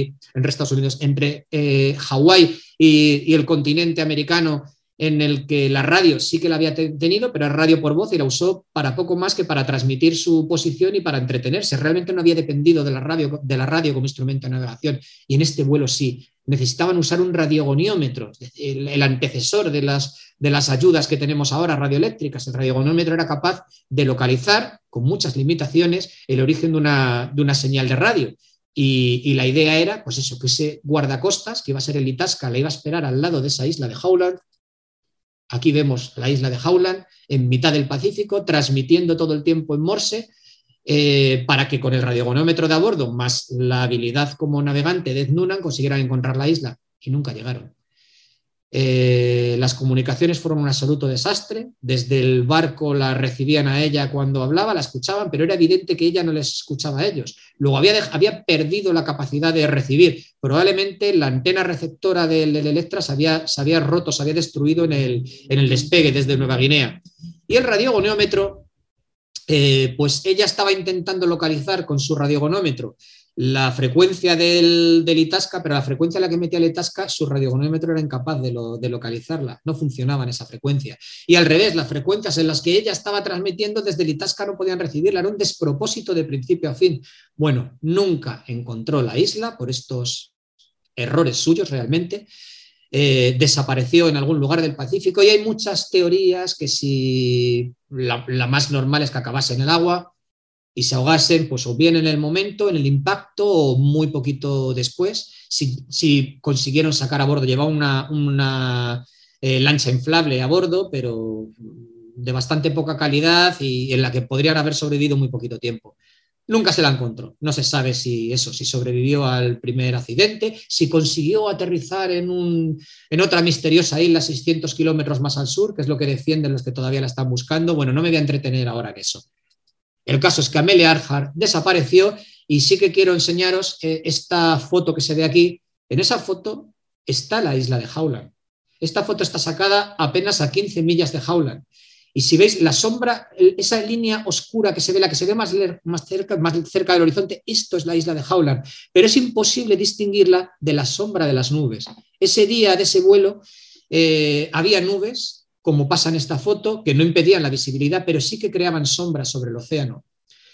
Speaker 2: entre Hawái y el continente americano, en el que la radio sí que la había tenido, pero era radio por voz y la usó para poco más que para transmitir su posición y para entretenerse. Realmente no había dependido de la radio como instrumento de navegación, y en este vuelo sí. Necesitaban usar un radiogoniómetro, el antecesor de las ayudas que tenemos ahora radioeléctricas. El radiogoniómetro era capaz de localizar, con muchas limitaciones, el origen de una señal de radio. Y la idea era, pues eso, que ese guardacostas, que iba a ser el Itasca, la iba a esperar al lado de esa isla de Howland. Aquí vemos la isla de Howland, en mitad del Pacífico, transmitiendo todo el tiempo en Morse, para que con el radiogonómetro de a bordo, más la habilidad como navegante de Ed Noonan, consiguieran encontrar la isla, y nunca llegaron. Las comunicaciones fueron un absoluto desastre. Desde el barco la recibían a ella cuando hablaba, la escuchaban, pero era evidente que ella no les escuchaba a ellos. Luego había perdido la capacidad de recibir. Probablemente la antena receptora del Electra se había roto, se había destruido en el despegue desde Nueva Guinea. Y el radiogoniómetro, pues ella estaba intentando localizar con su radiogonómetro la frecuencia del Itasca, pero la frecuencia a la que metía el Itasca, su radiogonómetro era incapaz de localizarla, no funcionaba en esa frecuencia. Y al revés, las frecuencias en las que ella estaba transmitiendo desde el Itasca no podían recibirla, era un despropósito de principio a fin. Bueno, nunca encontró la isla por estos errores suyos realmente. Desapareció en algún lugar del Pacífico y hay muchas teorías que si la más normal es que acabase en el agua y se ahogasen, pues o bien en el momento, en el impacto, o muy poquito después, si consiguieron sacar a bordo. Llevaba una lancha inflable a bordo, pero de bastante poca calidad y en la que podrían haber sobrevivido muy poquito tiempo. Nunca se la encontró. No se sabe si sobrevivió al primer accidente, si consiguió aterrizar en otra misteriosa isla 600 kilómetros más al sur, que es lo que defienden los que todavía la están buscando. Bueno, no me voy a entretener ahora en eso. El caso es que Amelia Earhart desapareció y sí que quiero enseñaros esta foto que se ve aquí. En esa foto está la isla de Howland. Esta foto está sacada apenas a 15 millas de Howland. Y si veis la sombra, esa línea oscura que se ve, la que se ve más cerca del horizonte, esto es la isla de Howland. Pero es imposible distinguirla de la sombra de las nubes. Ese día de ese vuelo había nubes, como pasa en esta foto, que no impedían la visibilidad, pero sí que creaban sombras sobre el océano.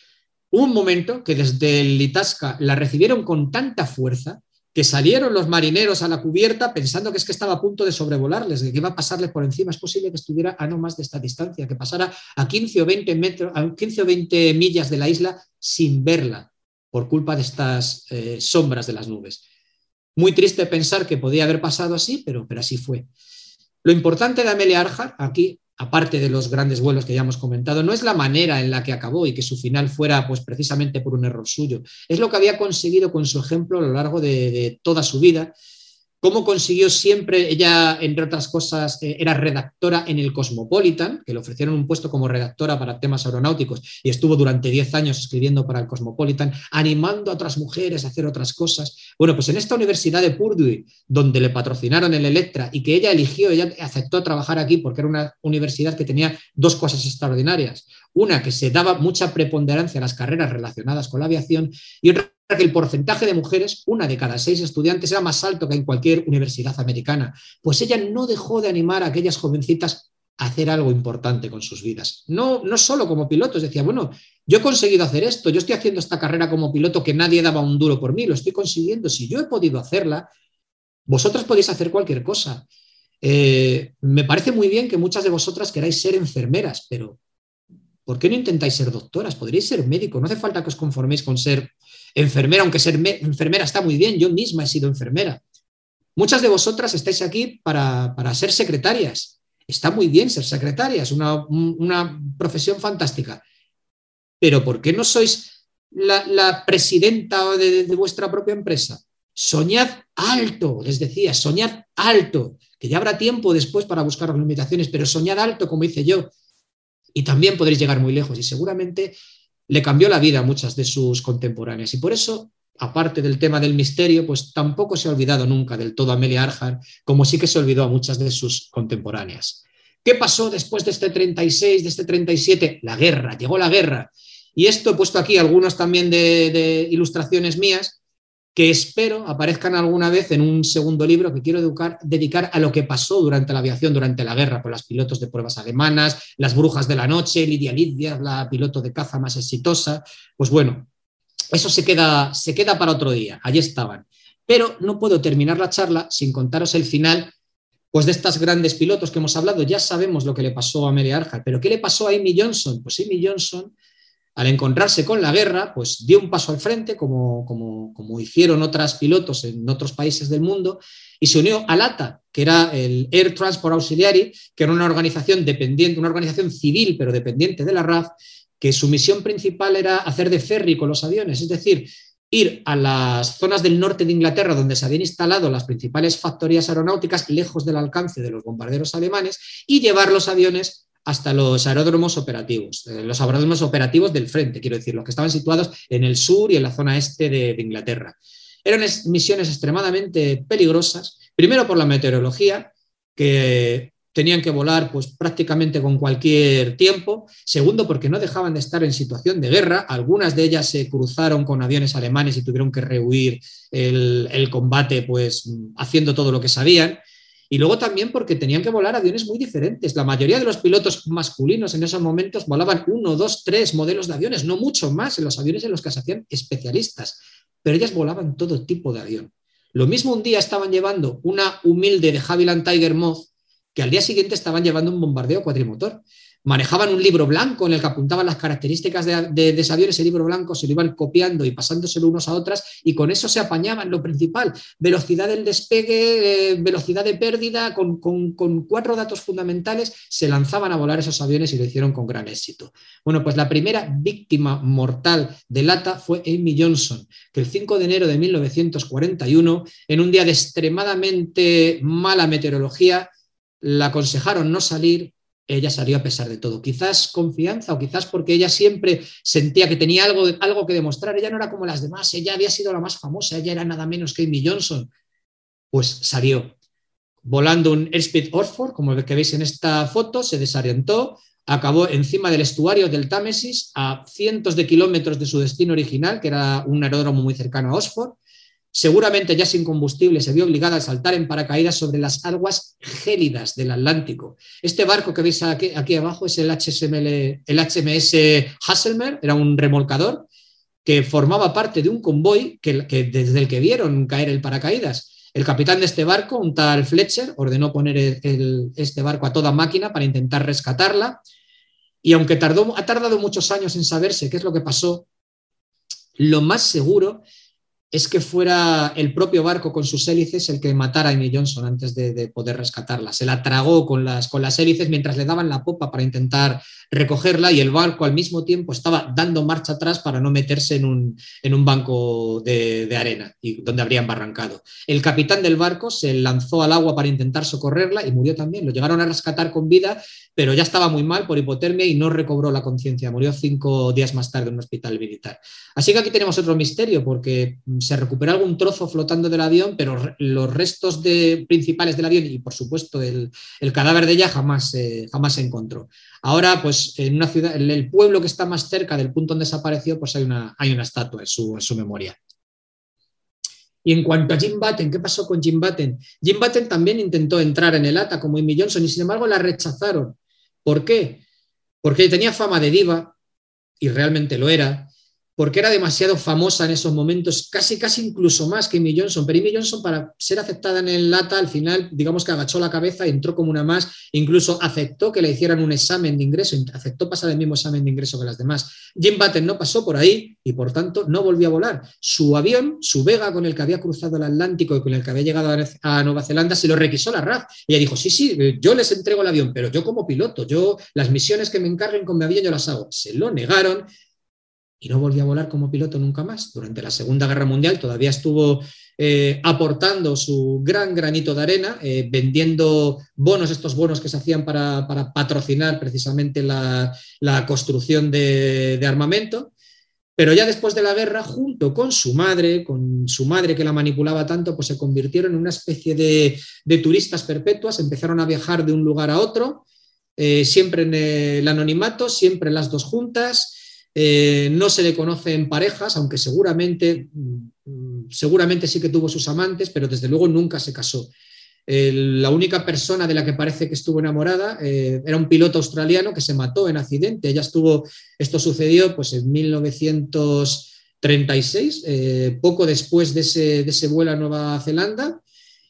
Speaker 2: Hubo un momento que desde el Itasca la recibieron con tanta fuerza que salieron los marineros a la cubierta pensando que es que estaba a punto de sobrevolarles, de que iba a pasarles por encima. Es posible que estuviera a no más de esta distancia, que pasara a 15 o 20 metros, a 15 o 20 millas de la isla sin verla, por culpa de estas sombras de las nubes. Muy triste pensar que podía haber pasado así, pero así fue. Lo importante de Amelia Earhart aquí, aparte de los grandes vuelos que ya hemos comentado, no es la manera en la que acabó y que su final fuera pues, precisamente por un error suyo. Es lo que había conseguido con su ejemplo a lo largo de toda su vida. Cómo consiguió siempre, ella, entre otras cosas, era redactora en el Cosmopolitan, que le ofrecieron un puesto como redactora para temas aeronáuticos y estuvo durante 10 años escribiendo para el Cosmopolitan, animando a otras mujeres a hacer otras cosas. Bueno, pues en esta universidad de Purdue, donde le patrocinaron el Electra y que ella eligió, ella aceptó trabajar aquí porque era una universidad que tenía dos cosas extraordinarias. Una, que se daba mucha preponderancia a las carreras relacionadas con la aviación, y otra, que el porcentaje de mujeres, 1 de cada 6 estudiantes, era más alto que en cualquier universidad americana. Pues ella no dejó de animar a aquellas jovencitas a hacer algo importante con sus vidas. No solo como pilotos, decía, bueno, yo he conseguido hacer esto, yo estoy haciendo esta carrera como piloto que nadie daba un duro por mí, lo estoy consiguiendo. Si yo he podido hacerla, vosotras podéis hacer cualquier cosa. Me parece muy bien que muchas de vosotras queráis ser enfermeras, pero ¿por qué no intentáis ser doctoras? Podríais ser médico, no hace falta que os conforméis con ser enfermera, aunque ser enfermera está muy bien, yo misma he sido enfermera. Muchas de vosotras estáis aquí para ser secretarias. Está muy bien ser secretaria, es una profesión fantástica. Pero ¿por qué no sois la presidenta de vuestra propia empresa? Soñad alto, les decía, soñad alto, que ya habrá tiempo después para buscar las limitaciones, pero soñad alto, como hice yo, y también podréis llegar muy lejos, y seguramente le cambió la vida a muchas de sus contemporáneas. Y por eso, aparte del tema del misterio, pues tampoco se ha olvidado nunca del todo a Amelia Earhart, como sí que se olvidó a muchas de sus contemporáneas. ¿Qué pasó después de este 36, de este 37? La guerra, llegó la guerra. Y esto he puesto aquí algunos también de ilustraciones mías, que espero aparezcan alguna vez en un segundo libro que quiero dedicar a lo que pasó durante la aviación, durante la guerra, por las pilotos de pruebas alemanas, las brujas de la noche, Lidia Lidia, la piloto de caza más exitosa. Pues bueno, eso se queda para otro día, allí estaban. Pero no puedo terminar la charla sin contaros el final pues de estas grandes pilotos que hemos hablado. Ya sabemos lo que le pasó a Amelia Earhart, pero ¿qué le pasó a Amy Johnson? Pues Amy Johnson, al encontrarse con la guerra, pues dio un paso al frente, como hicieron otras pilotos en otros países del mundo, y se unió al ATA, que era el Air Transport Auxiliary, que era una organización dependiente, una organización civil, pero dependiente de la RAF, que su misión principal era hacer de ferry con los aviones, es decir, ir a las zonas del norte de Inglaterra donde se habían instalado las principales factorías aeronáuticas, lejos del alcance de los bombarderos alemanes, y llevar los aviones hasta los aeródromos operativos del frente, quiero decir, los que estaban situados en el sur y en la zona este de Inglaterra. Eran misiones extremadamente peligrosas, primero por la meteorología, que tenían que volar pues, prácticamente con cualquier tiempo, segundo porque no dejaban de estar en situación de guerra, algunas de ellas se cruzaron con aviones alemanes y tuvieron que rehuir el combate pues, haciendo todo lo que sabían. Y luego también porque tenían que volar aviones muy diferentes. La mayoría de los pilotos masculinos en esos momentos volaban 1, 2, 3 modelos de aviones, no mucho más en los aviones en los que se hacían especialistas, pero ellas volaban todo tipo de avión. Lo mismo un día estaban llevando una humilde de Havilland Tiger Moth que al día siguiente estaban llevando un bombardeo cuatrimotor. Manejaban un libro blanco en el que apuntaban las características de ese avión, ese libro blanco se lo iban copiando y pasándoselo unos a otras y con eso se apañaban lo principal, velocidad del despegue, velocidad de pérdida, con 4 datos fundamentales se lanzaban a volar esos aviones y lo hicieron con gran éxito. Bueno, pues la primera víctima mortal del ATA fue Amy Johnson, que el 5 de enero de 1941, en un día de extremadamente mala meteorología, la aconsejaron no salir. Ella salió a pesar de todo, quizás confianza o quizás porque ella siempre sentía que tenía algo que demostrar. Ella no era como las demás, ella había sido la más famosa, ella era nada menos que Amy Johnson. Pues salió volando un Airspeed Oxford, como el que veis en esta foto, se desorientó, acabó encima del estuario del Támesis a cientos de kilómetros de su destino original, que era un aeródromo muy cercano a Oxford. Seguramente ya sin combustible se vio obligada a saltar en paracaídas sobre las aguas gélidas del Atlántico. Este barco que veis aquí abajo es el HMS Hasselmer, era un remolcador que formaba parte de un convoy desde el que vieron caer el paracaídas. El capitán de este barco, un tal Fletcher, ordenó poner este barco a toda máquina para intentar rescatarla, y aunque ha tardado muchos años en saberse qué es lo que pasó, lo más seguro es que fuera el propio barco con sus hélices el que matara a Amy Johnson antes de poder rescatarla. Se la tragó con las hélices mientras le daban la popa para intentar recogerla, y el barco al mismo tiempo estaba dando marcha atrás para no meterse en un banco de arena y donde habría embarrancado. El capitán del barco se lanzó al agua para intentar socorrerla y murió también. Lo llegaron a rescatar con vida, pero ya estaba muy mal por hipotermia y no recobró la conciencia. Murió 5 días más tarde en un hospital militar. Así que aquí tenemos otro misterio, porque se recuperó algún trozo flotando del avión, pero los restos principales del avión y, por supuesto, el cadáver de ella jamás se encontró. Ahora, pues, en una ciudad, en el pueblo que está más cerca del punto donde desapareció, pues hay una estatua en su memoria. Y en cuanto a Jim Button, ¿qué pasó con Jim Button? Jim Button también intentó entrar en el ATA como Amy Johnson y, sin embargo, la rechazaron. ¿Por qué? Porque tenía fama de diva, y realmente lo era, porque era demasiado famosa en esos momentos, casi incluso más que Amy Johnson. Pero Amy Johnson, para ser aceptada en el ATA, al final, digamos que agachó la cabeza y entró como una más, incluso aceptó que le hicieran un examen de ingreso, aceptó pasar el mismo examen de ingreso que las demás. Jim Button no pasó por ahí y, por tanto, no volvió a volar. Su avión, su Vega, con el que había cruzado el Atlántico y con el que había llegado a Nueva Zelanda, se lo requisó la RAF. Y ella dijo, sí, yo les entrego el avión, pero yo como piloto, las misiones que me encarguen con mi avión yo las hago. Se lo negaron y no volvió a volar como piloto nunca más. Durante la Segunda Guerra Mundial todavía estuvo aportando su gran granito de arena, vendiendo estos bonos que se hacían para patrocinar precisamente la construcción de armamento. Pero ya después de la guerra, junto con su madre que la manipulaba tanto, pues se convirtieron en una especie de turistas perpetuas, empezaron a viajar de un lugar a otro, siempre en el anonimato, siempre las dos juntas. No se le conoce en parejas, aunque seguramente sí que tuvo sus amantes, pero desde luego nunca se casó. La única persona de la que parece que estuvo enamorada era un piloto australiano que se mató en accidente. Esto sucedió pues, en 1936, poco después de ese vuelo a Nueva Zelanda,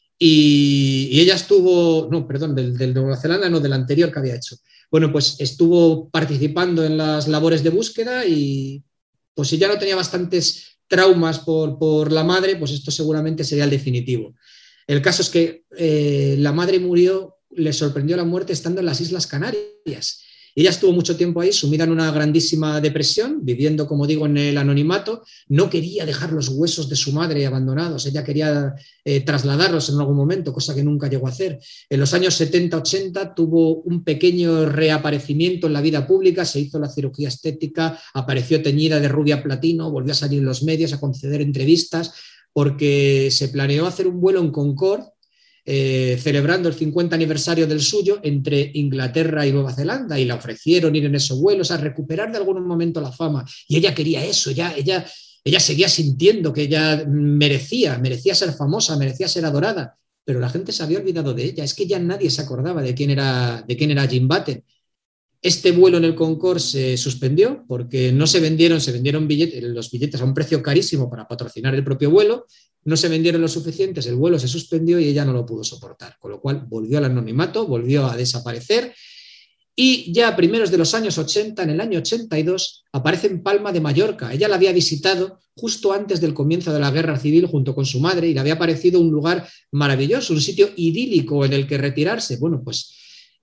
Speaker 2: y ella estuvo, del Nueva Zelanda, no, del anterior que había hecho. Bueno, pues estuvo participando en las labores de búsqueda y, pues, si ya no tenía bastantes traumas por la madre, pues esto seguramente sería el definitivo. El caso es que la madre murió, le sorprendió la muerte estando en las Islas Canarias. Ella estuvo mucho tiempo ahí, sumida en una grandísima depresión, viviendo, como digo, en el anonimato. No quería dejar los huesos de su madre abandonados, ella quería trasladarlos en algún momento, cosa que nunca llegó a hacer. En los años 70-80 tuvo un pequeño reaparecimiento en la vida pública, se hizo la cirugía estética, apareció teñida de rubia platino, volvió a salir en los medios, a conceder entrevistas, porque se planeó hacer un vuelo en Concorde, celebrando el 50 aniversario del suyo, entre Inglaterra y Nueva Zelanda, y le ofrecieron ir en esos vuelos a recuperar de algún momento la fama, y ella quería eso. Ella seguía sintiendo que ella merecía ser famosa, merecía ser adorada, pero la gente se había olvidado de ella. Es que ya nadie se acordaba de quién era Jim Button. Este vuelo en el Concorde se suspendió porque se vendieron los billetes a un precio carísimo para patrocinar el propio vuelo, no se vendieron lo suficientes, el vuelo se suspendió y ella no lo pudo soportar, con lo cual volvió al anonimato, volvió a desaparecer, y ya a primeros de los años 80, en el año 82, aparece en Palma de Mallorca. Ella la había visitado justo antes del comienzo de la Guerra Civil junto con su madre y le había parecido un lugar maravilloso, un sitio idílico en el que retirarse. Bueno, pues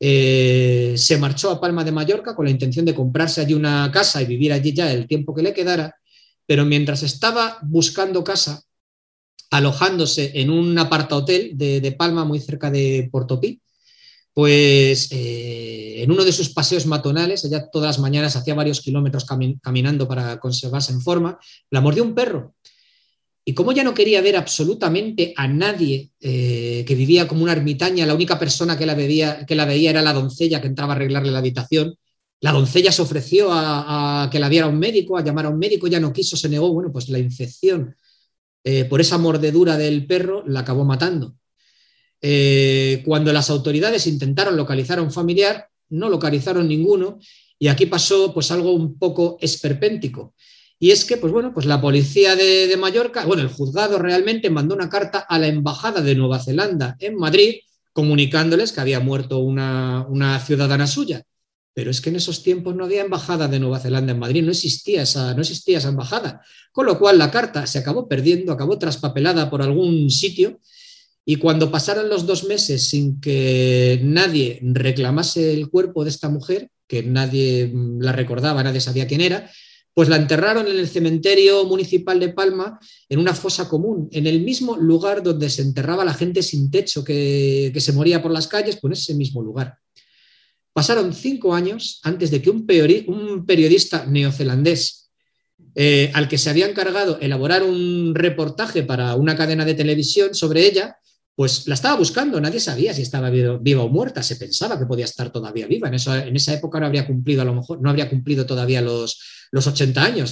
Speaker 2: se marchó a Palma de Mallorca con la intención de comprarse allí una casa y vivir allí ya el tiempo que le quedara, pero mientras estaba buscando casa, alojándose en un apartahotel de Palma, muy cerca de Portopí, pues en uno de sus paseos matonales, ella todas las mañanas hacía varios kilómetros caminando para conservarse en forma, la mordió un perro. Y como ya no quería ver absolutamente a nadie, que vivía como una ermitaña, la única persona que la veía era la doncella que entraba a arreglarle la habitación. La doncella se ofreció a que la viera un médico, a llamar a un médico, ya no quiso, se negó. Bueno, pues la infección por esa mordedura del perro la acabó matando. Cuando las autoridades intentaron localizar a un familiar, no localizaron ninguno, y aquí pasó pues algo un poco esperpéntico. Y es que, pues bueno, pues la policía de Mallorca, bueno, el juzgado realmente mandó una carta a la embajada de Nueva Zelanda en Madrid comunicándoles que había muerto una ciudadana suya. Pero es que en esos tiempos no había embajada de Nueva Zelanda en Madrid, no existía esa embajada. Con lo cual la carta se acabó perdiendo, acabó traspapelada por algún sitio y cuando pasaron los 2 meses sin que nadie reclamase el cuerpo de esta mujer, que nadie la recordaba, nadie sabía quién era, pues la enterraron en el cementerio municipal de Palma en una fosa común, en el mismo lugar donde se enterraba la gente sin techo que se moría por las calles, pues en ese mismo lugar. Pasaron 5 años antes de que un periodista neozelandés al que se había encargado elaborar un reportaje para una cadena de televisión sobre ella, pues la estaba buscando, nadie sabía si estaba viva o muerta, se pensaba que podía estar todavía viva, en esa época no habría cumplido, a lo mejor no habría cumplido todavía los 80 años,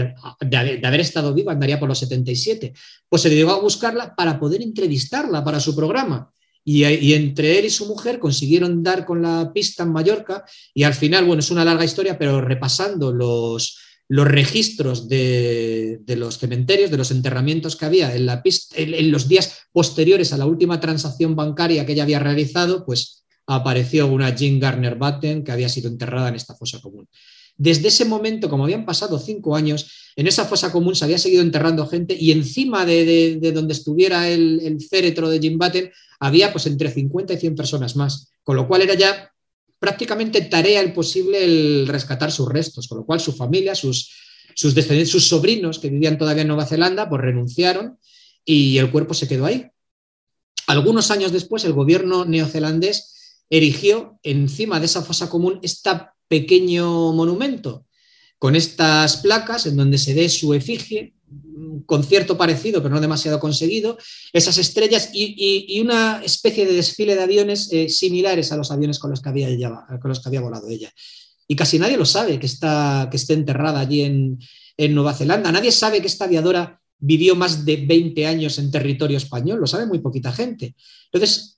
Speaker 2: de haber estado viva andaría por los 77, pues se dedicó a buscarla para poder entrevistarla para su programa. Y entre él y su mujer consiguieron dar con la pista en Mallorca y al final, bueno, es una larga historia, pero repasando los registros de los cementerios, de los enterramientos que había en los días posteriores a la última transacción bancaria que ella había realizado, pues apareció una Jean Garner Batten que había sido enterrada en esta fosa común. Desde ese momento, como habían pasado 5 años, en esa fosa común se había seguido enterrando gente y encima de donde estuviera el féretro de Jean Batten había pues entre 50 y 100 personas más, con lo cual era ya prácticamente tarea imposible el rescatar sus restos, con lo cual su familia, sus descendientes, sus sobrinos que vivían todavía en Nueva Zelanda, pues renunciaron y el cuerpo se quedó ahí. Algunos años después, el gobierno neozelandés erigió encima de esa fosa común este pequeño monumento con estas placas en donde se ve su efigie, con cierto parecido, pero no demasiado conseguido, esas estrellas y una especie de desfile de aviones similares a los aviones con los que había volado ella. Y casi nadie lo sabe que esté enterrada allí en Nueva Zelanda. Nadie sabe que esta aviadora vivió más de 20 años en territorio español, lo sabe muy poquita gente. Entonces,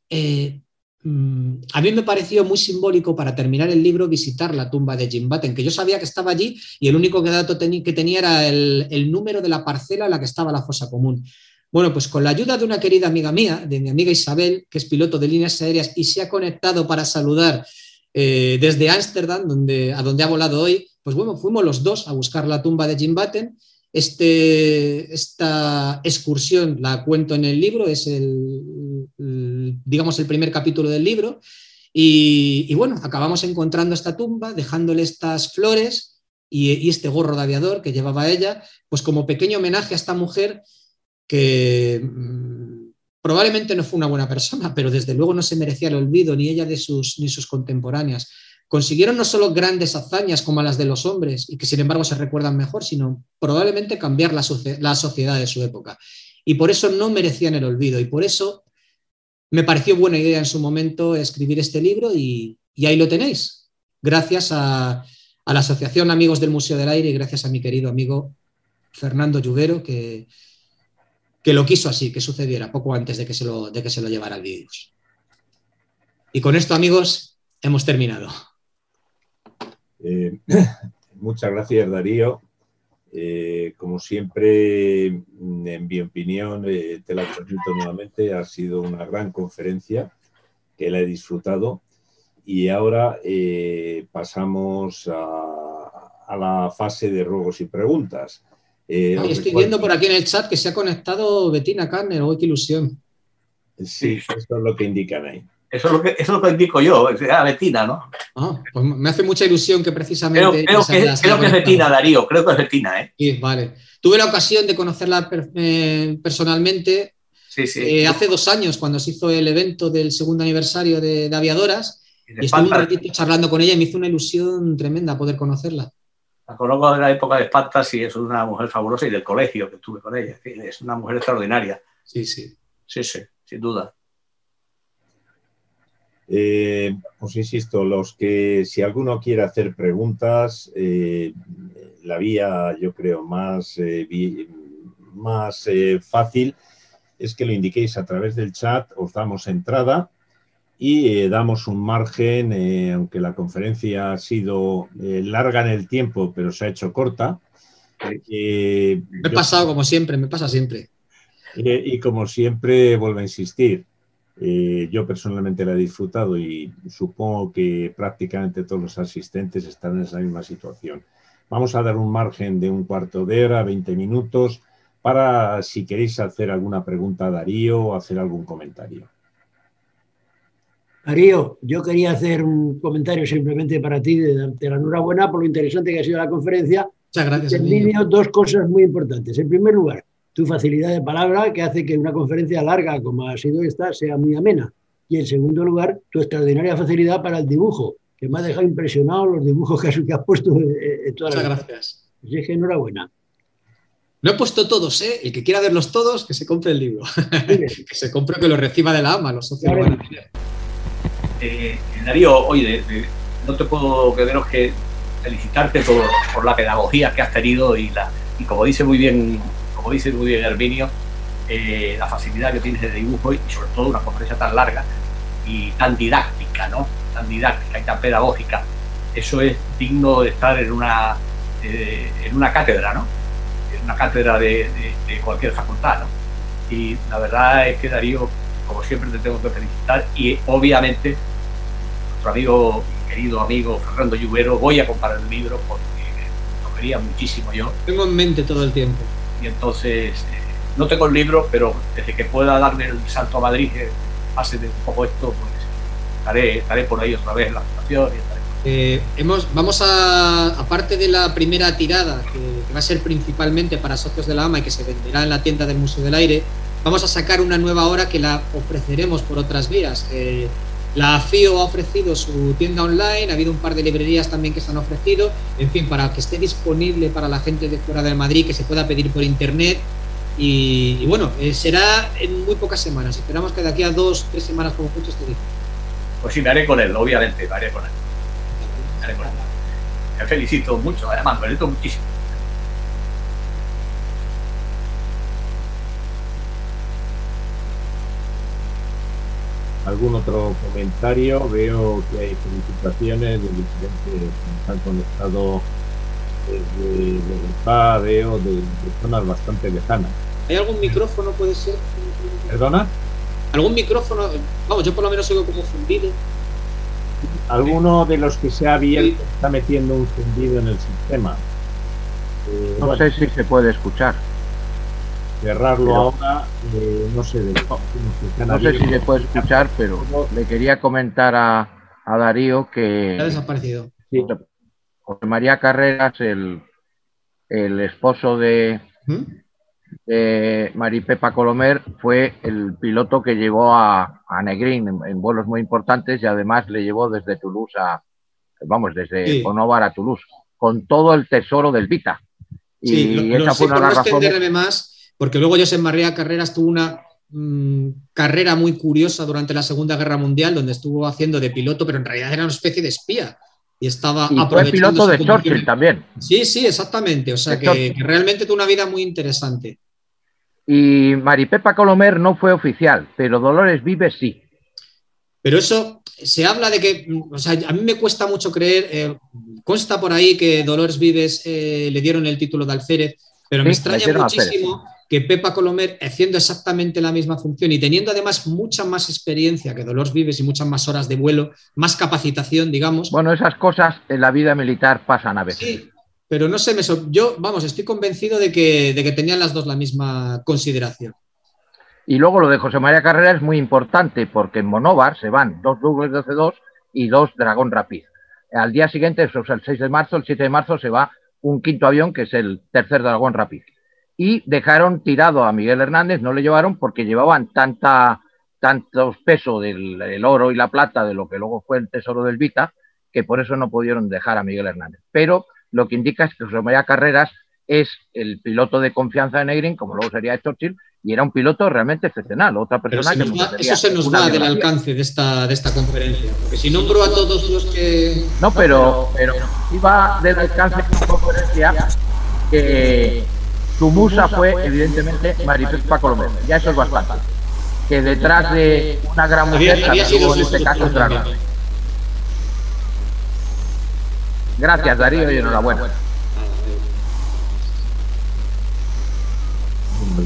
Speaker 2: a mí me pareció muy simbólico para terminar el libro visitar la tumba de Jean Batten, que yo sabía que estaba allí y el único dato que tenía era el número de la parcela en la que estaba la fosa común. Bueno, pues con la ayuda de una querida amiga mía, de mi amiga Isabel, que es piloto de líneas aéreas y se ha conectado para saludar desde Ámsterdam, a donde ha volado hoy, pues bueno, fuimos los dos a buscar la tumba de Jean Batten. Esta excursión la cuento en el libro, es digamos el primer capítulo del libro y bueno, acabamos encontrando esta tumba, dejándole estas flores y este gorro de aviador que llevaba ella, pues como pequeño homenaje a esta mujer que probablemente no fue una buena persona, pero desde luego no se merecía el olvido ni ella ni sus contemporáneas. Consiguieron no solo grandes hazañas como las de los hombres y que sin embargo se recuerdan mejor, sino probablemente cambiar la sociedad de su época. Y por eso no merecían el olvido y por eso me pareció buena idea en su momento escribir este libro y ahí lo tenéis. Gracias a la Asociación Amigos del Museo del Aire y gracias a mi querido amigo Fernando Lluguero que lo quiso así, que sucediera poco antes de que se lo llevara al virus. Y con esto, amigos, hemos terminado.
Speaker 1: Muchas gracias, Darío. Como siempre, en mi opinión, te la presento nuevamente, ha sido una gran conferencia que la he disfrutado y ahora pasamos a la fase de ruegos y preguntas.
Speaker 2: Estoy viendo por aquí en el chat que se ha conectado Bettina Carner, ¡oh, qué ilusión!
Speaker 1: Sí, eso es lo que indican ahí.
Speaker 3: Eso es lo que indico yo, Bettina, ¿no?
Speaker 2: Pues me hace mucha ilusión que precisamente...
Speaker 3: Creo que es Bettina, Darío, creo que es Bettina, ¿eh?
Speaker 2: Sí, vale. Tuve la ocasión de conocerla personalmente hace 2 años, cuando se hizo el evento del 2º aniversario de Aviadoras, y estuve un ratito charlando con ella y me hizo una ilusión tremenda poder conocerla.
Speaker 3: La conozco de la época de Espantas y es una mujer fabulosa y del colegio que estuve con ella. Es una mujer extraordinaria.
Speaker 2: Sí,
Speaker 3: sin duda.
Speaker 1: Os insisto, si alguno quiere hacer preguntas, la vía, yo creo, más fácil es que lo indiquéis a través del chat, os damos entrada y damos un margen, aunque la conferencia ha sido larga en el tiempo, pero se ha hecho corta,
Speaker 2: Me he pasado como siempre, me pasa siempre.
Speaker 1: Y como siempre, vuelvo a insistir, yo personalmente la he disfrutado y supongo que prácticamente todos los asistentes están en esa misma situación. Vamos a dar un margen de un cuarto de hora, 20 minutos, para si queréis hacer alguna pregunta a Darío o hacer algún comentario.
Speaker 4: Darío, yo quería hacer un comentario simplemente para ti, de la enhorabuena por lo interesante que ha sido la conferencia.
Speaker 2: Muchas gracias.
Speaker 4: En vídeo, dos cosas muy importantes. En primer lugar, tu facilidad de palabra, que hace que una conferencia larga como ha sido esta sea muy amena. Y en segundo lugar, tu extraordinaria facilidad para el dibujo, que me ha dejado impresionado los dibujos que has puesto en todas las...
Speaker 2: Muchas gracias.
Speaker 4: Así que enhorabuena.
Speaker 2: No he puesto todos, ¿eh? El que quiera verlos todos, que se compre el libro. Que se compre, que lo reciba de la AMA, los socios lo van a tener.
Speaker 3: Darío, oye, no te puedo menos que felicitarte por la pedagogía que has tenido y como dice muy bien Herminio, la facilidad que tienes de dibujo y sobre todo una conferencia tan larga y tan didáctica, ¿no? Tan didáctica y tan pedagógica. Eso es digno de estar en una cátedra, ¿no? En una cátedra de cualquier facultad, ¿no? Y la verdad es que, Darío, como siempre te tengo que felicitar y obviamente nuestro querido amigo Fernando Lluvero, voy a comprar el libro porque lo quería muchísimo yo.
Speaker 2: Tengo en mente todo el tiempo.
Speaker 3: Y entonces, no tengo el libro, pero desde que pueda darme el salto a Madrid, que pase de un poco esto, pues estaré por ahí otra vez en la fundación.
Speaker 2: Vamos a, aparte de la primera tirada, que va a ser principalmente para socios de la AMA y que se venderá en la tienda del Museo del Aire, vamos a sacar una nueva hora que la ofreceremos por otras vías. La FIO ha ofrecido su tienda online, ha habido un par de librerías también que se han ofrecido, en fin, para que esté disponible para la gente de fuera de Madrid, que se pueda pedir por internet y bueno, será en muy pocas semanas. Esperamos que de aquí a 2 o 3 semanas como mucho esté disponible.
Speaker 3: Pues sí, me haré con él, obviamente, me haré con él. Me felicito mucho, además, me felicito muchísimo.
Speaker 1: ¿Algún otro comentario? Veo que hay felicitaciones de diferentes que han conectado desde Bogotá, veo de zonas bastante lejanas.
Speaker 2: ¿Hay algún micrófono, puede ser?
Speaker 1: ¿Perdona? ¿Algún
Speaker 2: micrófono? Vamos, yo por lo menos oigo como fundido.
Speaker 1: ¿Alguno de los que se ha abierto está metiendo un fundido en el sistema?
Speaker 5: No sé si se puede escuchar.
Speaker 1: Cerrarlo pero, ahora, no sé.
Speaker 5: No sé si se puede escuchar, pero le quería comentar a Darío que...
Speaker 2: Ha desaparecido.
Speaker 5: Sí, José María Carreras, el esposo de Maripepa Colomer, fue el piloto que llevó a Negrín en vuelos muy importantes y además le llevó desde Toulouse desde Ponóvar a Toulouse, con todo el tesoro del Vita. Y esa fue una de las razones...
Speaker 2: más, porque luego José María Carreras tuvo una carrera muy curiosa durante la Segunda Guerra Mundial, donde estuvo haciendo de piloto, pero en realidad era una especie de espía. Y
Speaker 5: fue piloto de Churchill también.
Speaker 2: Sí, exactamente. O sea, que realmente tuvo una vida muy interesante.
Speaker 5: Y Maripepa Colomer no fue oficial, pero Dolores Vives sí.
Speaker 2: Pero eso, se habla de que, o sea, a mí me cuesta mucho creer, consta por ahí que Dolores Vives le dieron el título de alférez, pero me extraña muchísimo que Pepa Colomer, haciendo exactamente la misma función y teniendo además mucha más experiencia que Dolores Vives y muchas más horas de vuelo, más capacitación, digamos.
Speaker 5: Bueno, esas cosas en la vida militar pasan a veces.
Speaker 2: Sí, pero no sé, yo, estoy convencido de que tenían las dos la misma consideración.
Speaker 5: Y luego lo de José María Carreras es muy importante, porque en Monóvar se van 2 Douglas DC-2 y 2 Dragón Rapid. Al día siguiente, eso es el 6 de marzo, el 7 de marzo se va un quinto avión, que es el tercer Dragón Rapid. Y dejaron tirado a Miguel Hernández, no le llevaron porque llevaban tantos pesos del oro y la plata de lo que luego fue el tesoro del Vita, que por eso no pudieron dejar a Miguel Hernández. Pero lo que indica es que José María Carreras es el piloto de confianza de Negrín, como luego sería Churchill, y era un piloto realmente excepcional. Otra persona
Speaker 2: eso se nos va del alcance de esta conferencia, porque si nombro a todos los que...
Speaker 5: No, pero iba del alcance de la conferencia que su musa fue, evidentemente, Maripepa Colomer. Ya eso es bastante. Que detrás de una gran mujer, tuvo en este caso otra gran. Gracias, Darío, y enhorabuena.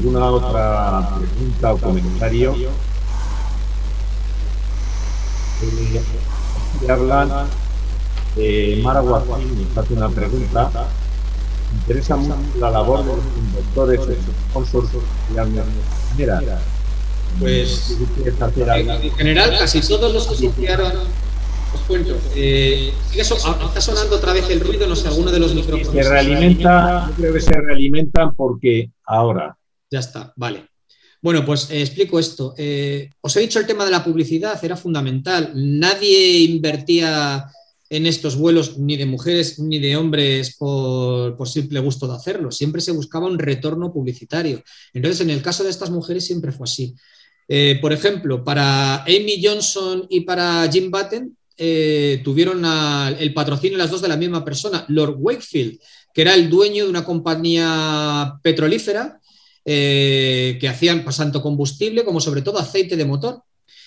Speaker 1: ¿Alguna otra pregunta o comentario? Hablan Mara Guacín nos hace una pregunta. Me interesa mucho la labor de los conductores, sponsors y administradores.
Speaker 2: Pues en general casi todos los que asociaron, os cuento, está sonando otra vez el ruido, no sé, alguno de los micrófonos.
Speaker 1: Se realimenta, yo creo que se realimentan porque ahora.
Speaker 2: Ya está, vale. Bueno, pues explico esto. Os he dicho el tema de la publicidad, era fundamental. Nadie invertía en estos vuelos, ni de mujeres ni de hombres, por simple gusto de hacerlo. Siempre se buscaba un retorno publicitario. Entonces, en el caso de estas mujeres siempre fue así. Por ejemplo, para Amy Johnson y para Jim Button tuvieron el patrocinio las dos de la misma persona, Lord Wakefield, que era el dueño de una compañía petrolífera que hacían pues, tanto combustible como sobre todo aceite de motor.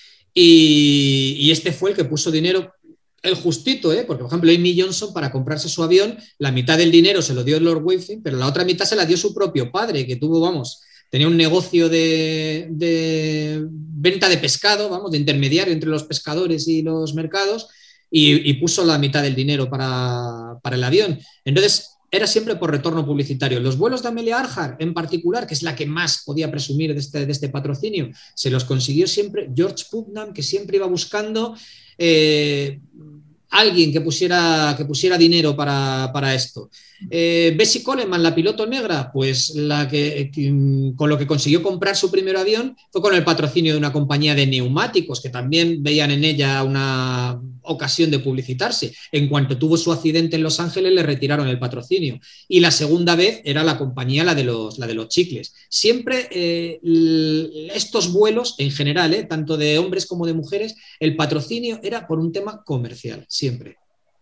Speaker 2: Y este fue el que puso dinero, el justito, porque por ejemplo Amy Johnson para comprarse su avión, la mitad del dinero se lo dio Lord Wakefield, pero la otra mitad se la dio su propio padre, que tuvo, tenía un negocio de venta de pescado, de intermediario entre los pescadores y los mercados, y puso la mitad del dinero para el avión. Entonces, era siempre por retorno publicitario. Los vuelos de Amelia Earhart, en particular, que es la que más podía presumir de este patrocinio, se los consiguió siempre George Putnam, que siempre iba buscando alguien que pusiera dinero para esto. Bessie Coleman, la piloto negra, pues con lo que consiguió comprar su primer avión fue con el patrocinio de una compañía de neumáticos, que también veían en ella una ocasión de publicitarse. En cuanto tuvo su accidente en Los Ángeles, le retiraron el patrocinio. Y la segunda vez era la compañía, la de los chicles. Siempre estos vuelos, en general, tanto de hombres como de mujeres, el patrocinio era por un tema comercial, siempre.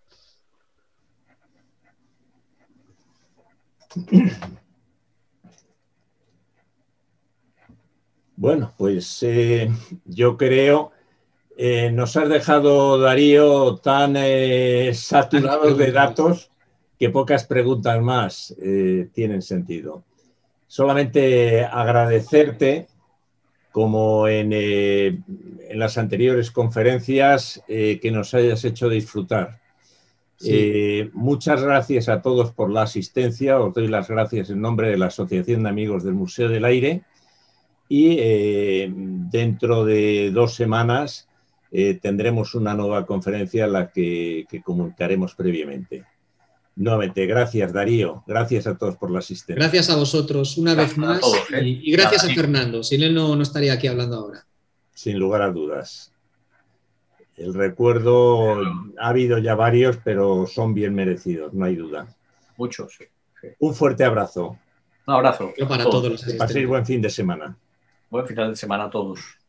Speaker 1: Bueno, pues yo creo nos has dejado, Darío, tan saturados de datos que pocas preguntas más tienen sentido. Solamente agradecerte, como en las anteriores conferencias, que nos hayas hecho disfrutar. Sí. Muchas gracias a todos por la asistencia. Os doy las gracias en nombre de la Asociación de Amigos del Museo del Aire y dentro de 2 semanas tendremos una nueva conferencia en la que comunicaremos previamente. Nuevamente, gracias Darío, gracias a todos por la asistencia.
Speaker 2: Gracias a vosotros una vez más todos, y gracias a Fernando, sin él no estaría aquí hablando ahora.
Speaker 1: Sin lugar a dudas. El recuerdo, ha habido ya varios, pero son bien merecidos, no hay duda.
Speaker 3: Muchos, sí.
Speaker 1: Un fuerte abrazo.
Speaker 3: Un abrazo.
Speaker 2: Para todos los
Speaker 1: asistentes. Que paséis buen fin de semana.
Speaker 3: Buen final de semana a todos.